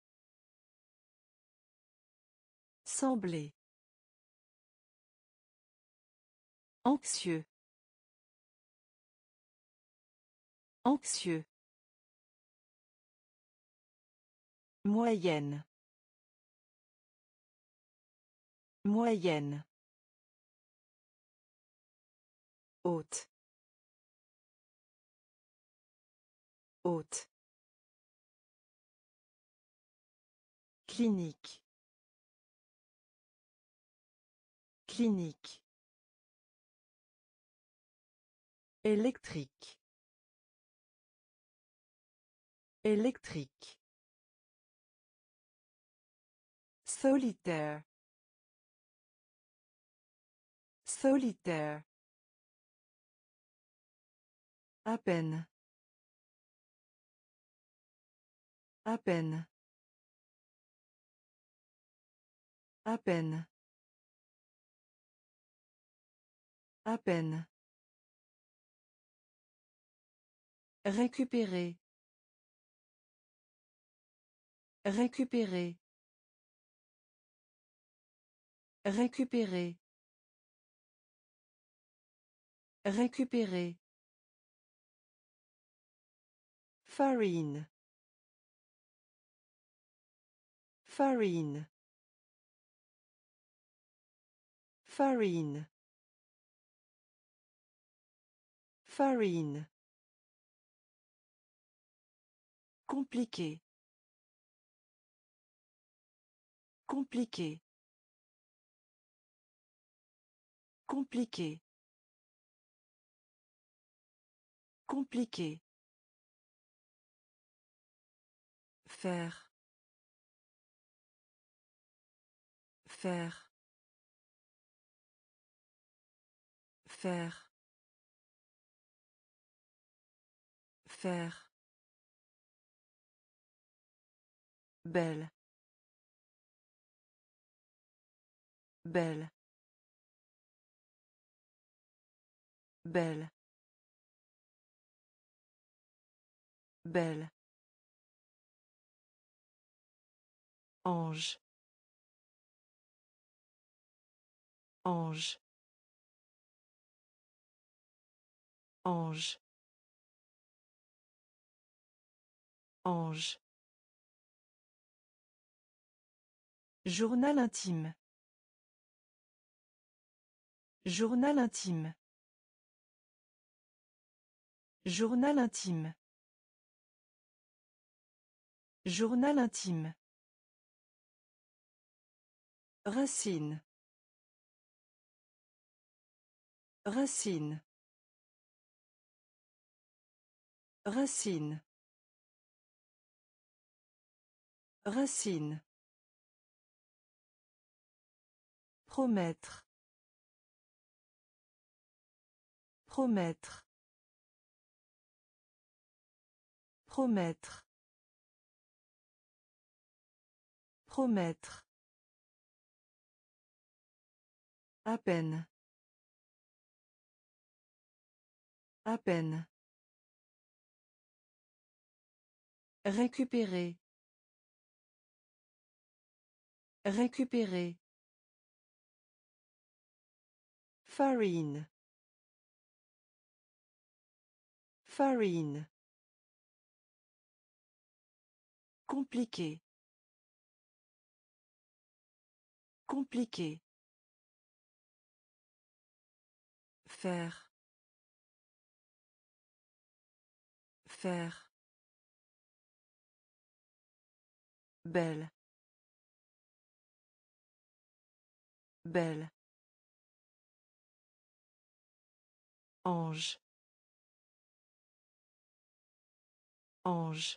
Sembler. Anxieux. Anxieux. Moyenne. Moyenne. Haute. Haute. Clinique. Clinique. Électrique. Électrique. Solitaire. Solitaire. À peine. À peine. À peine. À peine. Récupérer. Récupérer. Récupérer. Récupérer. Farine. Farine. Farine. Farine. Compliqué. Compliqué. Compliqué. Compliqué. Faire. Faire. Faire. Faire. Belle. Belle. Belle. Belle. Ange. Ange. Ange. Ange. Journal intime. Journal intime. Journal intime. Journal intime. Racine. Racine. Racine. Racine. Promettre. Promettre. Promettre. Promettre. À peine. À peine. Récupérer. Récupérer. Farine. Farine. Compliqué. Compliqué. Faire. Faire. Belle. Belle. Ange. Ange.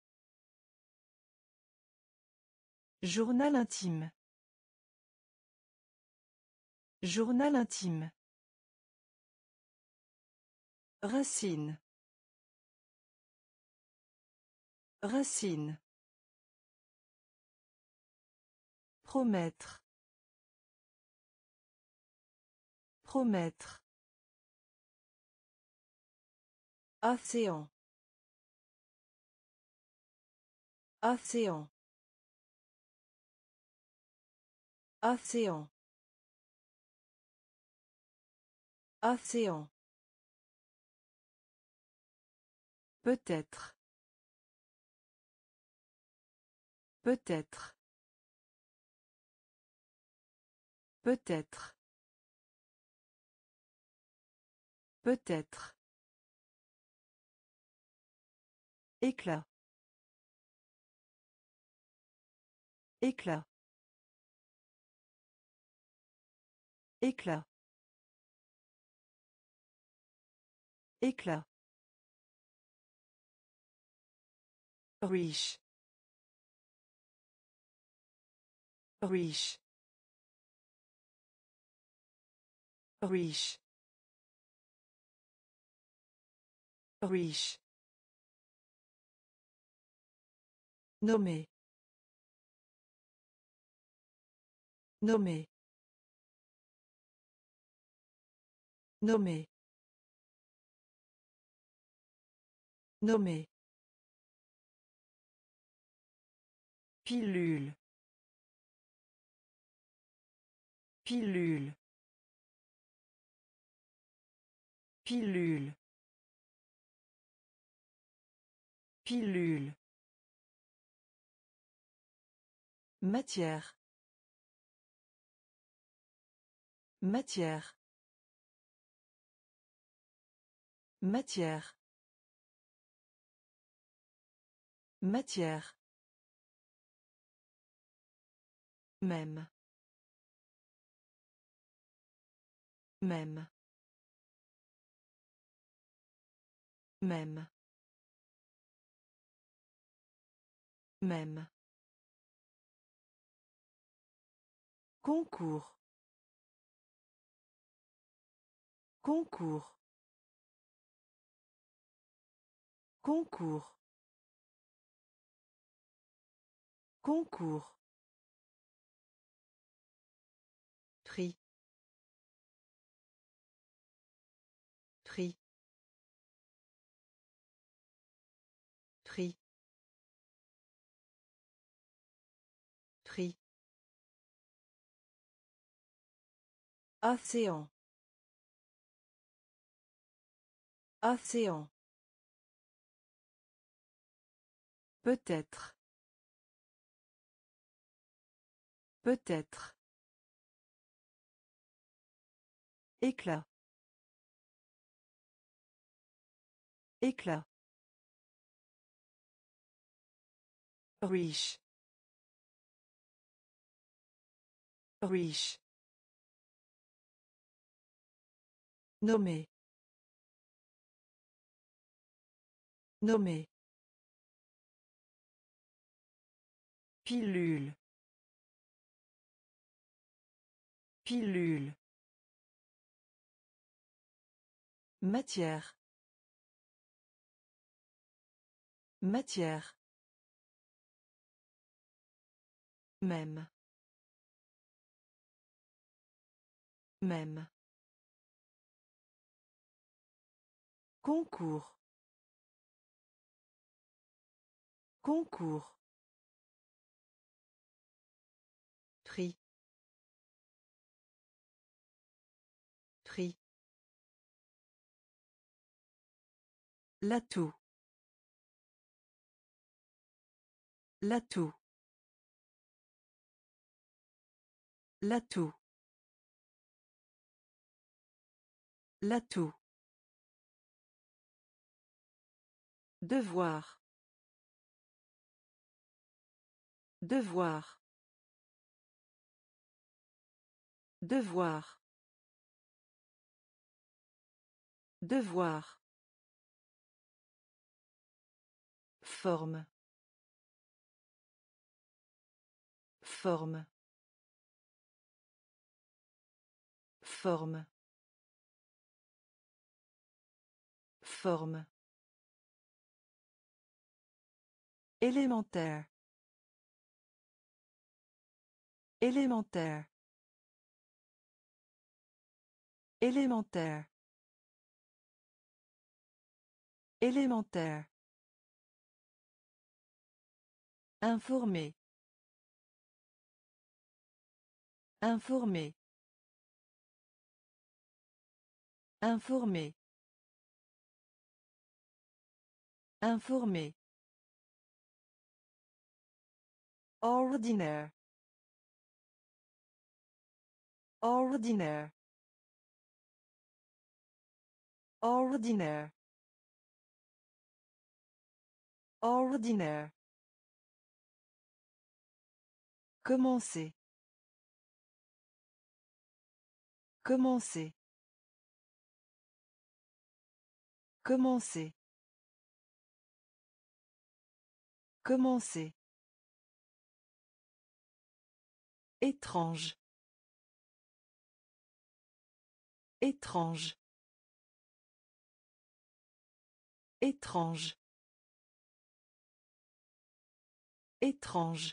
Journal intime. Journal intime. Racine. Racine. Promettre. Promettre. Océan. Océan. Océan. Océan. Peut-être. Peut-être. Peut-être. Peut-être. Éclat. Éclat. Éclat. Éclat. Riche. Riche. Riche. Riche. Nommer. Nommer. Nommer. Nommer. Pilule. Pilule. Pilule. Pilule. Matière. Matière. Matière. Matière. Même. Même. Même. Même. Concours. Concours. Concours. Concours. Prix. Prix. Prix. Prix. Océan. Océan. Peut-être. Peut-être. Éclat. Éclat. Riche. Riche. Nommer. Nommer. Pilule. Pilule. Matière. Matière. Même. Même. Concours. Concours. Prix. Prix. L'atout. L'atout. L'atout. L'atout. Devoir. Devoir. Devoir. Devoir. Forme. Forme. Forme. Forme. Élémentaire. Élémentaire. Élémentaire. Élémentaire. Informer. Informer. Informer. Informer. Ordinaire. Ordinaire. Ordinaire. Ordinaire. Commencer. Commencer. Commencer. Commencer. Étrange. Étrange. Étrange. Étrange.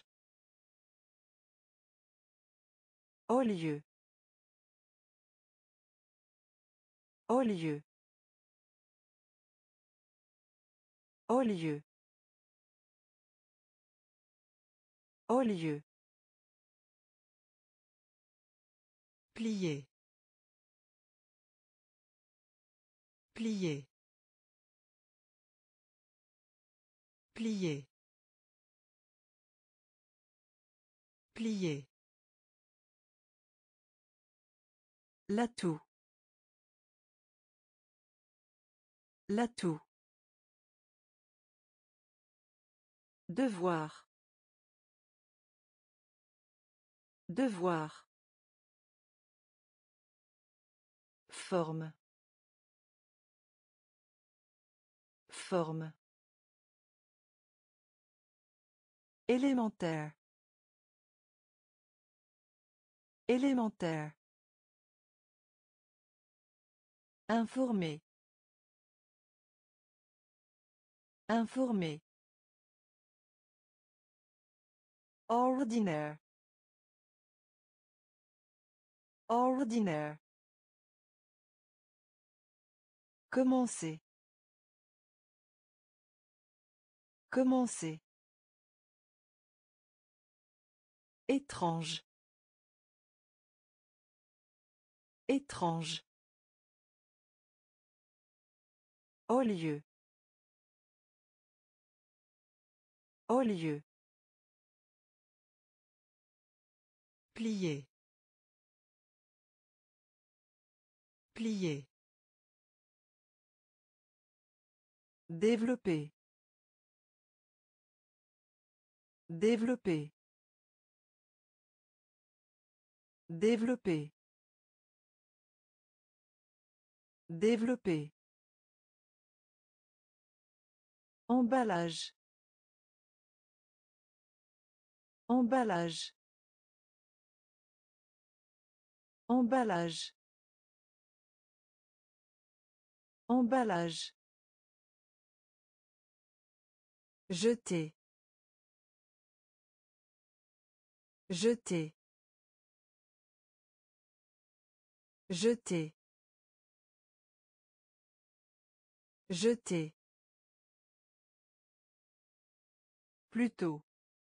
Au lieu. Au lieu. Au lieu. Au lieu. Plier. Plier. Plier. Plier. L'atout. L'atout. Devoir. Devoir. Forme. Forme. Élémentaire. Élémentaire. Informer. Informer. Ordinaire. Ordinaire. Commencer. Commencer. Étrange. Étrange. Au lieu. Au lieu. Plier. Plier. Développer. Développer. Développer. Développer. Emballage. Emballage. Emballage. Emballage. Jeter. Jeter. Jeter. Jeter. Plutôt.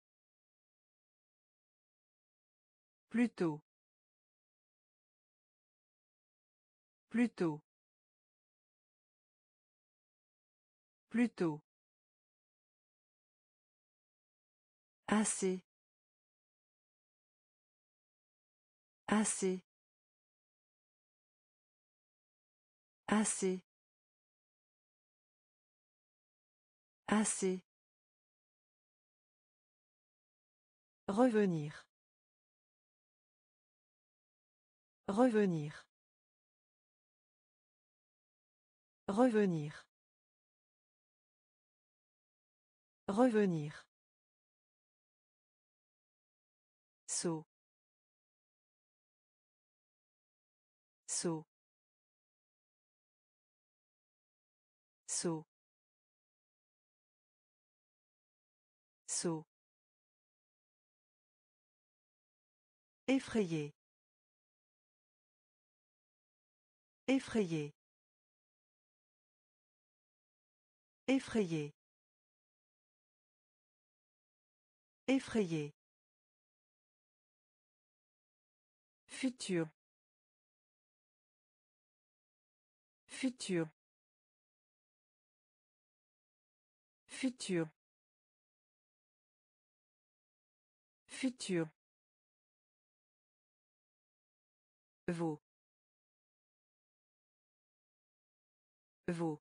Plutôt. Plutôt. Plutôt. Assez. Assez. Assez. Assez. Revenir. Revenir. Revenir. Revenir. Saut. Saut. Saut. Saut. Effrayé. Effrayé. Effrayé. Effrayé. Futur. Futur. Futur. Futur. Vaut. Vaut.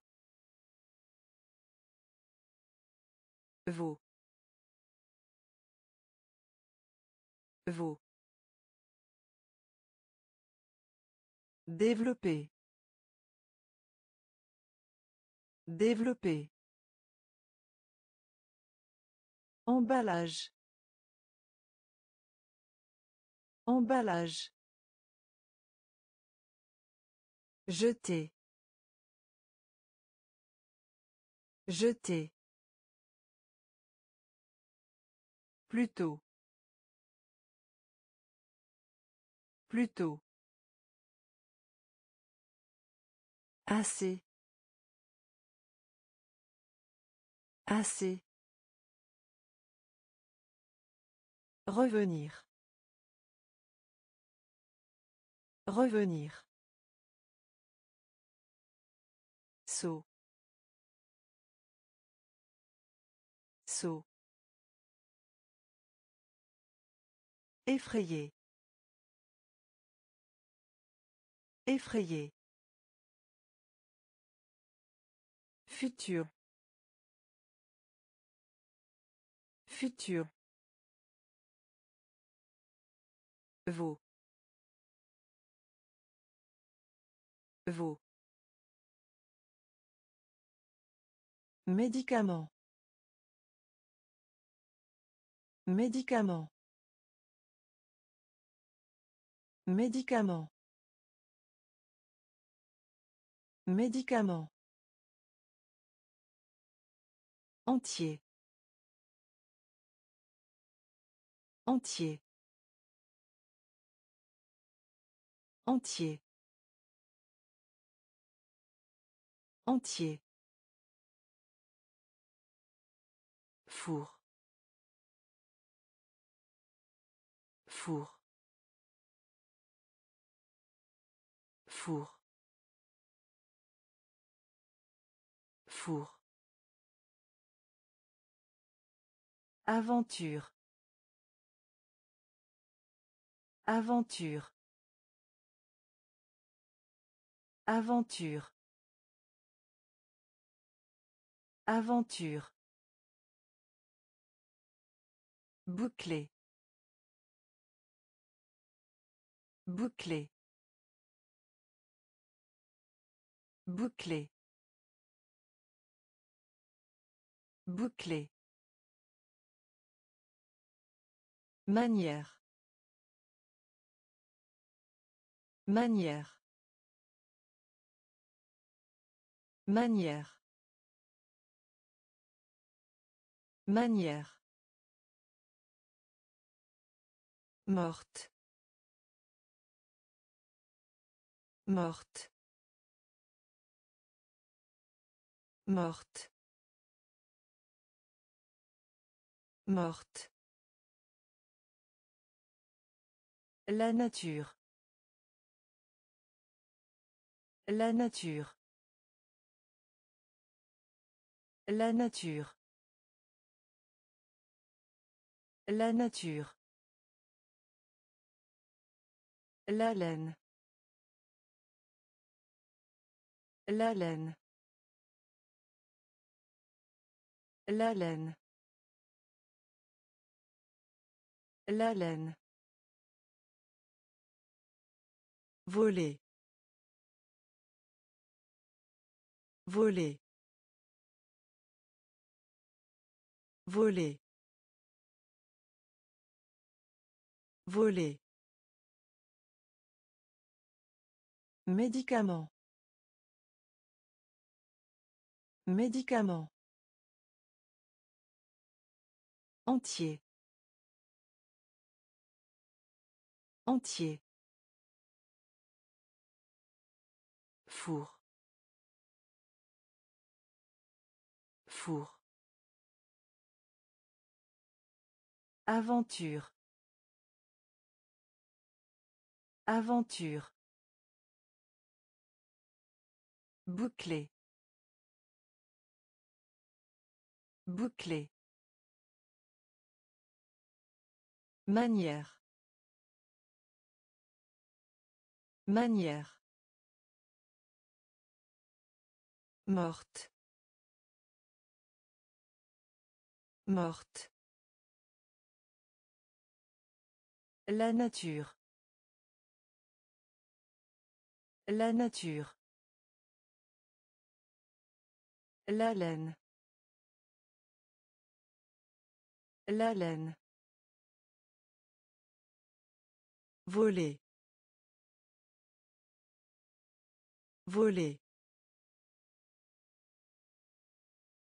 Vaut. Vaut. Développer. Développer. Emballage. Emballage. Jeter. Jeter. Plutôt. Plutôt. Assez. Assez. Revenir. Revenir. Saut. Saut. Effrayé. Effrayé. Futur. Futur. Vaut. Vaut. Médicament. Médicament. Médicament. Médicament. Entier. Entier. Entier. Entier. Four. Four. Four. Four. Aventure. Aventure. Aventure. Aventure. Bouclé. Bouclé. Bouclé. Bouclé. Manière. Manière. Manière. Manière. Morte. Morte. Morte. Morte. La nature. La nature. La nature. La nature. La laine. La laine. La laine. La laine. Voler. Voler. Voler. Voler. Médicament. Médicament. Entier. Entier. Four. Four. Aventure. Aventure. Bouclé. Bouclé. Manière. Manière. Morte. Morte. La nature. La nature. La laine. La laine. Voler. Voler.